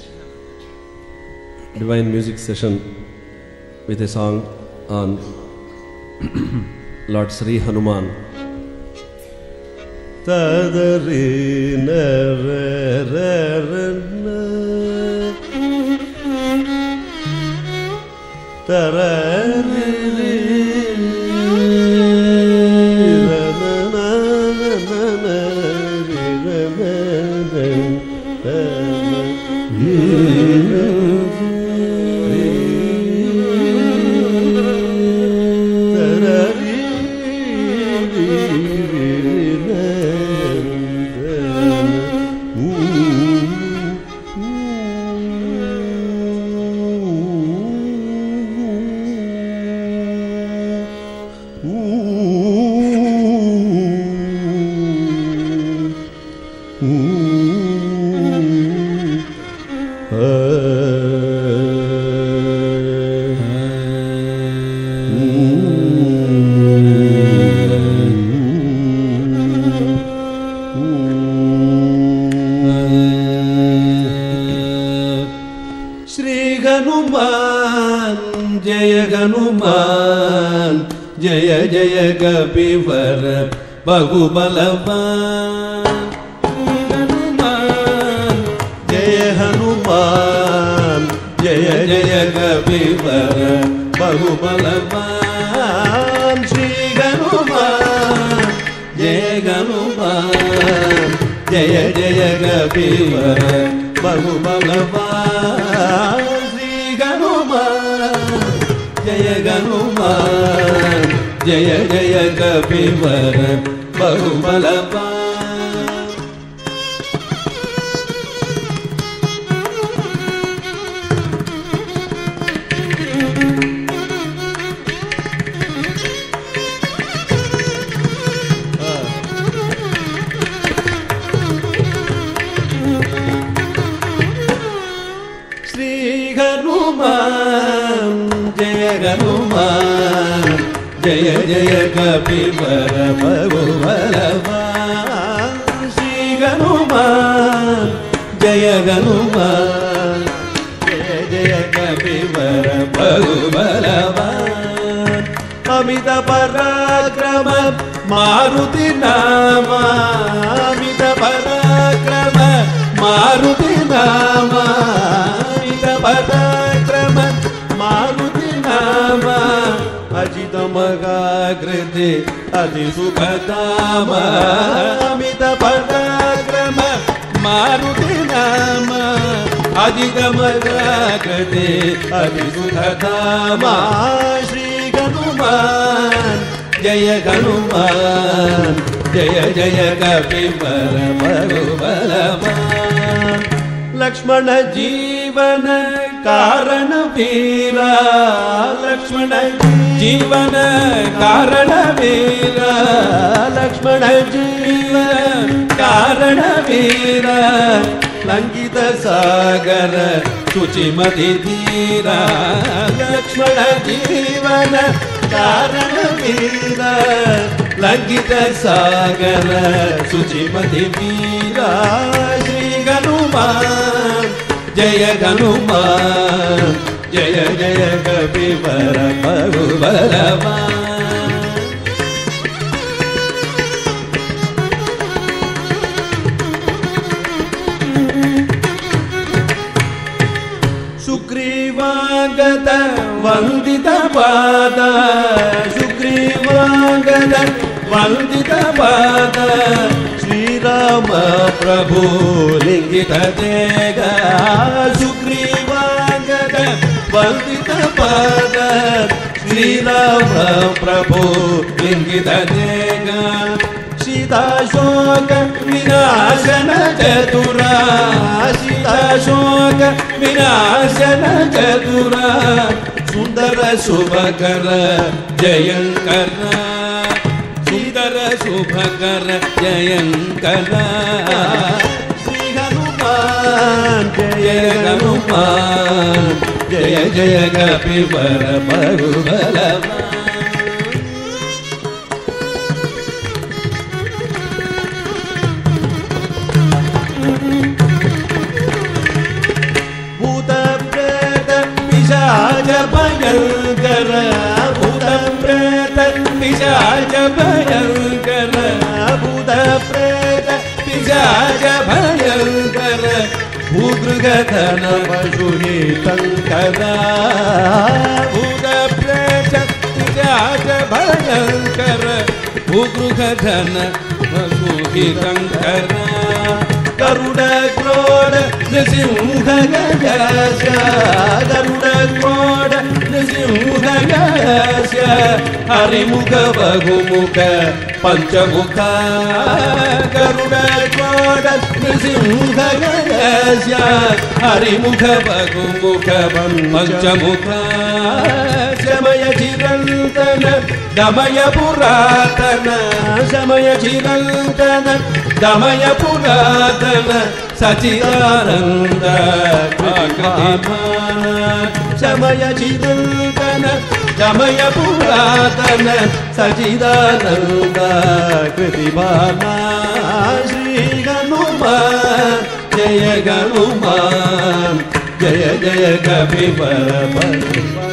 divine music session with a song on Lord Sri Hanuman. Tadari narararana tarari Kapivara Bahubalavan Hanuman Jaya Hanuman Jaya Jaya Kapivara Bahubalavan Shri Hanuman Jaya Hanuman Jaya Jaya Kapivara Bahubalavan Shri Hanuman Jaya Hanuman Jaya Jaya Kapivara Bahubalavan. Shri Hanuman Jaya Hanuman Jaya Jaya Kapivara Bahubalavan Shri Hanuman Jaya Hanuman Jaya Jaya Kapivara Bahubalavan Amita Parakrama Maruti Nama Amita Parakrama Maruti Nama Amita Parakrama Maruti Nama Ajita Magagriti Adi Sukhatama Amita Parakrama Maruti Nama Ajita Magagriti Adi Sukhatama Shri Hanuman Jaya Hanuman Jaya Jaya Kapivara Bahubalavan Lakshmana Jivana Karana Veera Lakshmana Jivana Karana Veera Lakshmana Jivana Karana Veera Lankita Sagara Suchimati Dhira Lakshmana Jivana Karana Veera Lankita Sagara Suchimati Dhira Shri Hanuman Jaya Hanuman Jaya Jaya Kapivara Bahubalavan Sugrivagata Vandita Pada Sugrivagata Vandita Pada Shri Rama Prabhu Lingita Dega Sugrivagata ವಂದಿತ ಪಾದ ಶ್ರೀರಾಮ ಪ್ರಭು ಇಂಗಿತ ದೇಗ ಸೀತಾಶೋಕ ವಿನಾಶನ ಚತುರ ಸೀತಾಶೋಕ ವಿನಾಶನ ಚತುರ ಸುಂದರ ಶುಭಕರ ಜಯಂಕರ ಸುಂದರ ಶುಭಕರ ಜಯಂಕರ ಶ್ರೀ ಹನುಮಾನ್ ಜಯ ಹನುಮಾನ್ ಜಯ ಜಯ ಕಪಿವರ ಬಲವಾನ್ ಭೂತ ಪ್ರೇತ ಪಿಶಾಚ ಭಯಂಕರ ಭೂತ ಪ್ರೇತ ಪಿಶಾಚ ಭಯಂಕರ ಭೂತ ಪ್ರೇತ ಪಿಶಾಚ ಭಯಂಕರ ಭೂಗೃಗಧನ ಪಶುನಿ ತಂಕರ ಭೂತ ಪ್ರೇತ ಪಿಶಾಚ ಭಯಂಕರ ಭೂಗೃಗಧನ ಪಶುನಿ ತಂಕರ ಗರುಡ ಕ್ರೋಡ ನೃಸಿಂಹ ಗಜ ಗರುಡ ಕ್ರೋಡ ನೃಸಿಂಹ ಗಜ ಹರಿಮುಖ ಬಹುಮುಖ ಪಂಚಮುಖ ಗರುಡ ಕ್ರೋಡ ನೃಸಿಂಹ ಗಜ ಹರಿಮುಖ ಬಹುಮುಖ ಪಂಚಮುಖ ಸಮಯ ಚಿರಂತನ ದಮಯ ಪುರಾತನ ಸಮಯ ಚಿರಂತನ ದಮಯ ಪುರಾತನ ಸಚಿದಾನಂದ ಕೃತಿಮಾನ ಸಮಯ ಚಿರಂತನ ದಮಯ ಪುರಾತನ ಸಚಿದಾನಂದ ಕೃತಿಮಾನ ಶ್ರೀ ಹನುಮಾನ್ ಜಯ ಹನುಮಾನ್ ಜಯ ಜಯ ಕಪಿವರ ಬಲವಾನ್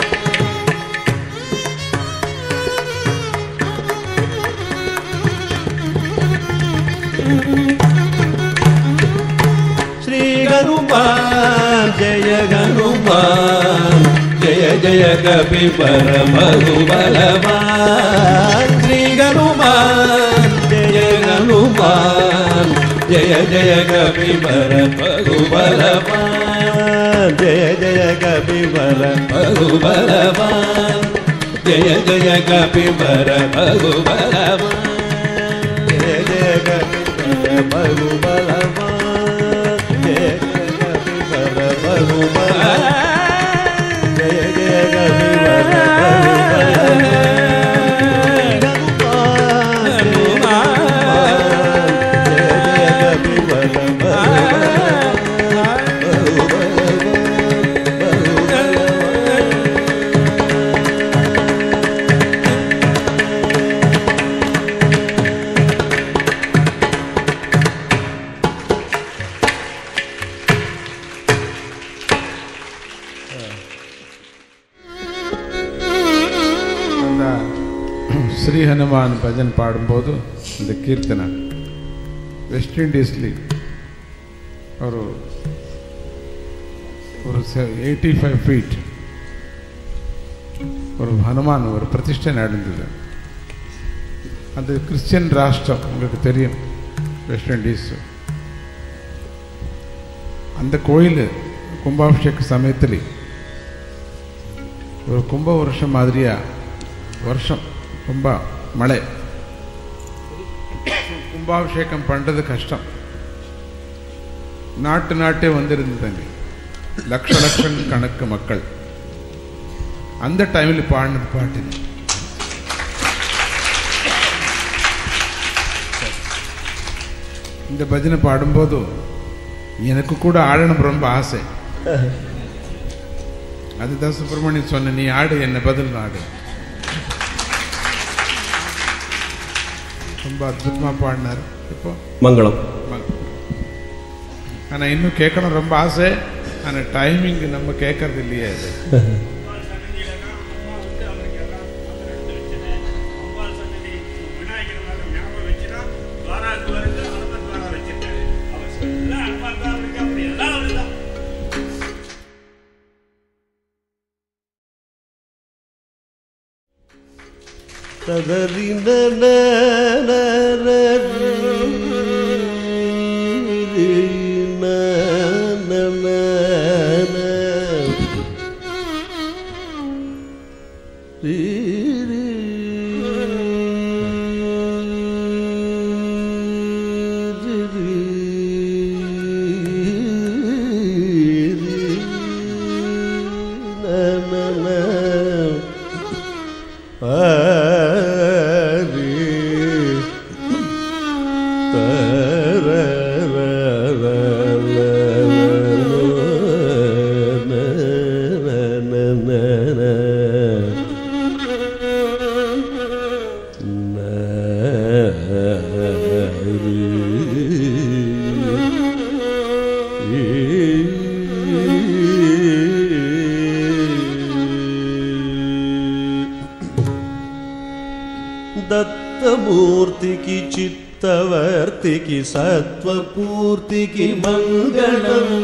ಶ್ರೀ ಹನುಮಾನ್ ಜಯ ಹನುಮಾನ್ ಜಯ ಜಯ ಕಪಿವರ ಬಲವಾನ್ ಶ್ರೀ ಹನುಮಾನ್ ಜಯ ಹನುಮಾನ್ ಜಯ ಜಯ ಕಪಿವರ ಬಲವಾನ್ ಜಯ ಜಯ ಕಪಿವರ ಬಲವಾನ್ ಜಯ ಜಯ ಕಪಿವರ ಬಲವಾನ್ ಜಯ ಜಯ ಕಪಿವರ ಬಲವಾನ್ ಜಯ ಜಯ ಕಪಿವರ ಬಲವಾನ್ ಜಯ ಜಯ ಕಪಿವರ ஸ்ரீ ஹனுமான் பஜன் பாடும்போது இந்த கீர்த்தனை வெஸ்ட் இண்டீஸ்லி ஒரு ஒரு எயிட்டி ஃபைவ் ஃபீட் ஒரு ஹனுமான் ஒரு பிரதிஷ்டை நடந்தது. அது கிறிஸ்டியன் ராஷ்டிரம், உங்களுக்கு தெரியும் வெஸ்ட் இண்டீஸ். அந்த கோயில் கும்பாபிஷேக சமயத்தில் ஒரு கும்ப வருஷம் மாதிரியா வருஷம் ತುಂಬ ಮಳೆ, கும்பாபிஷேகம் பண்ணுறது கஷ்டம். நாட்டு நாட்டே வந்திருந்தாங்க, லட்ச லட்சம் கணக்கு மக்கள். அந்த டைமில் பாடினது பாட்டு இந்த பஜனை பாடும்போது எனக்கு கூட ஆடணும் ரொம்ப ஆசை. அதுதான் சுப்பிரமணியன் சொன்ன, நீ ஆடு, என்ன பதில் ஆடு. ரொம்ப அற்புதமாக பாடினார். இப்போ மங்களம். ஆனால் இன்னும் கேட்கணும் ரொம்ப ஆசை, ஆனால் டைமிங் நம்ம கேட்கறது இல்லையே. அது ததரி நன दत्तमूर्तिकी चित्तवर्तिकी सत्त्वपूर्तिकी मङ्गलम्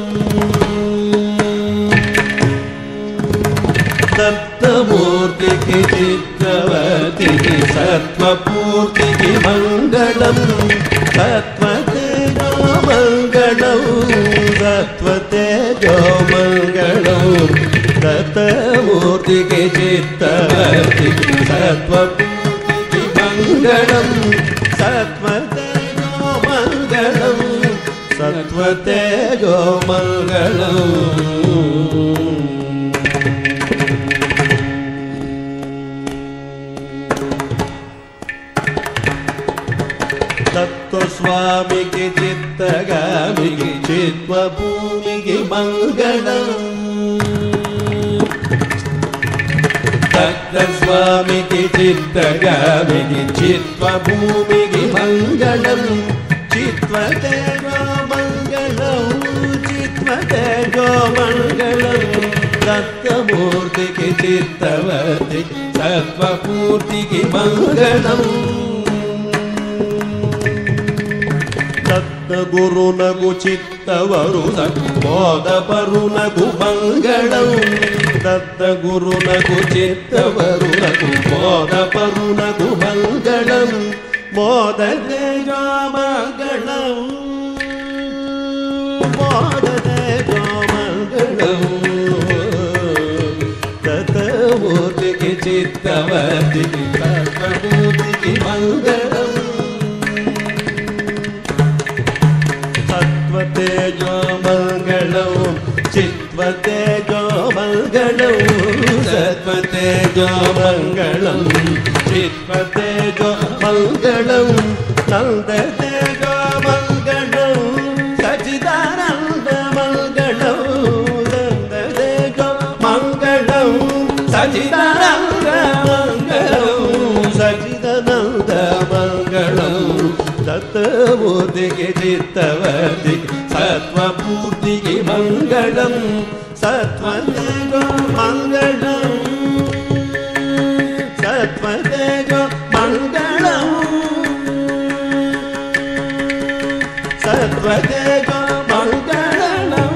दत्तमूर्तिकी चित्तवर्तिकी सत्त्वपूर्तिकी मङ्गलम् सत्त्वतेजो मङ्गलम् सत्त्वतेजो मङ्गलम् दत्तमूर्तिकी चित्तवर्तिकी सत्त्वपूर्तिकी मङ्गलम् सत्त्वतेजो मङ्गलम् सत्त्वतेजो मङ्गलम् तत्त्वस्वामिकी चित्तगामिकी चित्त्वभूमिकी मङ्गलम् तत्त्वस्वामिकी चित्तगामिकी चित्त्वभूमिकी मङ्गलम् चित्त्वतेजो मङ्गलम् चित्त्वतेजो मङ्गलम् दत्तमूर्तिकी चित्तवर्तिकी सत्त्वपूर्तिकी मङ्गलम् गुरुनगु चित्तवरुनगु बोधपरुनगु मङ्गलम् दत्तगुरुनगु चित्तवरुनगु बोधपरुनगु मङ्गलम् बोधतेजो मङ्गलम् बोधतेजो मङ्गलम् दत्तमूर्तिकी चित्तवर्तिकी सत्त्वपूर्तिकी मङ्गलम् तेजो मङ्गलम् चित्त्वतेजो मङ्गलम् सत्त्वतेजो मङ्गलम् चित्त्वतेजो मङ्गलम् नन्दतेजो मङ्गलम् सच्चिदानन्द मङ्गलम् नन्दतेजो मङ्गलम् सच्चिदानन्द मङ्गलम् सच्चिदानन्द मङ्गलम् दत्तमूर्तिकी चित्तवर्तिकी सत्त्वपूर्तिकी मङ्गलम् सत्त्वतेजो मङ्गलम् सत्त्वतेजो मङ्गलम् सत्त्वतेजो मङ्गलम्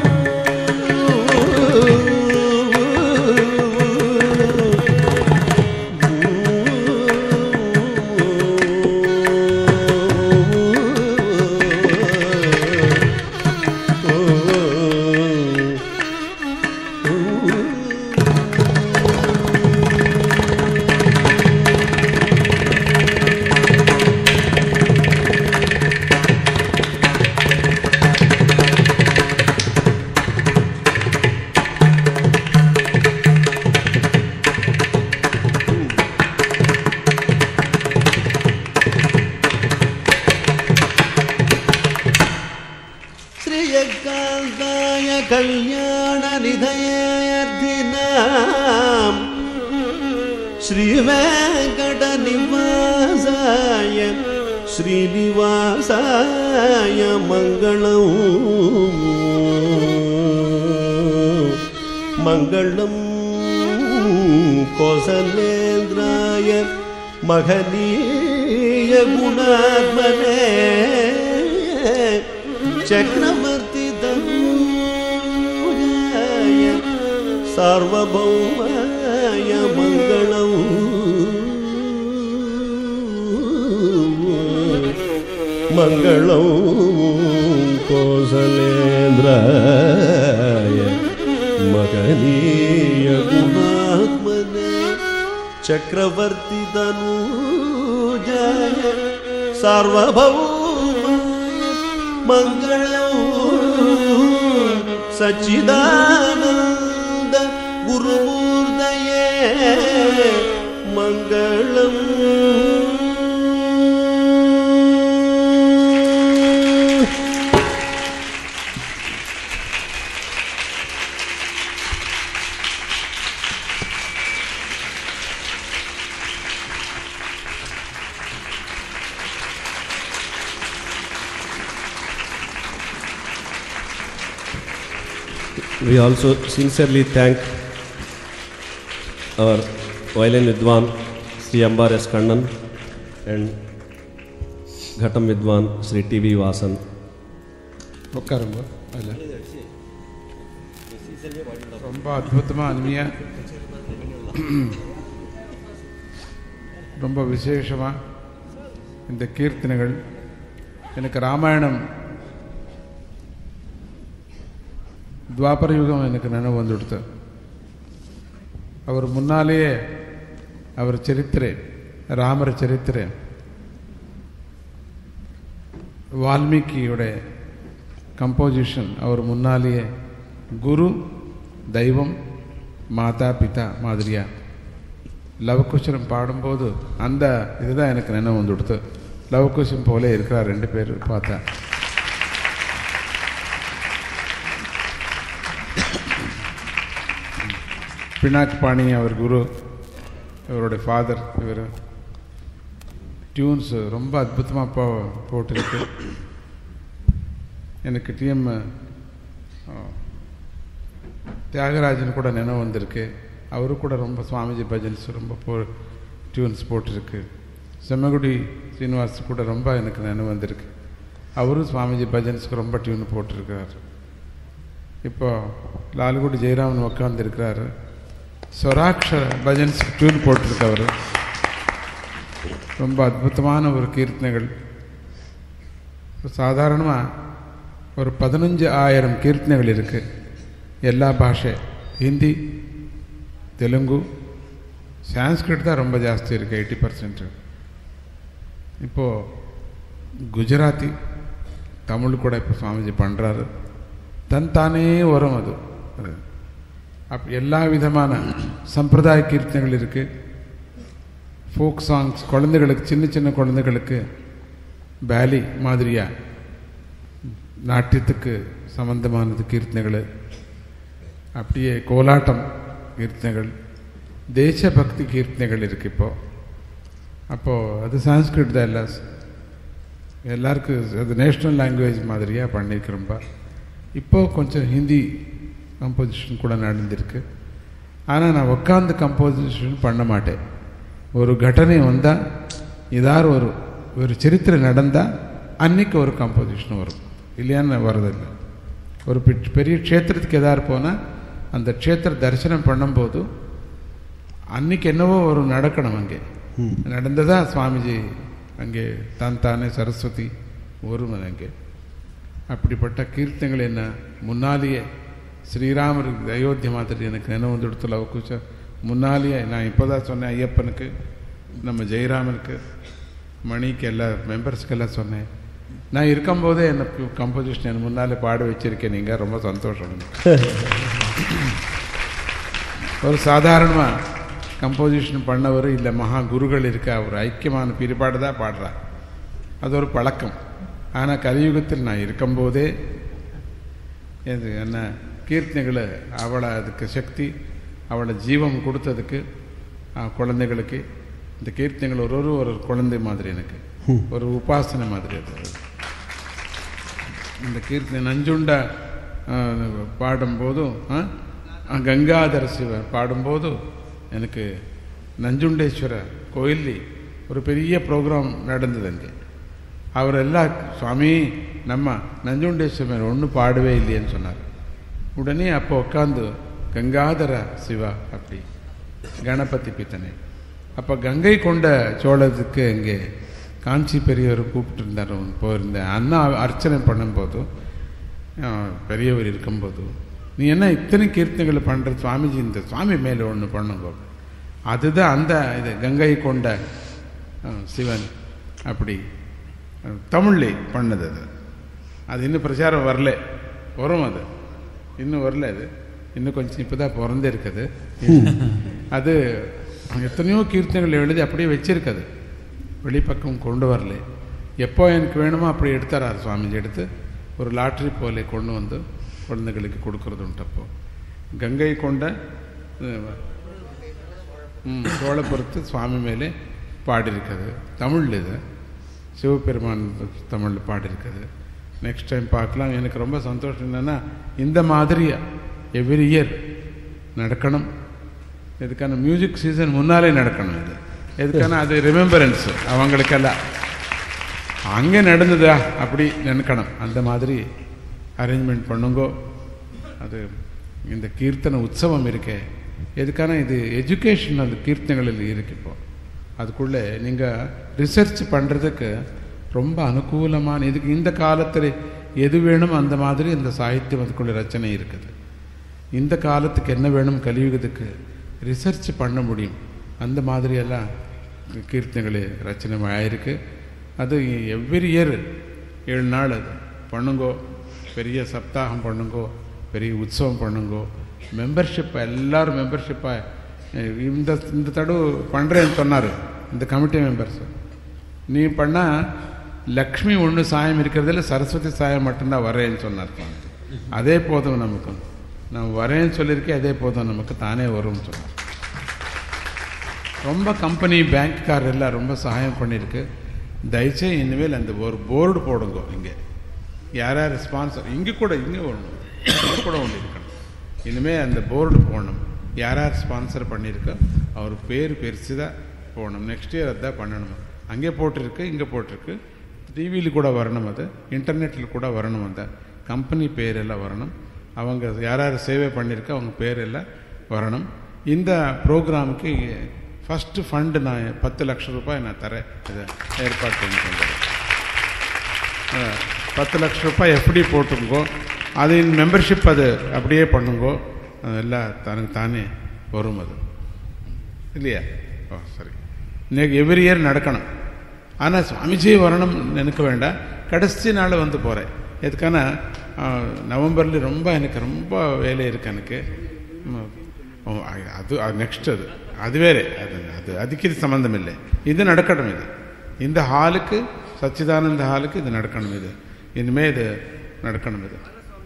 कल्याणनिधयेऽर्थिनाम् श्रीवेङ्कटनिवासाय श्रीनिवासाय मङ्गलम् मङ्गलम् कौसलेन्द्राय महनीय गुणात्मने चक्रवर्ती तनूजाय सार्वभौमाय मङ्गलम् मङ्गलम् कौसलेन्द्राय महनीय गुणात्मने चक्रवर्ती तनूजाय सार्वभौमाय मङ्गलम् सच्चिदानन्द गुरुमूर्तये मङ्गलम् We also sincerely thank our violin Vidwan Sri Ambar S. Kannan and Ghatam Vidwan Sri T V Vasan. உட்காருங்க. அதில் ரொம்ப அற்புதமாக அருமையாக ரொம்ப விசேஷமாக இந்த கீர்த்தனைகள். எனக்கு ராமாயணம் துவாபர யுகம் எனக்கு நினைவு வந்துடுத்து. அவர் முன்னாலேயே அவர் சரித்திர ராமர சரித்திர வால்மீகியோட கம்போசிஷன் அவர் முன்னாலேயே குரு தெய்வம் மாதா பிதா மாதிரியா லவகுஷம் பாடும்போது அந்த இதுதான் எனக்கு நினைவு வந்து கொடுத்து. லவகுஷம் போல இருக்கிறார் ரெண்டு பேர் பார்த்தா. பினாக் பாணி அவர் குரு, இவருடைய ஃபாதர். இவர் டியூன்ஸ் ரொம்ப அற்புதமாக போ போட்டிருக்கு. எனக்கு டிஎம் தியாகராஜன் கூட நினைவு வந்திருக்கு. அவரு கூட ரொம்ப சுவாமிஜி பஜன்ஸ் ரொம்ப போ டியூன்ஸ் போட்டிருக்கு. செம்மகுடி ஸ்ரீனிவாஸ் கூட ரொம்ப எனக்கு நினைவு வந்திருக்கு. அவரும் சுவாமிஜி பஜன்ஸ்க்கு ரொம்ப டியூன் போட்டிருக்கிறார். இப்போ லால்குடி ஜெயராமன் உட்காந்துருக்கிறாரு, ஸ்வராட்சர பஜன்ஸ்க்கு டியூன் போட்டிருக்கவர். ரொம்ப அற்புதமான ஒரு கீர்த்தனைகள். சாதாரணமாக ஒரு பதினஞ்சு ஆயிரம் கீர்த்தனைகள் இருக்குது. எல்லா பாஷை, ஹிந்தி, தெலுங்கு, சான்ஸ்கிரிட் தான் ரொம்ப ஜாஸ்தி இருக்குது, எயிட்டி பர்சன்ட். இப்போது குஜராத்தி, தமிழ் கூட இப்போ சுவாமிஜி பண்ணுறாரு. தன் தானே வரும் அது. அப் எல்லா விதமான சம்பிரதாய கீர்த்தனைகள் இருக்குது. ஃபோக் சாங்ஸ், குழந்தைகளுக்கு, சின்ன சின்ன குழந்தைகளுக்கு பேலி மாதிரியா நாட்டியத்துக்கு சம்பந்தமானது கீர்த்தனைகள். அப்படியே கோலாட்டம் கீர்த்தனைகள், தேசபக்தி கீர்த்தனைகள் இருக்குது இப்போது. அப்போது அது சான்ஸ்கிரிட் தான் எல்லாம் எல்லாருக்கும் அது நேஷ்னல் லாங்குவேஜ் மாதிரியாக பண்ணியிருக்கிறோம்பா. இப்போது கொஞ்சம் ஹிந்தி கம்போசிஷன் கூட நடந்திருக்கு. ஆனால் நான் உட்காந்து கம்போசிஷன் பண்ண மாட்டேன். ஒரு கட்டணை வந்தால், ஏதாவது ஒரு ஒரு சரித்திரம் நடந்தால் அன்னைக்கு ஒரு கம்போசிஷன் வரும், இல்லையான்னு வரதில்லை. ஒரு பெரிய க்ஷேத்திரத்துக்கு எதாவது போனால் அந்த க்ஷேத்திர தரிசனம் பண்ணும்போது அன்னைக்கு என்னவோ ஒரு நடக்கணும். அங்கே நடந்ததா சுவாமிஜி அங்கே தான் தானே சரஸ்வதி வரும் அங்கே. அப்படிப்பட்ட கீர்த்தனைகள் என்ன முன்னாலேயே ஸ்ரீராமருக்கு அயோத்திய மாதிரி எனக்கு நினைவு வந்து கொடுத்து லவகுஷ முன்னாலேயே நான் இப்போ தான் சொன்னேன். ஐயப்பனுக்கு, நம்ம ஜெயராமனுக்கு, மணிக்கு, எல்லா மெம்பர்ஸ்க்கு எல்லாம் சொன்னேன். நான் இருக்கும்போதே என்ன கம்போசிஷன் என் முன்னாலே பாட வச்சிருக்கேன். நீங்கள் ரொம்ப சந்தோஷம். ஒரு சாதாரணமாக கம்போசிஷன் பண்ணவர் இல்லை, மகா குருகள் இருக்கா, ஒரு ஐக்கியமான பிரிபாடு தான் பாடுறார். அது ஒரு பழக்கம். ஆனால் கலியுகத்தில் நான் இருக்கும்போதே இது என்ன கீர்த்தனைகளை அவளை அதுக்கு சக்தி, அவளை ஜீவம் கொடுத்ததுக்கு குழந்தைகளுக்கு இந்த கீர்த்தனைகள் ஒரு ஒரு ஒரு குழந்தை மாதிரி, எனக்கு ஒரு உபாசனை மாதிரி. அது இந்த கீர்த்தனை நஞ்சுண்ட பாடும்போதும் கங்காதர சிவன் பாடும்போதும் எனக்கு நஞ்சுண்டேஸ்வர கோயிலில் ஒரு பெரிய ப்ரோக்ராம் நடந்தது. அங்கே அவரெல்லாம் சுவாமி நம்ம நஞ்சுண்டேஸ்வரன் ஒன்றும் பாடவே இல்லையேன்னு சொன்னார். உடனே அப்போ உட்காந்து கங்காதர சிவா அப்படி கணபதி பித்தனை. அப்போ கங்கை கொண்ட சோழத்துக்கு இங்கே காஞ்சி பெரியவர் கூப்பிட்டு இருந்தார். போயிருந்தேன். அண்ணா அர்ச்சனை பண்ணும்போதும் பெரியவர் இருக்கும்போது, நீ என்ன இத்தனை கீர்த்தனைகளை பண்ணுற சுவாமிஜி, இந்த சுவாமி மேலே ஒன்று பண்ணுங்க. அதுதான் அந்த இது கங்கை கொண்ட சிவன் அப்படி தமிழ்லே பண்ணது. அது அது இன்னும் பிரச்சாரம் வரல, வரும். அது இன்னும் வரல. அது இன்னும் கொஞ்சம் இப்போ தான் பிறந்தே இருக்குது. அது எத்தனையோ கீர்த்தனைகள் எழுதி அப்படியே வச்சிருக்குது, வெளிப்பக்கம் கொண்டு வரல. எப்போ எனக்கு வேணுமோ அப்படி எடுத்தாரார் சுவாமிஜி. எடுத்து ஒரு லாட்ரி போல கொண்டு வந்து குழந்தைகளுக்கு கொடுக்கறது உண்டு. அப்போ கங்கை கொண்ட சோழபுரத்து சுவாமி மேலே பாடியிருக்குது தமிழில். இது சிவபெருமான் தமிழில் பாடியிருக்குது. நெக்ஸ்ட் டைம் பார்க்கலாம். எனக்கு ரொம்ப சந்தோஷம் என்னென்னா, இந்த மாதிரி எவ்ரி இயர் நடக்கணும். இதுக்கான மியூசிக் சீசன் முன்னாலே நடக்கணும். இது எதுக்கான அது ரிமெம்பரன்ஸ் அவங்களுக்கெல்லாம் அங்கே நடந்ததா அப்படி நினைக்கணும். அந்த மாதிரி அரேஞ்ச்மெண்ட் பண்ணுங்கோ. அது இந்த கீர்த்தனை உற்சவம் இருக்கே எதுக்கான இது எஜுகேஷன் அந்த கீர்த்தனைகளில் இருக்கு. இப்போ அதுக்குள்ளே நீங்கள் ரிசர்ச் பண்ணுறதுக்கு ரொம்ப அனுகூலமான இதுக்கு இந்த காலத்தில் எது வேணும் அந்த மாதிரி இந்த சாகித்யம் அதுக்குள்ள ரச்சனை இருக்குது. இந்த காலத்துக்கு என்ன வேணும் கலியுகத்துக்கு ரிசர்ச் பண்ண முடியும். அந்த மாதிரியெல்லாம் கீர்த்தனைகள் ரச்சனை ஆயிருக்கு. அது எவ்ரி இயர் ஏழு நாள் அது பண்ணுங்கோ. பெரிய சப்தாகம் பண்ணுங்கோ, பெரிய உற்சவம் பண்ணுங்கோ. மெம்பர்ஷிப் எல்லோரும் மெம்பர்ஷிப்பாக இந்த இந்த தடவை பண்ணுறேன்னு சொன்னார் இந்த கமிட்டி மெம்பர்ஸ். நீ பண்ணால் லக்ஷ்மி ஒன்று சாயம் இருக்கிறதில்ல, சரஸ்வதி சாயம் மட்டும்தான் வரேன்னு சொன்னார். அதே போதும் நமக்கு, நான் வரேன்னு சொல்லியிருக்கேன், அதே போதும் நமக்கு தானே வரும்னு சொன்னார். ரொம்ப கம்பெனி பேங்க்கார் எல்லாம் ரொம்ப சகாயம் பண்ணியிருக்கு. தயவுசெய்து இனிமேல் அந்த ஒரு போர்டு போடுங்க. இங்கே யார் யார் ஸ்பான்சர் இங்கே கூட இங்கே ஒன்று இங்கே கூட ஒன்று இருக்கணும். இனிமேல் அந்த போர்டு போடணும். யார் யார் ஸ்பான்சர் பண்ணியிருக்கோ அவர் பேர் பெருசு தான் போகணும். நெக்ஸ்ட் இயர் அதுதான் பண்ணணும். அங்கே போட்டிருக்கு, இங்கே போட்டிருக்கு, டிவியில் கூட வரணும், அது இன்டர்நெட்டில் கூட வரணும். அந்த கம்பெனி பேரெல்லாம் வரணும். அவங்க யார் யார் சேவை பண்ணியிருக்கோ அவங்க பேரெல்லாம் வரணும். இந்த ப்ரோக்ராமுக்கு ஃபஸ்ட்டு ஃபண்டு நான் பத்து லட்சம் ரூபாய் நான் தரேன். இதை ஏற்பாடு பண்ணிக்கோங்க. பத்து லட்சம் ரூபாய் எஃப்டி போட்டுங்கோ. அது மெம்பர்ஷிப் அது அப்படியே பண்ணுங்கோ. அதெல்லாம் தனக்கு தானே வரும். அது இல்லையா? ஓ சரி. இன்னைக்கு எவ்ரி இயர் நடக்கணும். ஆனால் சுவாமிஜி வரணும் நினைக்க வேண்டாம். கடைசி நாள் வந்து போகிறேன். எதுக்கான நவம்பரில் ரொம்ப எனக்கு ரொம்ப வேலை இருக்குது எனக்கு. அது நெக்ஸ்ட் அது அது வேறு. அது அது அதுக்கு இது சம்மந்தம் இல்லை. இது நடக்கணும். இது இந்த ஹாலுக்கு சச்சிதானந்த ஹாலுக்கு இது நடக்கணும். இது இனிமேல் இது நடக்கணும். இது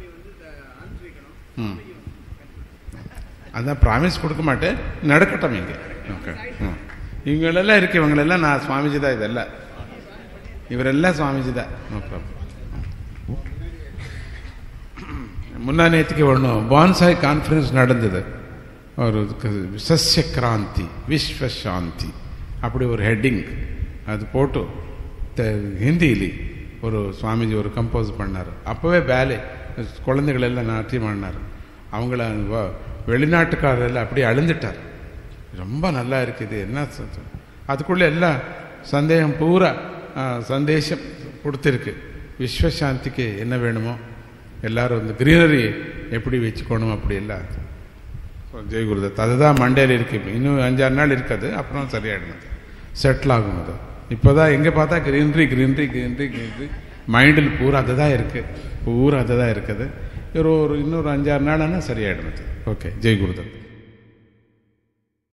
ம் அதான் ப்ராமிஸ் கொடுக்க மாட்டேன். நடக்கட்டும் இங்கே. ஓகே. ம் இவங்களெல்லாம் இருக்கு. இவங்களெல்லாம் நான் சுவாமிஜி தான். இதெல்லாம் இவரெல்லாம் சுவாமிஜி தான். No problem. முன்னா நேற்றுக்கு ஒன்றும் பான்சாய் கான்ஃபரன்ஸ் நடந்தது. ஒரு சஸ்ய கிராந்தி விஸ்வசாந்தி அப்படி ஒரு ஹெட்டிங் அது போட்டு ஹிந்தியிலே ஒரு சுவாமிஜி ஒரு கம்போஸ் பண்ணார். அப்போவே பேலே குழந்தைகளெல்லாம் நாட்டியம் பண்ணார். அவங்கள வெளிநாட்டுக்காரெல்லாம் அப்படியே அழுந்துட்டார். ரொம்ப நல்லா இருக்குது. என்ன அதுக்குள்ளே எல்லாம் சந்தேகம் பூரா சந்தேஷம் கொடுத்துருக்கு. விஸ்வசாந்திக்கு என்ன வேணுமோ எல்லாரும் வந்து கிரீனரி எப்படி வச்சுக்கணும் அப்படி எல்லாம் ஜெய் குருதத் அதுதான் மண்டேல இருக்கு. இன்னும் அஞ்சாறு நாள் இருக்காது, அப்புறம் சரியாயிடும், செட்டில் ஆகும். அது இப்போ தான் எங்கே பார்த்தா கிரீனரி கிரீனரி கிரீனரி கிரீனரி மைண்டில் பூரா அதுதான் இருக்குது. பூரா அதுதான் இருக்குது. ஒரு ஒரு இன்னொரு அஞ்சாறு நாள்னா சரியாயிடும். ஓகே. ஜெய் குருதத்.